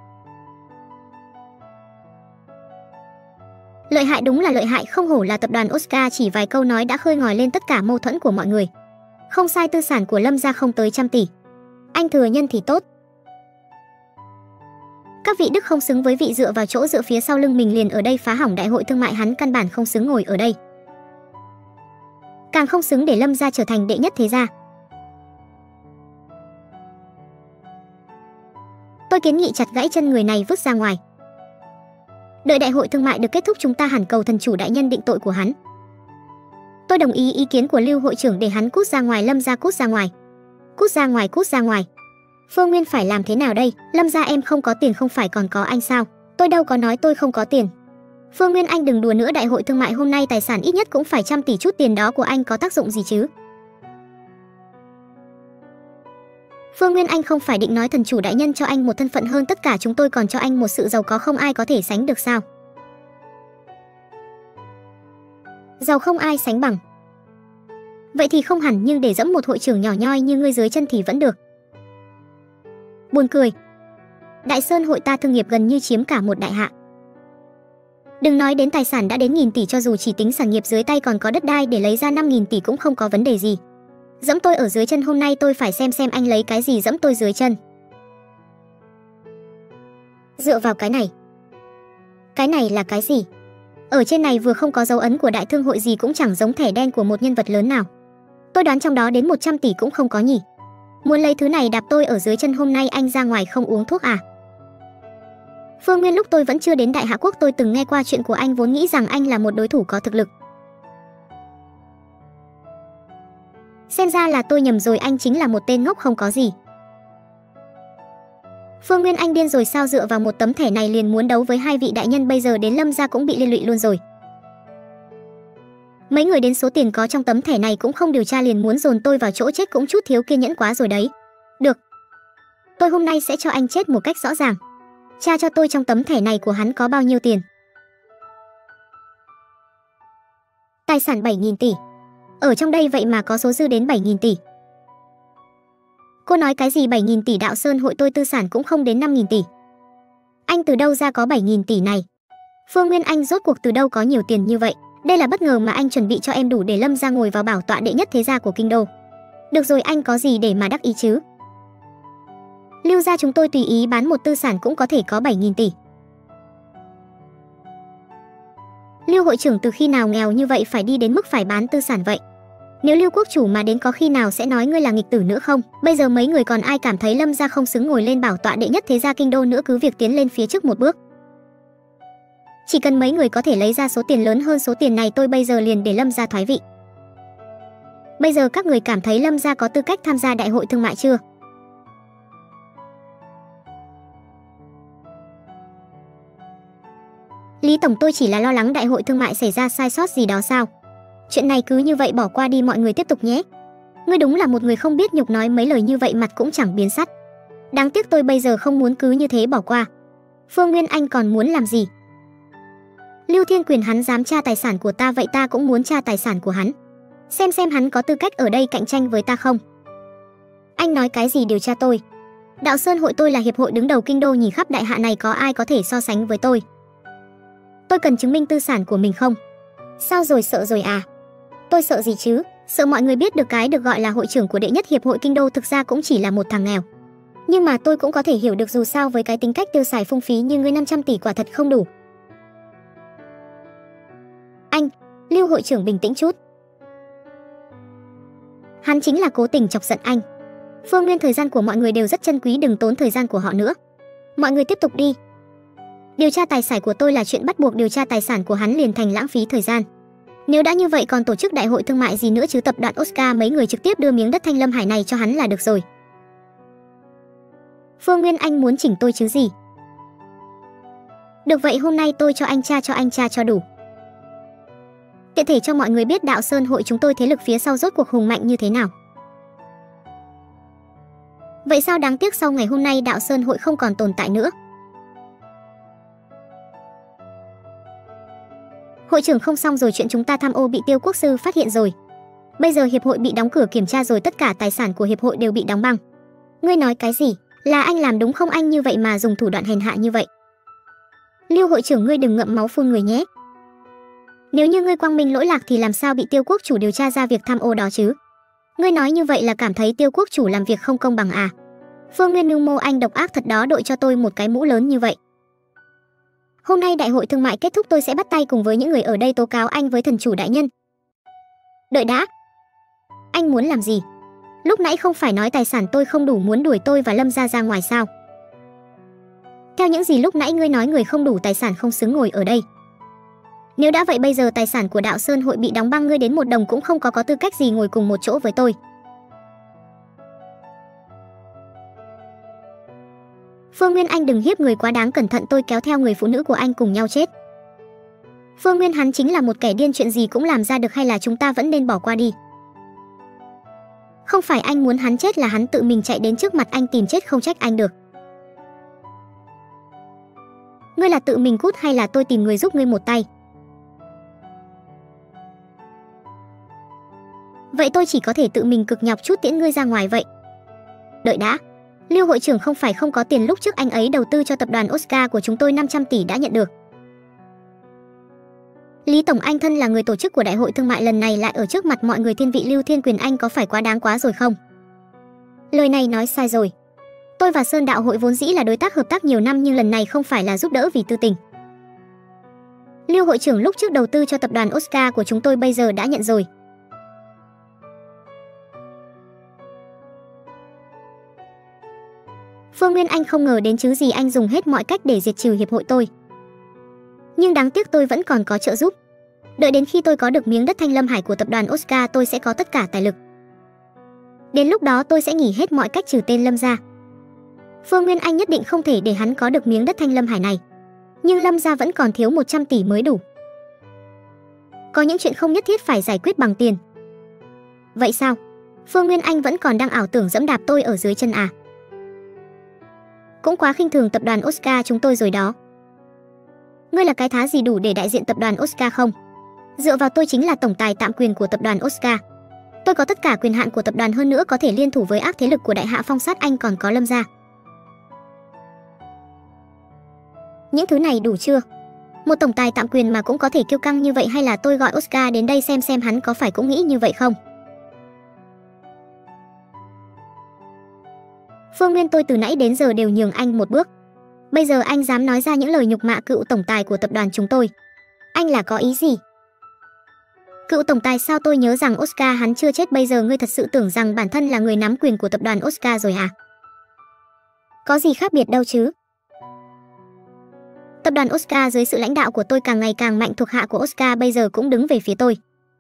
Lợi hại, đúng là lợi hại, không hổ là tập đoàn Oscar, chỉ vài câu nói đã khơi ngòi lên tất cả mâu thuẫn của mọi người. Không sai, tư sản của Lâm gia không tới 100 tỷ. Anh thừa nhân thì tốt. Các vị đức không xứng với vị, dựa vào chỗ dựa phía sau lưng mình liền ở đây phá hỏng đại hội thương mại, hắn căn bản không xứng ngồi ở đây. Càng không xứng để Lâm gia trở thành đệ nhất thế gia. Tôi kiến nghị chặt gãy chân người này vứt ra ngoài. Đợi đại hội thương mại được kết thúc chúng ta hẳn cầu thần chủ đại nhân định tội của hắn. Tôi đồng ý ý kiến của Lưu hội trưởng để hắn cút ra ngoài, Lâm gia cút ra ngoài. Cút ra ngoài, cút ra ngoài. Phương Nguyên phải làm thế nào đây? Lâm gia em không có tiền không phải còn có anh sao? Tôi đâu có nói tôi không có tiền. Phương Nguyên, anh đừng đùa nữa, đại hội thương mại hôm nay tài sản ít nhất cũng phải 100 tỷ, chút tiền đó của anh có tác dụng gì chứ? Phương Nguyên, anh không phải định nói thần chủ đại nhân cho anh một thân phận hơn tất cả chúng tôi, còn cho anh một sự giàu có không ai có thể sánh được sao? Giàu không ai sánh bằng. Vậy thì không hẳn, nhưng để dẫm một hội trưởng nhỏ nhoi như ngươi dưới chân thì vẫn được. Buồn cười. Đại Sơn hội ta thương nghiệp gần như chiếm cả một đại hạ. Đừng nói đến tài sản đã đến 1.000 tỷ, cho dù chỉ tính sản nghiệp dưới tay còn có đất đai để lấy ra 5.000 tỷ cũng không có vấn đề gì. Dẫm tôi ở dưới chân, hôm nay tôi phải xem anh lấy cái gì dẫm tôi dưới chân. Dựa vào cái này. Cái này là cái gì? Ở trên này vừa không có dấu ấn của đại thương hội gì, cũng chẳng giống thẻ đen của một nhân vật lớn nào. Tôi đoán trong đó đến 100 tỷ cũng không có nhỉ. Muốn lấy thứ này đạp tôi ở dưới chân, hôm nay anh ra ngoài không uống thuốc à? Phương Nguyên, lúc tôi vẫn chưa đến Đại Hạ Quốc tôi từng nghe qua chuyện của anh, vốn nghĩ rằng anh là một đối thủ có thực lực. Xem ra là tôi nhầm rồi, anh chính là một tên ngốc không có gì. Phương Nguyên, anh điên rồi sao? Dựa vào một tấm thẻ này liền muốn đấu với hai vị đại nhân, bây giờ đến Lâm gia cũng bị liên lụy luôn rồi. Mấy người đến số tiền có trong tấm thẻ này cũng không điều tra liền muốn dồn tôi vào chỗ chết, cũng chút thiếu kiên nhẫn quá rồi đấy. Được, tôi hôm nay sẽ cho anh chết một cách rõ ràng. Tra cho tôi trong tấm thẻ này của hắn có bao nhiêu tiền. Tài sản 7.000 tỷ. Ở trong đây vậy mà có số dư đến 7.000 tỷ. Cô nói cái gì 7.000 tỷ? Đạo Sơn hội tôi tư sản cũng không đến 5.000 tỷ. Anh từ đâu ra có 7.000 tỷ này? Phương Nguyên, anh rốt cuộc từ đâu có nhiều tiền như vậy? Đây là bất ngờ mà anh chuẩn bị cho em đủ để Lâm gia ngồi vào bảo tọa đệ nhất thế gia của kinh đô. Được rồi, anh có gì để mà đắc ý chứ? Lưu gia chúng tôi tùy ý bán một tư sản cũng có thể có 7.000 tỷ. Lưu hội trưởng từ khi nào nghèo như vậy phải đi đến mức phải bán tư sản vậy? Nếu Lưu quốc chủ mà đến có khi nào sẽ nói ngươi là nghịch tử nữa không? Bây giờ mấy người còn ai cảm thấy Lâm gia không xứng ngồi lên bảo tọa đệ nhất thế gia kinh đô nữa, cứ việc tiến lên phía trước một bước. Chỉ cần mấy người có thể lấy ra số tiền lớn hơn số tiền này, tôi bây giờ liền để Lâm gia thoái vị. Bây giờ các người cảm thấy Lâm gia có tư cách tham gia đại hội thương mại chưa? Lý tổng, tôi chỉ là lo lắng đại hội thương mại xảy ra sai sót gì đó sao? Chuyện này cứ như vậy bỏ qua đi, mọi người tiếp tục nhé. Ngươi đúng là một người không biết nhục, nói mấy lời như vậy mặt cũng chẳng biến sắc. Đáng tiếc tôi bây giờ không muốn cứ như thế bỏ qua. Phương Nguyên Anh còn muốn làm gì? Lưu Thiên Quyền hắn dám tra tài sản của ta, vậy ta cũng muốn tra tài sản của hắn. Xem hắn có tư cách ở đây cạnh tranh với ta không. Anh nói cái gì điều tra tôi? Đạo Sơn hội tôi là hiệp hội đứng đầu kinh đô, nhìn khắp đại hạ này có ai có thể so sánh với tôi? Tôi cần chứng minh tư sản của mình không? Sao rồi, sợ rồi à? Tôi sợ gì chứ? Sợ mọi người biết được cái được gọi là hội trưởng của đệ nhất hiệp hội kinh đô thực ra cũng chỉ là một thằng nghèo. Nhưng mà tôi cũng có thể hiểu được, dù sao với cái tính cách tiêu xài phung phí như ngươi 500 tỷ quả thật không đủ. Anh, Lưu hội trưởng bình tĩnh chút. Hắn chính là cố tình chọc giận anh. Phương Nguyên, thời gian của mọi người đều rất chân quý, đừng tốn thời gian của họ nữa. Mọi người tiếp tục đi. Điều tra tài sản của tôi là chuyện bắt buộc, điều tra tài sản của hắn liền thành lãng phí thời gian. Nếu đã như vậy còn tổ chức đại hội thương mại gì nữa chứ, tập đoàn Oscar mấy người trực tiếp đưa miếng đất Thanh Lâm Hải này cho hắn là được rồi. Phương Nguyên, anh muốn chỉnh tôi chứ gì? Được vậy, hôm nay tôi cho anh tra cho đủ. Tiện thể cho mọi người biết Đạo Sơn hội chúng tôi thế lực phía sau rốt cuộc hùng mạnh như thế nào. Vậy sao đáng tiếc sau ngày hôm nay Đạo Sơn hội không còn tồn tại nữa. Hội trưởng, không xong rồi, chuyện chúng ta tham ô bị Tiêu quốc sư phát hiện rồi. Bây giờ hiệp hội bị đóng cửa kiểm tra rồi, tất cả tài sản của hiệp hội đều bị đóng băng. Ngươi nói cái gì? Là anh làm đúng không? Anh như vậy mà dùng thủ đoạn hèn hạ như vậy. Lưu hội trưởng, ngươi đừng ngậm máu phun người nhé. Nếu như ngươi quang minh lỗi lạc thì làm sao bị Tiêu quốc chủ điều tra ra việc tham ô đó chứ? Ngươi nói như vậy là cảm thấy Tiêu quốc chủ làm việc không công bằng à? Phương Nguyên, mưu mô anh độc ác thật đó, đội cho tôi một cái mũ lớn như vậy. Hôm nay đại hội thương mại kết thúc, tôi sẽ bắt tay cùng với những người ở đây tố cáo anh với thần chủ đại nhân. Đợi đã. Anh muốn làm gì? Lúc nãy không phải nói tài sản tôi không đủ, muốn đuổi tôi và Lâm gia ra ngoài sao? Theo những gì lúc nãy ngươi nói, người không đủ tài sản không xứng ngồi ở đây. Nếu đã vậy bây giờ tài sản của Đạo Sơn hội bị đóng băng, ngươi đến một đồng cũng không có tư cách gì ngồi cùng một chỗ với tôi. Phương Nguyên, anh đừng hiếp người quá đáng, cẩn thận tôi kéo theo người phụ nữ của anh cùng nhau chết. Phương Nguyên, hắn chính là một kẻ điên, chuyện gì cũng làm ra được, hay là chúng ta vẫn nên bỏ qua đi? Không phải anh muốn hắn chết, là hắn tự mình chạy đến trước mặt anh tìm chết, không trách anh được. Ngươi là tự mình cút hay là tôi tìm người giúp ngươi một tay? Vậy tôi chỉ có thể tự mình cực nhọc chút tiễn ngươi ra ngoài vậy. Đợi đã. Lưu hội trưởng, không phải không có tiền, lúc trước anh ấy đầu tư cho tập đoàn Oscar của chúng tôi 500 tỷ đã nhận được. Lý tổng, anh thân là người tổ chức của đại hội thương mại lần này lại ở trước mặt mọi người thiên vị Lưu Thiên Quyền, anh có phải quá đáng quá rồi không? Lời này nói sai rồi. Tôi và Sơn Đạo hội vốn dĩ là đối tác hợp tác nhiều năm, nhưng lần này không phải là giúp đỡ vì tư tình. Lưu hội trưởng lúc trước đầu tư cho tập đoàn Oscar của chúng tôi bây giờ đã nhận rồi. Phương Nguyên, anh không ngờ đến chứ gì, anh dùng hết mọi cách để diệt trừ hiệp hội tôi. Nhưng đáng tiếc tôi vẫn còn có trợ giúp. Đợi đến khi tôi có được miếng đất Thanh Lâm Hải của tập đoàn Oscar, tôi sẽ có tất cả tài lực. Đến lúc đó tôi sẽ nghỉ hết mọi cách trừ tên Lâm gia. Phương Nguyên, anh nhất định không thể để hắn có được miếng đất Thanh Lâm Hải này. Nhưng Lâm gia vẫn còn thiếu 100 tỷ mới đủ. Có những chuyện không nhất thiết phải giải quyết bằng tiền. Vậy sao? Phương Nguyên, anh vẫn còn đang ảo tưởng dẫm đạp tôi ở dưới chân à? Cũng quá khinh thường tập đoàn Oscar chúng tôi rồi đó. Ngươi là cái thá gì đủ để đại diện tập đoàn Oscar không? Dựa vào tôi chính là tổng tài tạm quyền của tập đoàn Oscar. Tôi có tất cả quyền hạn của tập đoàn, hơn nữa có thể liên thủ với ác thế lực của Đại Hạ Phong Sát, anh còn có Lâm gia. Những thứ này đủ chưa? Một tổng tài tạm quyền mà cũng có thể kiêu căng như vậy, hay là tôi gọi Oscar đến đây xem hắn có phải cũng nghĩ như vậy không? Phương Nguyên, tôi từ nãy đến giờ đều nhường anh một bước. Bây giờ anh dám nói ra những lời nhục mạ cựu tổng tài của tập đoàn chúng tôi. Anh là có ý gì? Cựu tổng tài sao? Tôi nhớ rằng Oscar hắn chưa chết, bây giờ ngươi thật sự tưởng rằng bản thân là người nắm quyền của tập đoàn Oscar rồi hả? Có gì khác biệt đâu chứ. Tập đoàn Oscar dưới sự lãnh đạo của tôi càng ngày càng mạnh, thuộc hạ của Oscar bây giờ cũng đứng về phía tôi.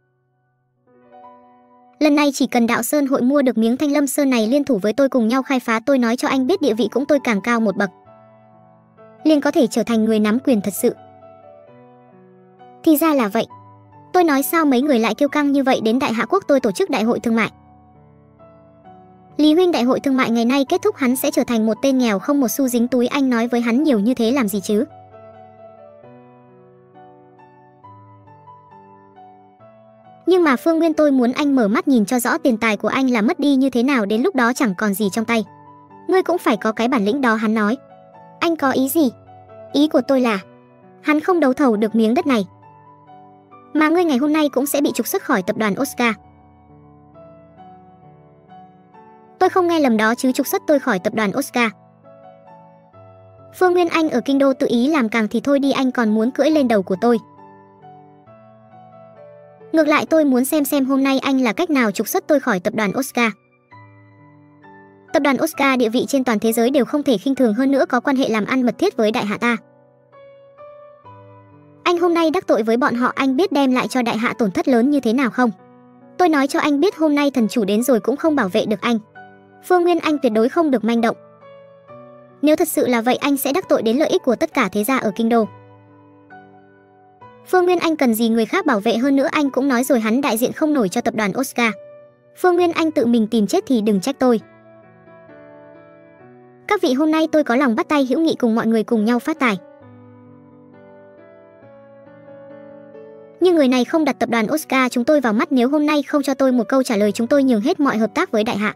Lần này chỉ cần Đạo Sơn hội mua được miếng Thanh Lâm Sơn này, liên thủ với tôi cùng nhau khai phá, tôi nói cho anh biết địa vị cũng tôi càng cao một bậc, liền có thể trở thành người nắm quyền thật sự. Thì ra là vậy. Tôi nói sao mấy người lại kiêu căng như vậy, đến Đại Hạ Quốc tôi tổ chức đại hội thương mại. Lý huynh, đại hội thương mại ngày nay kết thúc hắn sẽ trở thành một tên nghèo không một xu dính túi, anh nói với hắn nhiều như thế làm gì chứ? Nhưng mà Phương Nguyên, tôi muốn anh mở mắt nhìn cho rõ tiền tài của anh là mất đi như thế nào, đến lúc đó chẳng còn gì trong tay. Ngươi cũng phải có cái bản lĩnh đó, hắn nói. Anh có ý gì? Ý của tôi là hắn không đấu thầu được miếng đất này. Mà ngươi ngày hôm nay cũng sẽ bị trục xuất khỏi tập đoàn Oscar. Tôi không nghe lầm đó chứ, trục xuất tôi khỏi tập đoàn Oscar. Phương Nguyên, anh ở kinh đô tự ý làm càng thì thôi đi, anh còn muốn cưỡi lên đầu của tôi. Ngược lại tôi muốn xem hôm nay anh là cách nào trục xuất tôi khỏi tập đoàn Oscar. Tập đoàn Oscar địa vị trên toàn thế giới đều không thể khinh thường, hơn nữa có quan hệ làm ăn mật thiết với Đại Hạ ta. Anh hôm nay đắc tội với bọn họ, anh biết đem lại cho Đại Hạ tổn thất lớn như thế nào không? Tôi nói cho anh biết, hôm nay thần chủ đến rồi cũng không bảo vệ được anh. Phương Nguyên, anh tuyệt đối không được manh động. Nếu thật sự là vậy, anh sẽ đắc tội đến lợi ích của tất cả thế gia ở kinh đô. Phương Nguyên, anh cần gì người khác bảo vệ, hơn nữa anh cũng nói rồi hắn đại diện không nổi cho tập đoàn Oscar. Phương Nguyên, anh tự mình tìm chết thì đừng trách tôi. Các vị, hôm nay tôi có lòng bắt tay hữu nghị cùng mọi người cùng nhau phát tài. Nhưng người này không đặt tập đoàn Oscar chúng tôi vào mắt, nếu hôm nay không cho tôi một câu trả lời chúng tôi nhường hết mọi hợp tác với Đại Hạ.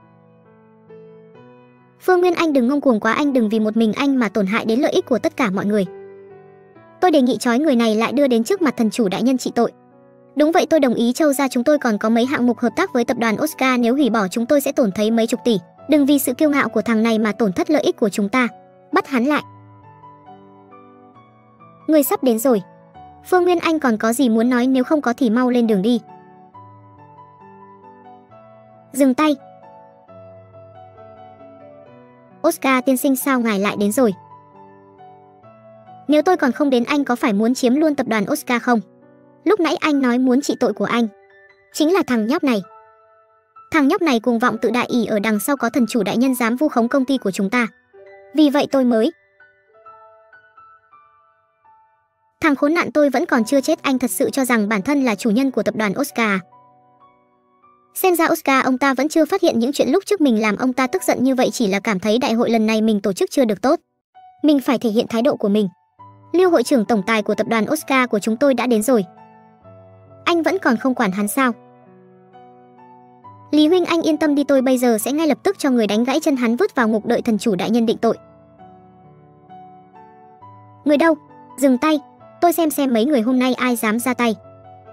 Phương Nguyên, anh đừng ngông cuồng quá, anh đừng vì một mình anh mà tổn hại đến lợi ích của tất cả mọi người. Tôi đề nghị trói người này lại đưa đến trước mặt thần chủ đại nhân trị tội. Đúng vậy, tôi đồng ý. Châu gia chúng tôi còn có mấy hạng mục hợp tác với tập đoàn Oscar, nếu hủy bỏ chúng tôi sẽ tổn thấy mấy chục tỷ. Đừng vì sự kiêu ngạo của thằng này mà tổn thất lợi ích của chúng ta. Bắt hắn lại. Người sắp đến rồi. Phương Nguyên, anh còn có gì muốn nói, nếu không có thì mau lên đường đi. Dừng tay. Oscar tiên sinh, sao ngài lại đến rồi? Nếu tôi còn không đến, anh có phải muốn chiếm luôn tập đoàn Oscar không? Lúc nãy anh nói muốn trị tội của anh chính là thằng nhóc này. Thằng nhóc này cuồng vọng tự đại, ỷ ở đằng sau có thần chủ đại nhân dám vu khống công ty của chúng ta. Vì vậy tôi mới... Thằng khốn nạn, tôi vẫn còn chưa chết. Anh thật sự cho rằng bản thân là chủ nhân của tập đoàn Oscar à? Xem ra Oscar ông ta vẫn chưa phát hiện những chuyện lúc trước mình làm ông ta tức giận như vậy chỉ là cảm thấy đại hội lần này mình tổ chức chưa được tốt. Mình phải thể hiện thái độ của mình. Lưu hội trưởng tổng tài của tập đoàn Oscar của chúng tôi đã đến rồi. Anh vẫn còn không quản hắn sao? Lý huynh, anh yên tâm đi, tôi bây giờ sẽ ngay lập tức cho người đánh gãy chân hắn vứt vào ngục đợi thần chủ đại nhân định tội. Người đâu? Dừng tay. Tôi xem mấy người hôm nay ai dám ra tay.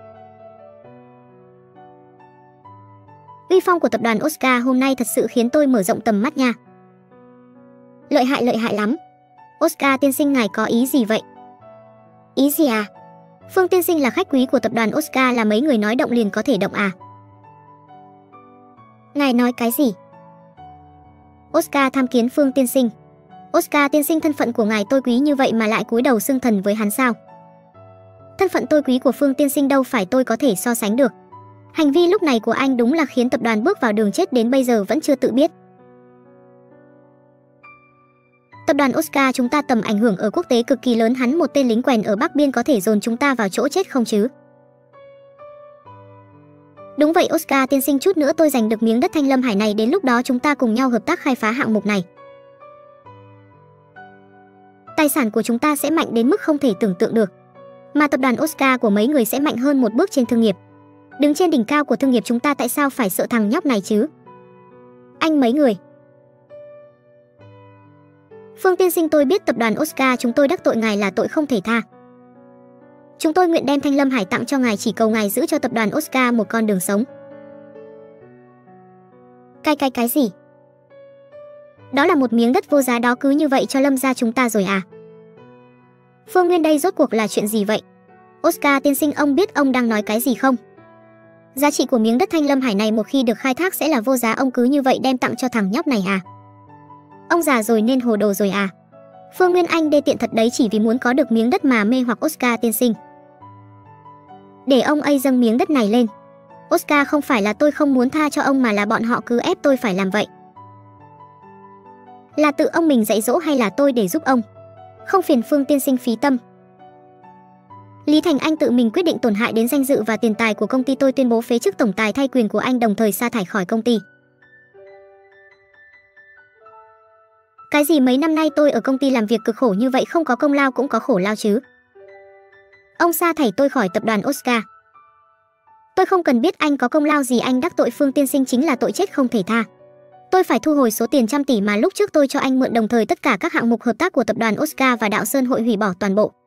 Uy phong của tập đoàn Oscar hôm nay thật sự khiến tôi mở rộng tầm mắt nha. Lợi hại lắm. Oscar tiên sinh, ngài có ý gì vậy? Ý gì à? Phương tiên sinh là khách quý của tập đoàn Oscar, là mấy người nói động liền có thể động à? Ngài nói cái gì? Oscar tham kiến Phương tiên sinh. Oscar tiên sinh, thân phận của ngài tôi quý như vậy mà lại cúi đầu xưng thần với hắn sao? Thân phận tôi quý của Phương tiên sinh đâu phải tôi có thể so sánh được. Hành vi lúc này của anh đúng là khiến tập đoàn bước vào đường chết, đến bây giờ vẫn chưa tự biết. Tập đoàn Oscar chúng ta tầm ảnh hưởng ở quốc tế cực kỳ lớn, hắn một tên lính quèn ở Bắc Biên có thể dồn chúng ta vào chỗ chết không chứ? Đúng vậy Oscar tiên sinh, chút nữa tôi giành được miếng đất Thanh Lâm Hải này, đến lúc đó chúng ta cùng nhau hợp tác khai phá hạng mục này. Tài sản của chúng ta sẽ mạnh đến mức không thể tưởng tượng được. Mà tập đoàn Oscar của mấy người sẽ mạnh hơn một bước trên thương nghiệp. Đứng trên đỉnh cao của thương nghiệp chúng ta, tại sao phải sợ thằng nhóc này chứ? Anh mấy người. Phương tiên sinh, tôi biết tập đoàn Oscar chúng tôi đắc tội ngài là tội không thể tha. Chúng tôi nguyện đem Thanh Lâm Hải tặng cho ngài, chỉ cầu ngài giữ cho tập đoàn Oscar một con đường sống. Cái gì? Đó là một miếng đất vô giá đó, cứ như vậy cho Lâm gia chúng ta rồi à? Phương Nguyên, đây rốt cuộc là chuyện gì vậy? Oscar tiên sinh, ông biết ông đang nói cái gì không? Giá trị của miếng đất Thanh Lâm Hải này một khi được khai thác sẽ là vô giá, ông cứ như vậy đem tặng cho thằng nhóc này à? Ông già rồi nên hồ đồ rồi à? Phương Nguyên, anh đê tiện thật đấy, chỉ vì muốn có được miếng đất mà mê hoặc Oscar tiên sinh. Để ông ấy dâng miếng đất này lên. Oscar, không phải là tôi không muốn tha cho ông mà là bọn họ cứ ép tôi phải làm vậy. Là tự ông mình dạy dỗ hay là tôi để giúp ông? Không phiền Phương tiên sinh phí tâm. Lý Thành, anh tự mình quyết định tổn hại đến danh dự và tiền tài của công ty, tôi tuyên bố phế chức tổng tài thay quyền của anh, đồng thời sa thải khỏi công ty. Cái gì mấy năm nay tôi ở công ty làm việc cực khổ như vậy, không có công lao cũng có khổ lao chứ. Ông sa thải tôi khỏi tập đoàn Oscar. Tôi không cần biết anh có công lao gì, anh đắc tội Phương tiên sinh chính là tội chết không thể tha. Tôi phải thu hồi số tiền trăm tỷ mà lúc trước tôi cho anh mượn, đồng thời tất cả các hạng mục hợp tác của tập đoàn Oscar và Đạo Sơn Hội hủy bỏ toàn bộ.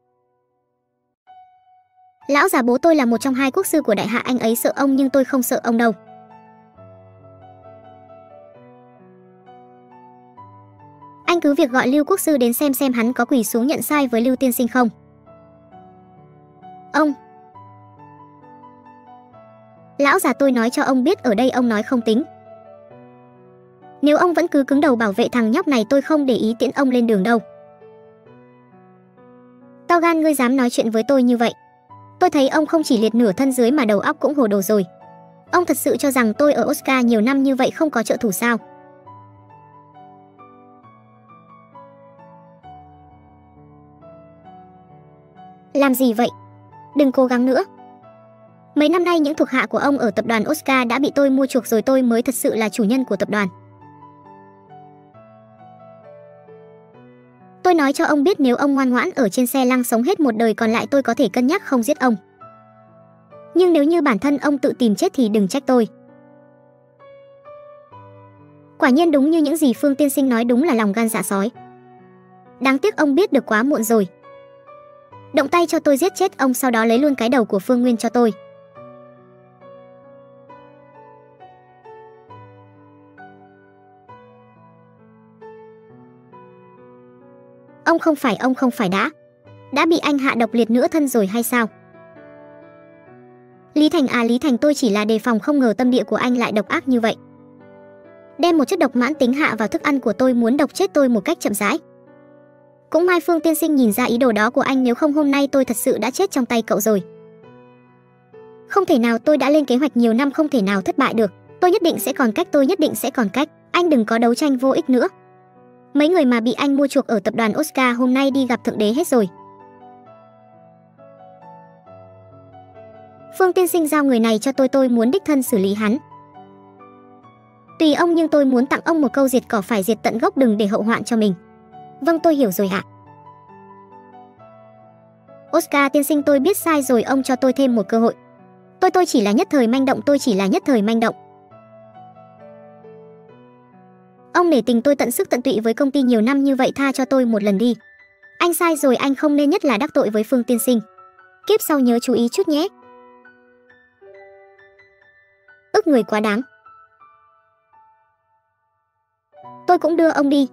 Lão già bố tôi là một trong 2 quốc sư của đại hạ, anh ấy sợ ông nhưng tôi không sợ ông đâu. Anh cứ việc gọi Lưu quốc sư đến xem hắn có quỳ xuống nhận sai với Lưu tiên sinh không. Ông. Lão già, tôi nói cho ông biết, ở đây ông nói không tính. Nếu ông vẫn cứ cứng đầu bảo vệ thằng nhóc này, tôi không để ý tiễn ông lên đường đâu. To gan ngươi dám nói chuyện với tôi như vậy. Tôi thấy ông không chỉ liệt nửa thân dưới mà đầu óc cũng hồ đồ rồi. Ông thật sự cho rằng tôi ở Oscar nhiều năm như vậy không có trợ thủ sao? Làm gì vậy? Đừng cố gắng nữa. Mấy năm nay những thuộc hạ của ông ở tập đoàn Oscar đã bị tôi mua chuộc rồi, tôi mới thật sự là chủ nhân của tập đoàn. Tôi nói cho ông biết, nếu ông ngoan ngoãn ở trên xe lăng sống hết một đời còn lại, tôi có thể cân nhắc không giết ông. Nhưng nếu như bản thân ông tự tìm chết thì đừng trách tôi. Quả nhiên đúng như những gì Phương tiên sinh nói, đúng là lòng gan dạ sói. Đáng tiếc ông biết được quá muộn rồi. Động tay cho tôi giết chết ông, sau đó lấy luôn cái đầu của Phương Nguyên cho tôi. Ông không phải đã bị anh hạ độc liệt nửa thân rồi hay sao? Lý Thành à, Lý Thành, tôi chỉ là đề phòng, không ngờ tâm địa của anh lại độc ác như vậy. Đem một chất độc mãn tính hạ vào thức ăn của tôi, muốn độc chết tôi một cách chậm rãi. Cũng may Phương tiên sinh nhìn ra ý đồ đó của anh, nếu không hôm nay tôi thật sự đã chết trong tay cậu rồi. Không thể nào, tôi đã lên kế hoạch nhiều năm, không thể nào thất bại được. Tôi nhất định sẽ còn cách, Anh đừng có đấu tranh vô ích nữa. Mấy người mà bị anh mua chuộc ở tập đoàn Oscar hôm nay đi gặp thượng đế hết rồi. Phương tiên sinh giao người này cho tôi muốn đích thân xử lý hắn. Tùy ông, nhưng tôi muốn tặng ông một câu: diệt cỏ phải diệt tận gốc, đừng để hậu hoạn cho mình. Vâng, tôi hiểu rồi ạ. Oscar tiên sinh, tôi biết sai rồi, ông cho tôi thêm một cơ hội. Tôi chỉ là nhất thời manh động, Ông nể tình tôi tận sức tận tụy với công ty nhiều năm như vậy, tha cho tôi một lần đi. Anh sai rồi, anh không nên nhất là đắc tội với Phương tiên sinh. Kiếp sau nhớ chú ý chút nhé. Ức người quá đáng. Tôi cũng đưa ông đi.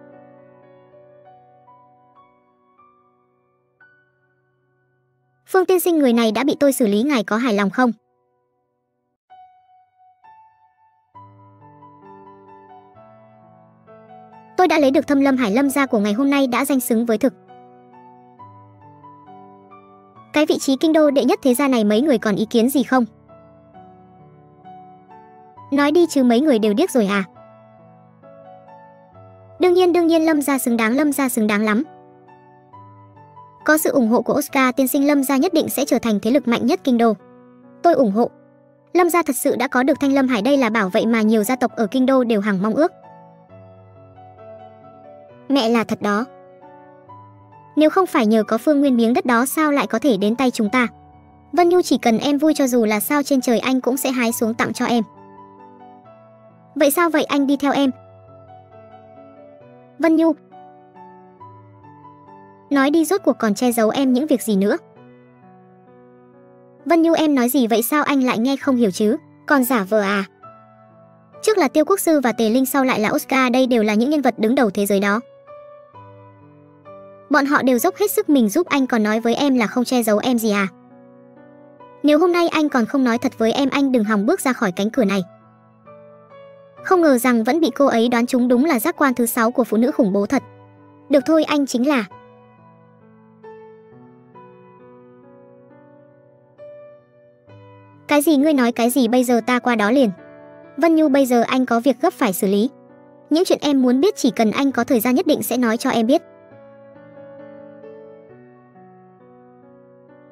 Phương tiên sinh, người này đã bị tôi xử lý, ngài có hài lòng không? Tôi đã lấy được Thâm Lâm Hải Lâm gia của ngày hôm nay, đã danh xứng với thực. Cái vị trí kinh đô đệ nhất thế gia này mấy người còn ý kiến gì không? Nói đi chứ mấy người đều điếc rồi à? Đương nhiên Lâm gia xứng đáng lắm. Có sự ủng hộ của Oscar tiên sinh, Lâm gia nhất định sẽ trở thành thế lực mạnh nhất kinh đô. Tôi ủng hộ. Lâm gia thật sự đã có được Thanh Lâm Hải, đây là bảo vệ mà nhiều gia tộc ở kinh đô đều hằng mong ước. Mẹ là thật đó. Nếu không phải nhờ có Phương Nguyên, miếng đất đó sao lại có thể đến tay chúng ta? Vân Nhu, chỉ cần em vui, cho dù là sao trên trời anh cũng sẽ hái xuống tặng cho em. Vậy sao vậy, anh đi theo em. Vân Nhu, nói đi, rốt cuộc còn che giấu em những việc gì nữa? Vân Nhu, em nói gì vậy, sao anh lại nghe không hiểu chứ? Còn giả vờ à? Trước là Tiêu Quốc Sư và Tề Linh, sau lại là Oscar, đây đều là những nhân vật đứng đầu thế giới đó. Bọn họ đều dốc hết sức mình giúp anh, còn nói với em là không che giấu em gì à? Nếu hôm nay anh còn không nói thật với em, anh đừng hòng bước ra khỏi cánh cửa này. Không ngờ rằng vẫn bị cô ấy đoán trúng, đúng là giác quan thứ 6 của phụ nữ khủng bố thật. Được thôi, anh chính là... Cái gì, ngươi nói cái gì? Bây giờ ta qua đó liền. Vân Nhu, bây giờ anh có việc gấp phải xử lý. Những chuyện em muốn biết chỉ cần anh có thời gian nhất định sẽ nói cho em biết.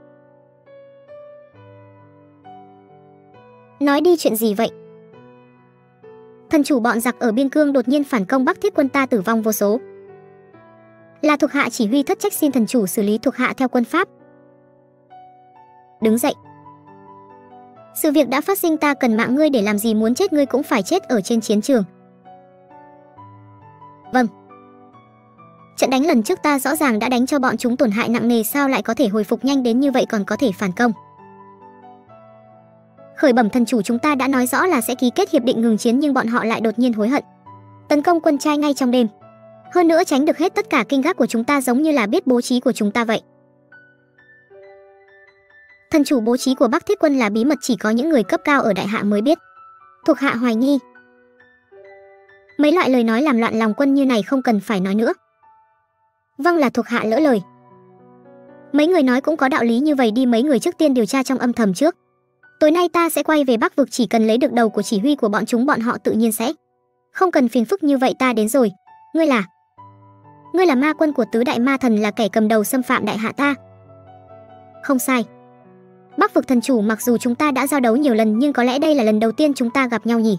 Nói đi, chuyện gì vậy? Thần chủ bọn giặc ở biên cương đột nhiên phản công Bắc Thiết quân ta, tử vong vô số. Là thuộc hạ chỉ huy thất trách, xin thần chủ xử lý thuộc hạ theo quân pháp. Đứng dậy. Sự việc đã phát sinh, ta cần mạng ngươi để làm gì? Muốn chết ngươi cũng phải chết ở trên chiến trường. Vâng. Trận đánh lần trước ta rõ ràng đã đánh cho bọn chúng tổn hại nặng nề, sao lại có thể hồi phục nhanh đến như vậy, còn có thể phản công? Khởi bẩm thần chủ, chúng ta đã nói rõ là sẽ ký kết hiệp định ngừng chiến, nhưng bọn họ lại đột nhiên hối hận, tấn công quân trai ngay trong đêm. Hơn nữa tránh được hết tất cả kinh gác của chúng ta, giống như là biết bố trí của chúng ta vậy. Thần chủ, bố trí của Bắc Thiết quân là bí mật, chỉ có những người cấp cao ở đại hạ mới biết. Thuộc hạ hoài nghi. Mấy loại lời nói làm loạn lòng quân như này không cần phải nói nữa. Vâng, là thuộc hạ lỡ lời. Mấy người nói cũng có đạo lý, như vậy đi, mấy người trước tiên điều tra trong âm thầm trước. Tối nay ta sẽ quay về Bắc vực, chỉ cần lấy được đầu của chỉ huy của bọn chúng, bọn họ tự nhiên sẽ không cần phiền phức như vậy. Ta đến rồi. Ngươi là ma quân của tứ đại ma thần, là kẻ cầm đầu xâm phạm đại hạ ta. Không sai. Bắc vực thần chủ, mặc dù chúng ta đã giao đấu nhiều lần, nhưng có lẽ đây là lần đầu tiên chúng ta gặp nhau nhỉ?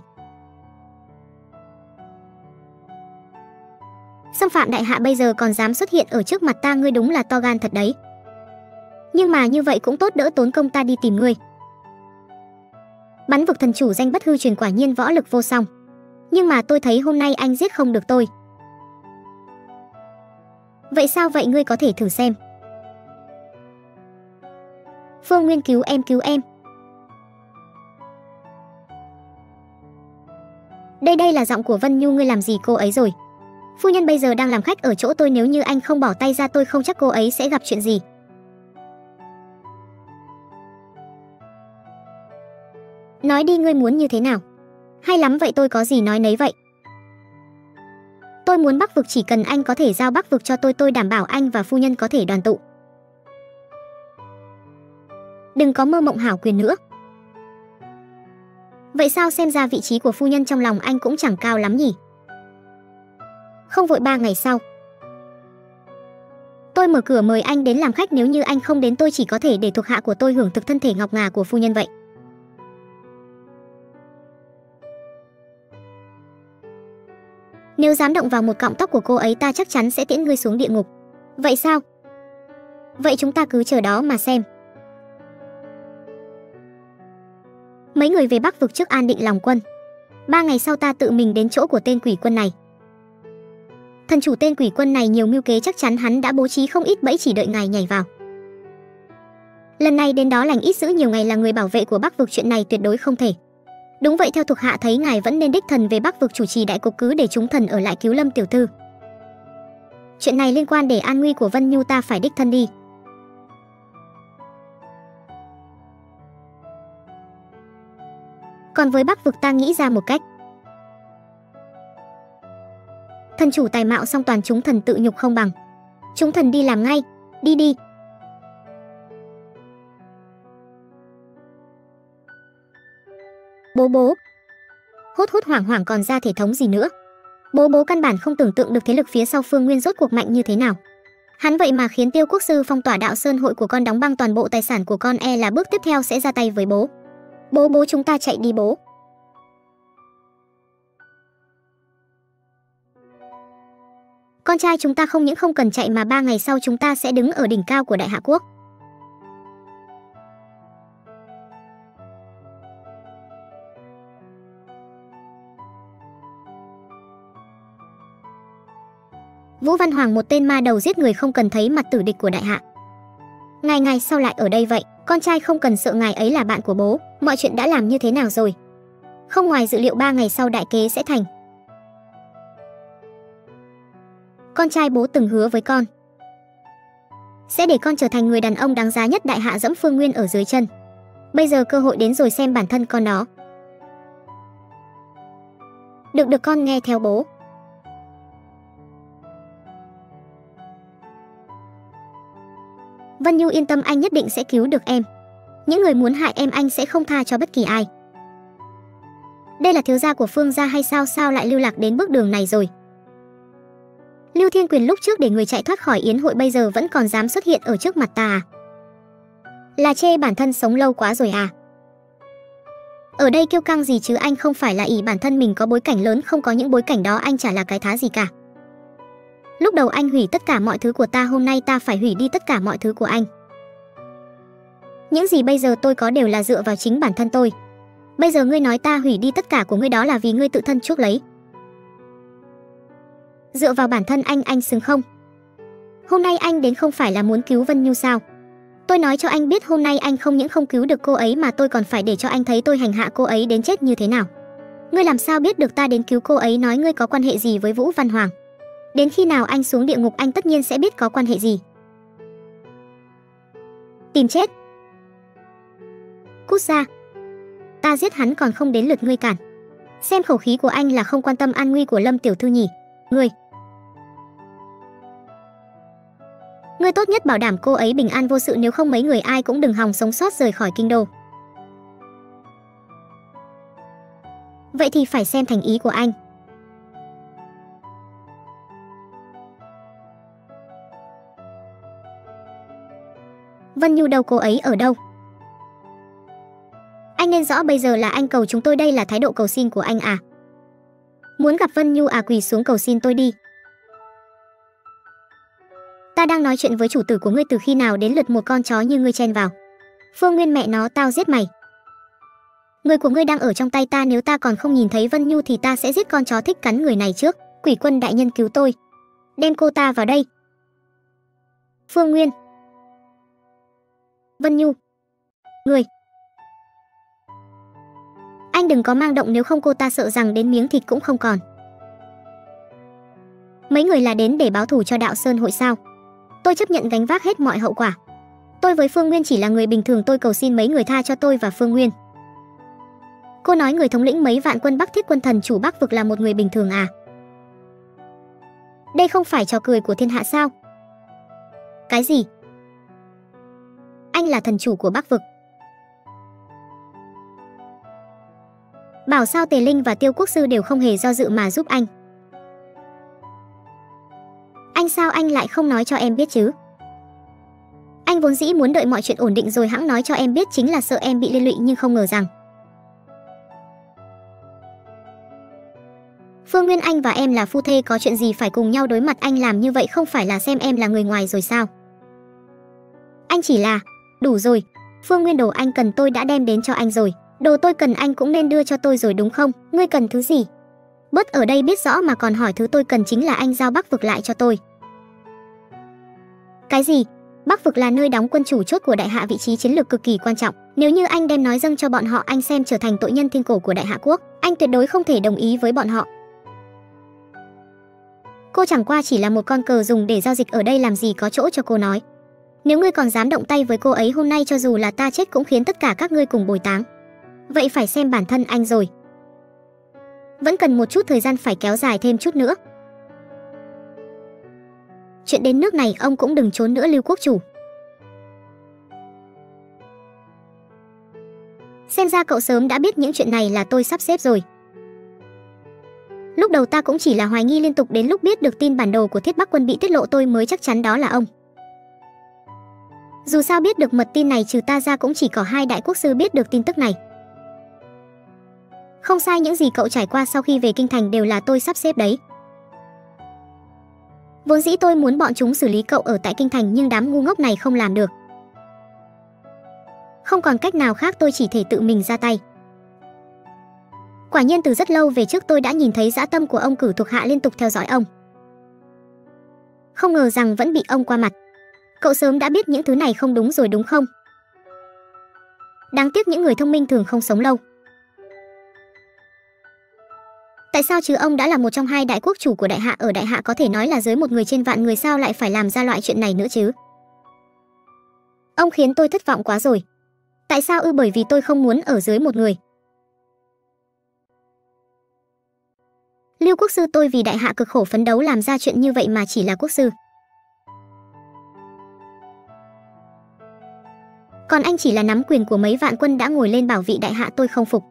Xâm phạm đại hạ bây giờ còn dám xuất hiện ở trước mặt ta, ngươi đúng là to gan thật đấy. Nhưng mà như vậy cũng tốt, đỡ tốn công ta đi tìm ngươi. Bắn vực thần chủ danh bất hư truyền, quả nhiên võ lực vô song. Nhưng mà tôi thấy hôm nay anh giết không được tôi. Vậy sao vậy? Ngươi có thể thử xem. Phương Nguyên, cứu em, cứu em. Đây là giọng của Vân Nhu, ngươi làm gì cô ấy rồi? Phu nhân bây giờ đang làm khách ở chỗ tôi, nếu như anh không bỏ tay ra, tôi không chắc cô ấy sẽ gặp chuyện gì. Nói đi, ngươi muốn như thế nào? Hay lắm vậy, tôi có gì nói nấy vậy. Tôi muốn Bắc vực, chỉ cần anh có thể giao Bắc vực cho tôi đảm bảo anh và phu nhân có thể đoàn tụ. Đừng có mơ mộng hảo quyền nữa. Vậy sao, xem ra vị trí của phu nhân trong lòng anh cũng chẳng cao lắm nhỉ? Không vội, 3 ngày sau tôi mở cửa mời anh đến làm khách, nếu như anh không đến, tôi chỉ có thể để thuộc hạ của tôi hưởng thực thân thể ngọc ngà của phu nhân vậy. Nếu dám động vào một cọng tóc của cô ấy, ta chắc chắn sẽ tiễn ngươi xuống địa ngục. Vậy sao? Vậy chúng ta cứ chờ đó mà xem. Mấy người về Bắc vực trước an định lòng quân. 3 ngày sau ta tự mình đến chỗ của tên quỷ quân này. Thần chủ tên quỷ quân này nhiều mưu kế, chắc chắn hắn đã bố trí không ít bẫy, chỉ đợi ngài nhảy vào. Lần này đến đó lành ít dữ nhiều, ngày là người bảo vệ của Bắc vực, chuyện này tuyệt đối không thể. Đúng vậy, theo thuộc hạ thấy ngài vẫn nên đích thần về Bắc vực chủ trì đại cục, cứ để chúng thần ở lại cứu Lâm tiểu thư. Chuyện này liên quan đến an nguy của Vân Nhu, ta phải đích thân đi. Còn với Bắc vực ta nghĩ ra một cách. Thần chủ tài mạo, song toàn chúng thần tự nhục không bằng. Chúng thần đi làm ngay, đi. Bố. Hốt hoảng hoảng còn ra thể thống gì nữa. Bố căn bản không tưởng tượng được thế lực phía sau Phương Nguyên rốt cuộc mạnh như thế nào. Hắn vậy mà khiến Tiêu quốc sư phong tỏa Đạo Sơn hội của con, đóng băng toàn bộ tài sản của con, là bước tiếp theo sẽ ra tay với bố. Bố chúng ta chạy đi bố. Con trai chúng ta không những không cần chạy, mà 3 ngày sau chúng ta sẽ đứng ở đỉnh cao của Đại Hạ Quốc. Vũ Văn Hoàng, một tên ma đầu giết người không cần thấy mặt, tử địch của Đại Hạ. Ngài sao lại ở đây vậy? Con trai không cần sợ, ngài ấy là bạn của bố. Mọi chuyện đã làm như thế nào rồi? Không ngoài dự liệu, 3 ngày sau đại kế sẽ thành. Con trai bố từng hứa với con sẽ để con trở thành người đàn ông đáng giá nhất Đại Hạ, dẫm Phương Nguyên ở dưới chân. Bây giờ cơ hội đến rồi, xem bản thân con đó. Được, con nghe theo bố. Vân Nhu yên tâm, anh nhất định sẽ cứu được em. Những người muốn hại em anh sẽ không tha cho bất kỳ ai. Đây là thiếu gia của Phương gia hay sao lại lưu lạc đến bước đường này rồi? Lưu Thiên Quyền lúc trước để người chạy thoát khỏi yến hội, bây giờ vẫn còn dám xuất hiện ở trước mặt ta à? Là chê bản thân sống lâu quá rồi à? Ở đây kiêu căng gì chứ, anh không phải là ỷ bản thân mình có bối cảnh lớn, không có những bối cảnh đó anh chả là cái thá gì cả. Lúc đầu anh hủy tất cả mọi thứ của ta, hôm nay ta phải hủy đi tất cả mọi thứ của anh. Những gì bây giờ tôi có đều là dựa vào chính bản thân tôi. Bây giờ ngươi nói ta hủy đi tất cả của ngươi, đó là vì ngươi tự thân chuốc lấy. Dựa vào bản thân anh xứng không? Hôm nay anh đến không phải là muốn cứu Vân Nhu sao? Tôi nói cho anh biết hôm nay anh không những không cứu được cô ấy mà tôi còn phải để cho anh thấy tôi hành hạ cô ấy đến chết như thế nào. Ngươi làm sao biết được ta đến cứu cô ấy, nói ngươi có quan hệ gì với Vũ Văn Hoàng? Đến khi nào anh xuống địa ngục anh tất nhiên sẽ biết có quan hệ gì. Tìm chết. Cút ra. Ta giết hắn còn không đến lượt ngươi cản. Xem khẩu khí của anh là không quan tâm an nguy của Lâm tiểu thư nhỉ? Ngươi tốt nhất bảo đảm cô ấy bình an vô sự, nếu không mấy người ai cũng đừng hòng sống sót rời khỏi kinh đô. Vậy thì phải xem thành ý của anh. Vân Nhu đâu, cô ấy ở đâu? Anh nên rõ bây giờ là anh cầu chúng tôi, đây là thái độ cầu xin của anh à? Muốn gặp Vân Nhu à, quỳ xuống cầu xin tôi đi. Ta đang nói chuyện với chủ tử của ngươi, từ khi nào đến lượt một con chó như ngươi chen vào? Phương Nguyên mẹ nó, tao giết mày. Người của ngươi đang ở trong tay ta, nếu ta còn không nhìn thấy Vân Nhu thì ta sẽ giết con chó thích cắn người này trước. Quỷ quân đại nhân cứu tôi. Đem cô ta vào đây. Phương Nguyên. Vân Nhu. Người. Anh đừng có mang động, nếu không cô ta sợ rằng đến miếng thịt cũng không còn. Mấy người là đến để báo thù cho Đạo Sơn hội sao? Tôi chấp nhận gánh vác hết mọi hậu quả. Tôi với Phương Nguyên chỉ là người bình thường, tôi cầu xin mấy người tha cho tôi và Phương Nguyên. Cô nói người thống lĩnh mấy vạn quân Bắc Thiết quân thần chủ Bắc vực là một người bình thường à? Đây không phải trò cười của thiên hạ sao? Cái gì? Anh là thần chủ của Bắc vực. Bảo sao Tề Linh và Tiêu Quốc sư đều không hề do dự mà giúp anh. Anh sao anh lại không nói cho em biết chứ? Anh vốn dĩ muốn đợi mọi chuyện ổn định rồi hẵng nói cho em biết, chính là sợ em bị liên lụy, nhưng không ngờ rằng Phương Nguyên, anh và em là phu thê, có chuyện gì phải cùng nhau đối mặt, anh làm như vậy không phải là xem em là người ngoài rồi sao? Anh chỉ là... Đủ rồi, Phương Nguyên, đồ anh cần tôi đã đem đến cho anh rồi, đồ tôi cần anh cũng nên đưa cho tôi rồi đúng không? Ngươi cần thứ gì? Bớt ở đây biết rõ mà còn hỏi, thứ tôi cần chính là anh giao Bắc vực lại cho tôi. Cái gì? Bắc vực là nơi đóng quân chủ chốt của đại hạ, vị trí chiến lược cực kỳ quan trọng. Nếu như anh đem nói dâng cho bọn họ, anh xem trở thành tội nhân thiên cổ của đại hạ quốc. Anh tuyệt đối không thể đồng ý với bọn họ. Cô chẳng qua chỉ là một con cờ dùng để giao dịch, ở đây làm gì có chỗ cho cô nói. Nếu ngươi còn dám động tay với cô ấy, hôm nay cho dù là ta chết cũng khiến tất cả các ngươi cùng bồi táng. Vậy phải xem bản thân anh rồi. Vẫn cần một chút thời gian, phải kéo dài thêm chút nữa. Chuyện đến nước này ông cũng đừng trốn nữa, Lưu quốc chủ. Xem ra cậu sớm đã biết những chuyện này là tôi sắp xếp rồi. Lúc đầu ta cũng chỉ là hoài nghi liên tục, đến lúc biết được tin bản đồ của Thiết Bắc quân bị tiết lộ tôi mới chắc chắn đó là ông. Dù sao biết được mật tin này trừ ta ra cũng chỉ có 2 đại quốc sư biết được tin tức này. Không sai, những gì cậu trải qua sau khi về kinh thành đều là tôi sắp xếp đấy. Vốn dĩ tôi muốn bọn chúng xử lý cậu ở tại kinh thành, nhưng đám ngu ngốc này không làm được. Không còn cách nào khác, tôi chỉ thể tự mình ra tay. Quả nhiên từ rất lâu về trước tôi đã nhìn thấy dã tâm của ông, cử thuộc hạ liên tục theo dõi ông. Không ngờ rằng vẫn bị ông qua mặt. Cậu sớm đã biết những thứ này không đúng rồi đúng không? Đáng tiếc những người thông minh thường không sống lâu. Tại sao chứ, ông đã là một trong 2 đại quốc chủ của đại hạ, ở đại hạ có thể nói là dưới một người trên vạn người, sao lại phải làm ra loại chuyện này nữa chứ? Ông khiến tôi thất vọng quá rồi. Tại sao ư? Bởi vì tôi không muốn ở dưới một người. Lưu quốc sư, tôi vì đại hạ cực khổ phấn đấu làm ra chuyện như vậy mà chỉ là quốc sư. Còn anh chỉ là nắm quyền của mấy vạn quân đã ngồi lên bảo vị đại hạ, tôi không phục.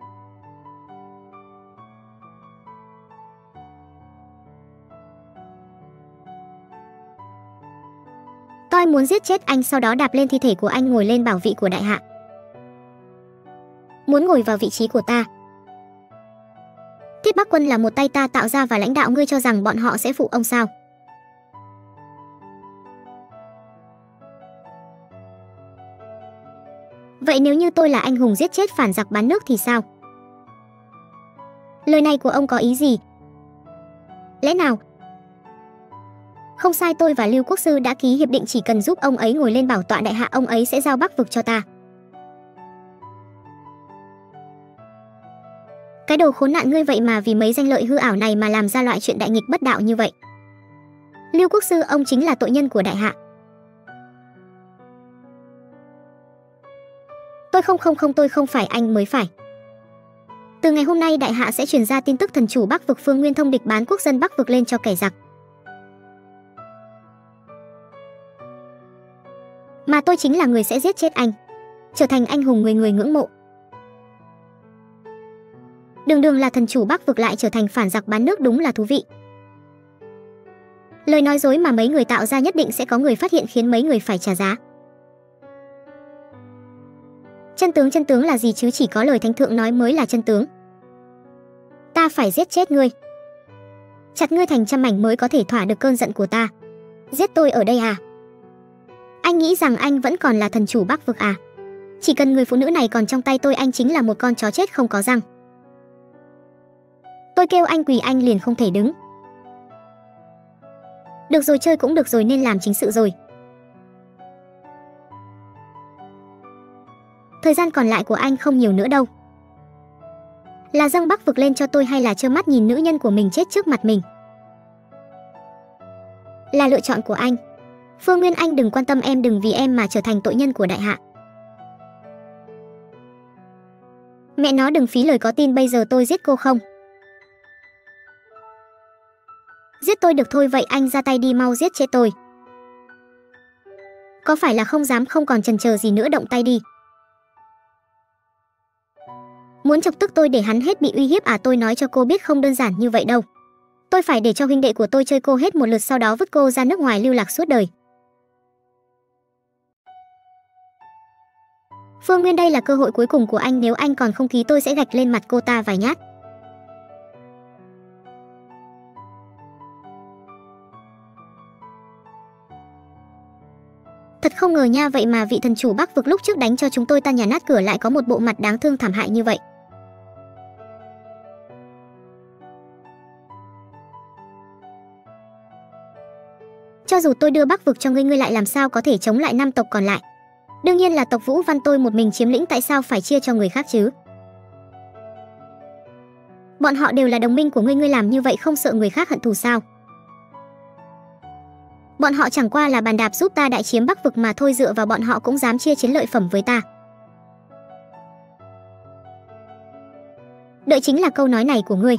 Tôi muốn giết chết anh, sau đó đạp lên thi thể của anh, ngồi lên bảo vị của đại hạ. muốn ngồi vào vị trí của ta. Thiết Bắc Quân là một tay ta tạo ra và lãnh đạo, ngươi cho rằng bọn họ sẽ phụ ông sao? Vậy nếu như tôi là anh hùng giết chết phản giặc bán nước thì sao? Lời này của ông có ý gì? Lẽ nào? Không sai, tôi và Lưu Quốc Sư đã ký hiệp định, chỉ cần giúp ông ấy ngồi lên bảo tọa đại hạ, ông ấy sẽ giao Bắc vực cho ta. Cái đồ khốn nạn, ngươi vậy mà vì mấy danh lợi hư ảo này mà làm ra loại chuyện đại nghịch bất đạo như vậy. Lưu Quốc Sư, ông chính là tội nhân của đại hạ. Tôi không phải, anh mới phải. Từ ngày hôm nay đại hạ sẽ truyền ra tin tức thần chủ Bắc vực Phương Nguyên thông địch bán quốc dân Bắc vực lên cho kẻ giặc. Mà tôi chính là người sẽ giết chết anh, trở thành anh hùng người người ngưỡng mộ. Đường đường là thần chủ Bắc vực lại trở thành phản giặc bán nước, đúng là thú vị. Lời nói dối mà mấy người tạo ra nhất định sẽ có người phát hiện, khiến mấy người phải trả giá. Chân tướng là gì chứ? Chỉ có lời thánh thượng nói mới là chân tướng. Ta phải giết chết ngươi, chặt ngươi thành trăm mảnh mới có thể thỏa được cơn giận của ta. Giết tôi ở đây à? Anh nghĩ rằng anh vẫn còn là thần chủ Bắc vực à? Chỉ cần người phụ nữ này còn trong tay tôi, anh chính là một con chó chết không có răng. Tôi kêu anh quỳ anh liền không thể đứng. Được rồi, chơi cũng được rồi, nên làm chính sự rồi. Thời gian còn lại của anh không nhiều nữa đâu. Là dâng Bắc vực lên cho tôi hay là trơ mắt nhìn nữ nhân của mình chết trước mặt mình? Là lựa chọn của anh. Phương Nguyên, anh đừng quan tâm em, đừng vì em mà trở thành tội nhân của đại hạ. Mẹ nó, đừng phí lời, có tin bây giờ tôi giết cô không? Giết tôi được thôi, vậy anh ra tay đi, mau giết chết tôi. Có phải là không dám, không còn chần chờ gì nữa, động tay đi. Muốn chọc tức tôi để hắn hết bị uy hiếp à? Tôi nói cho cô biết không đơn giản như vậy đâu. Tôi phải để cho huynh đệ của tôi chơi cô hết một lượt, sau đó vứt cô ra nước ngoài lưu lạc suốt đời. Phương Nguyên, đây là cơ hội cuối cùng của anh, nếu anh còn không ký tôi sẽ gạch lên mặt cô ta vài nhát. Thật không ngờ nha, vậy mà vị thần chủ Bắc vực lúc trước đánh cho chúng tôi tan nhà nát cửa lại có một bộ mặt đáng thương thảm hại như vậy. Cho dù tôi đưa Bắc vực cho ngươi, ngươi lại làm sao có thể chống lại 5 tộc còn lại? Đương nhiên là tộc Vũ Văn tôi một mình chiếm lĩnh, tại sao phải chia cho người khác chứ? Bọn họ đều là đồng minh của ngươi, ngươi làm như vậy không sợ người khác hận thù sao? Bọn họ chẳng qua là bàn đạp giúp ta đại chiếm Bắc vực mà thôi, dựa vào bọn họ cũng dám chia chiến lợi phẩm với ta. Đợi chính là câu nói này của ngươi.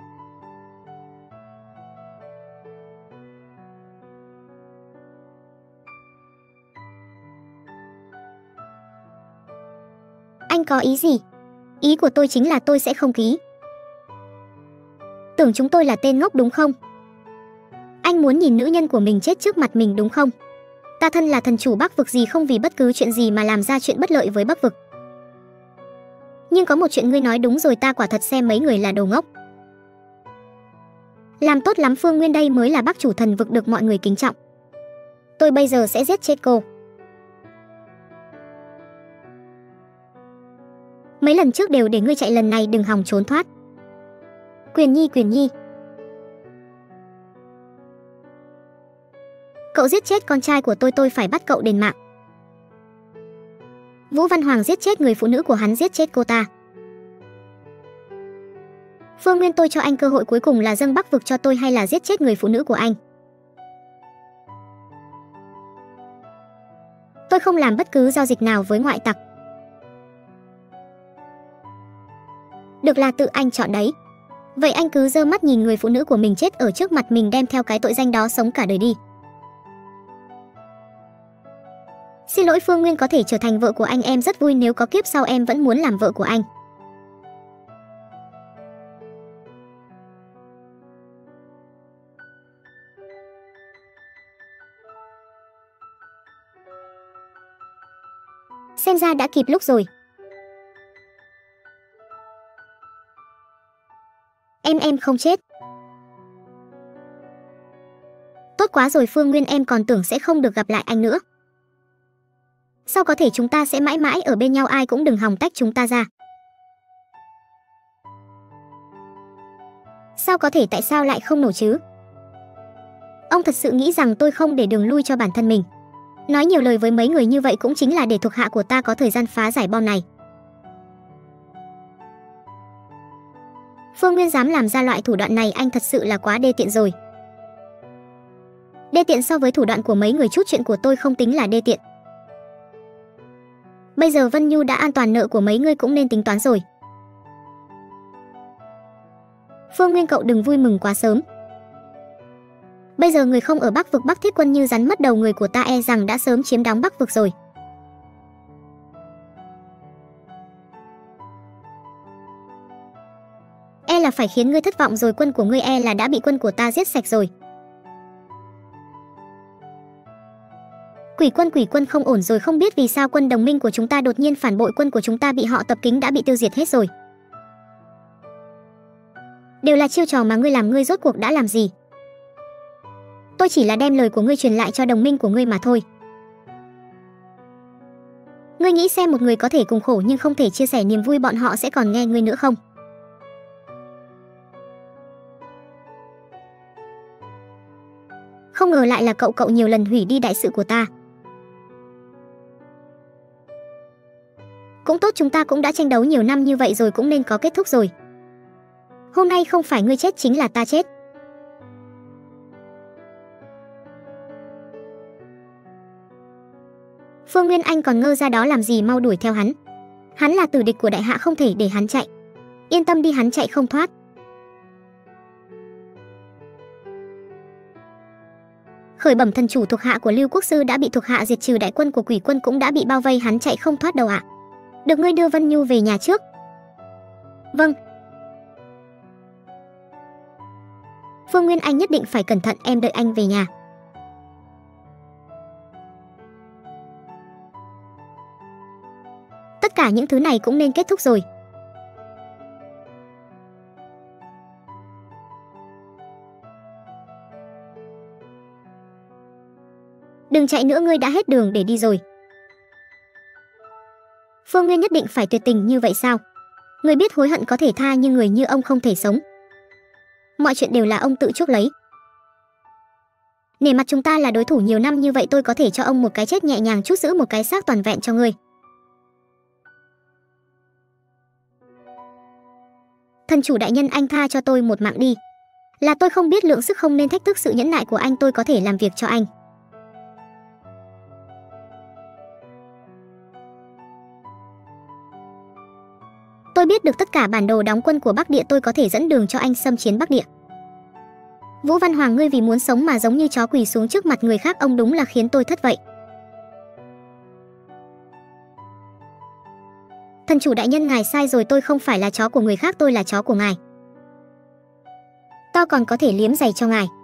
Anh có ý gì? Ý của tôi chính là tôi sẽ không ký. Tưởng chúng tôi là tên ngốc đúng không? Anh muốn nhìn nữ nhân của mình chết trước mặt mình đúng không? Ta thân là thần chủ Bắc vực, gì không vì bất cứ chuyện gì mà làm ra chuyện bất lợi với Bắc vực. Nhưng có một chuyện ngươi nói đúng rồi, ta quả thật xem mấy người là đồ ngốc. Làm tốt lắm Phương Nguyên, đây mới là Bắc chủ thần vực được mọi người kính trọng. Tôi bây giờ sẽ giết chết cô. Mấy lần trước đều để ngươi chạy, lần này đừng hòng trốn thoát. Quyền Nhi. Cậu giết chết con trai của tôi phải bắt cậu đền mạng. Vũ Văn Hoàng giết chết người phụ nữ của hắn, giết chết cô ta. Phương Nguyên, tôi cho anh cơ hội cuối cùng là dâng Bắc vực cho tôi hay là giết chết người phụ nữ của anh. Tôi không làm bất cứ giao dịch nào với ngoại tặc. Được, là tự anh chọn đấy. Vậy anh cứ giơ mắt nhìn người phụ nữ của mình chết ở trước mặt mình, đem theo cái tội danh đó sống cả đời đi. Xin lỗi Phương Nguyên, có thể trở thành vợ của anh em rất vui, nếu có kiếp sau em vẫn muốn làm vợ của anh. Xem ra đã kịp lúc rồi. em không chết. Tốt quá rồi Phương Nguyên, em còn tưởng sẽ không được gặp lại anh nữa. Sao có thể, chúng ta sẽ mãi mãi ở bên nhau, ai cũng đừng hòng tách chúng ta ra. Sao có thể, tại sao lại không nổ chứ? Ông thật sự nghĩ rằng tôi không để đường lui cho bản thân mình. Nói nhiều lời với mấy người như vậy cũng chính là để thuộc hạ của ta có thời gian phá giải bom này. Phương Nguyên dám làm ra loại thủ đoạn này, anh thật sự là quá đê tiện rồi. Đê tiện so với thủ đoạn của mấy người, chút chuyện của tôi không tính là đê tiện. Bây giờ Vân Nhu đã an toàn, nợ của mấy người cũng nên tính toán rồi. Phương Nguyên cậu đừng vui mừng quá sớm. Bây giờ người không ở Bắc vực, Bắc Thiết Quân như rắn mất đầu, người của ta e rằng đã sớm chiếm đóng Bắc vực rồi. E là phải khiến ngươi thất vọng rồi, quân của ngươi e là đã bị quân của ta giết sạch rồi. Quỷ quân không ổn rồi, không biết vì sao quân đồng minh của chúng ta đột nhiên phản bội, quân của chúng ta bị họ tập kính đã bị tiêu diệt hết rồi. Đều là chiêu trò mà ngươi làm, ngươi rốt cuộc đã làm gì? Tôi chỉ là đem lời của ngươi truyền lại cho đồng minh của ngươi mà thôi. Ngươi nghĩ xem, một người có thể cùng khổ nhưng không thể chia sẻ niềm vui, bọn họ sẽ còn nghe ngươi nữa không? Không ngờ lại là cậu nhiều lần hủy đi đại sự của ta. Cũng tốt, chúng ta cũng đã tranh đấu nhiều năm như vậy rồi, cũng nên có kết thúc rồi. Hôm nay không phải ngươi chết chính là ta chết. Phương Nguyên, anh còn ngơ ra đó làm gì, mau đuổi theo hắn. Hắn là tử địch của đại hạ, không thể để hắn chạy. Yên tâm đi, hắn chạy không thoát. Khởi bẩm thần chủ, thuộc hạ của Lưu Quốc sư đã bị thuộc hạ diệt trừ, đại quân của Quỷ quân cũng đã bị bao vây, hắn chạy không thoát đâu ạ. Được, ngươi đưa Vân Nhu về nhà trước. Vâng. Phương Nguyên, anh nhất định phải cẩn thận, em đợi anh về nhà. Tất cả những thứ này cũng nên kết thúc rồi. Đừng chạy nữa, ngươi đã hết đường để đi rồi. Phương Nguyên nhất định phải tuyệt tình như vậy sao? Người biết hối hận có thể tha, nhưng người như ông không thể sống. Mọi chuyện đều là ông tự chuốc lấy. Nể mặt chúng ta là đối thủ nhiều năm như vậy, tôi có thể cho ông một cái chết nhẹ nhàng chút, giữ một cái xác toàn vẹn cho ngươi. Thần chủ đại nhân, anh tha cho tôi một mạng đi. Là tôi không biết lượng sức, không nên thách thức sự nhẫn nại của anh, tôi có thể làm việc cho anh. Tôi biết được tất cả bản đồ đóng quân của Bắc Địa, tôi có thể dẫn đường cho anh xâm chiến Bắc Địa. Vũ Văn Hoàng, ngươi vì muốn sống mà giống như chó quỳ xuống trước mặt người khác, ông đúng là khiến tôi thất vậy. Thần chủ đại nhân, ngài sai rồi, tôi không phải là chó của người khác, tôi là chó của ngài. To còn có thể liếm giày cho ngài.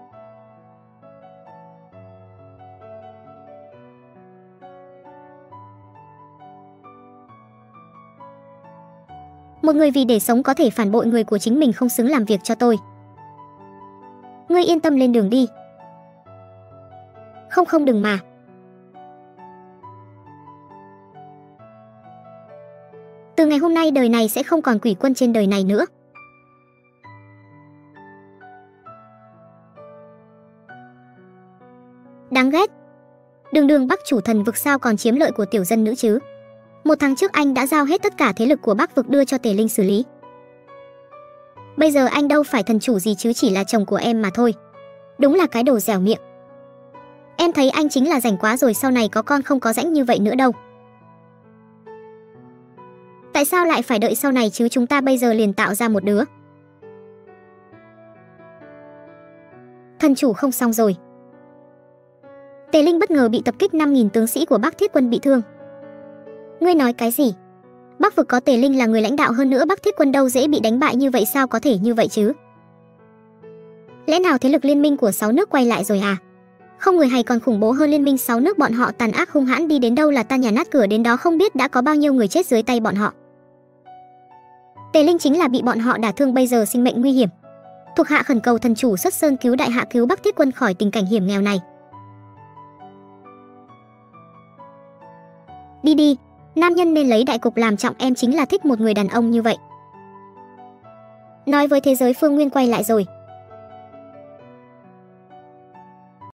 Một người vì để sống có thể phản bội người của chính mình, không xứng làm việc cho tôi. Ngươi yên tâm, lên đường đi. Không đừng mà. Từ ngày hôm nay đời này sẽ không còn Quỷ quân trên đời này nữa. Đáng ghét. Đường Bắc chủ thần vực sao còn chiếm lợi của tiểu dân nữ chứ? Một tháng trước anh đã giao hết tất cả thế lực của Bắc vực đưa cho Tề Linh xử lý. Bây giờ anh đâu phải thần chủ gì chứ, chỉ là chồng của em mà thôi. Đúng là cái đồ dẻo miệng. Em thấy anh chính là rảnh quá rồi, sau này có con không có rãnh như vậy nữa đâu. Tại sao lại phải đợi sau này chứ, chúng ta bây giờ liền tạo ra một đứa. Thần chủ không xong rồi. Tề Linh bất ngờ bị tập kích, 5.000 tướng sĩ của Bắc Thiết quân bị thương. Ngươi nói cái gì? Bắc vực có Tề Linh là người lãnh đạo, hơn nữa Bắc Thiết quân đâu dễ bị đánh bại như vậy, sao có thể như vậy chứ? Lẽ nào thế lực liên minh của 6 nước quay lại rồi à? Không, người hay còn khủng bố hơn liên minh 6 nước, bọn họ tàn ác hung hãn, đi đến đâu là tan nhà nát cửa đến đó, không biết đã có bao nhiêu người chết dưới tay bọn họ. Tề Linh chính là bị bọn họ đả thương, bây giờ sinh mệnh nguy hiểm. Thuộc hạ khẩn cầu thần chủ xuất sơn cứu đại hạ, cứu Bắc Thiết Quân khỏi tình cảnh hiểm nghèo này. Đi đi, nam nhân nên lấy đại cục làm trọng, em chính là thích một người đàn ông như vậy. Nói với thế giới Phương Nguyên quay lại rồi.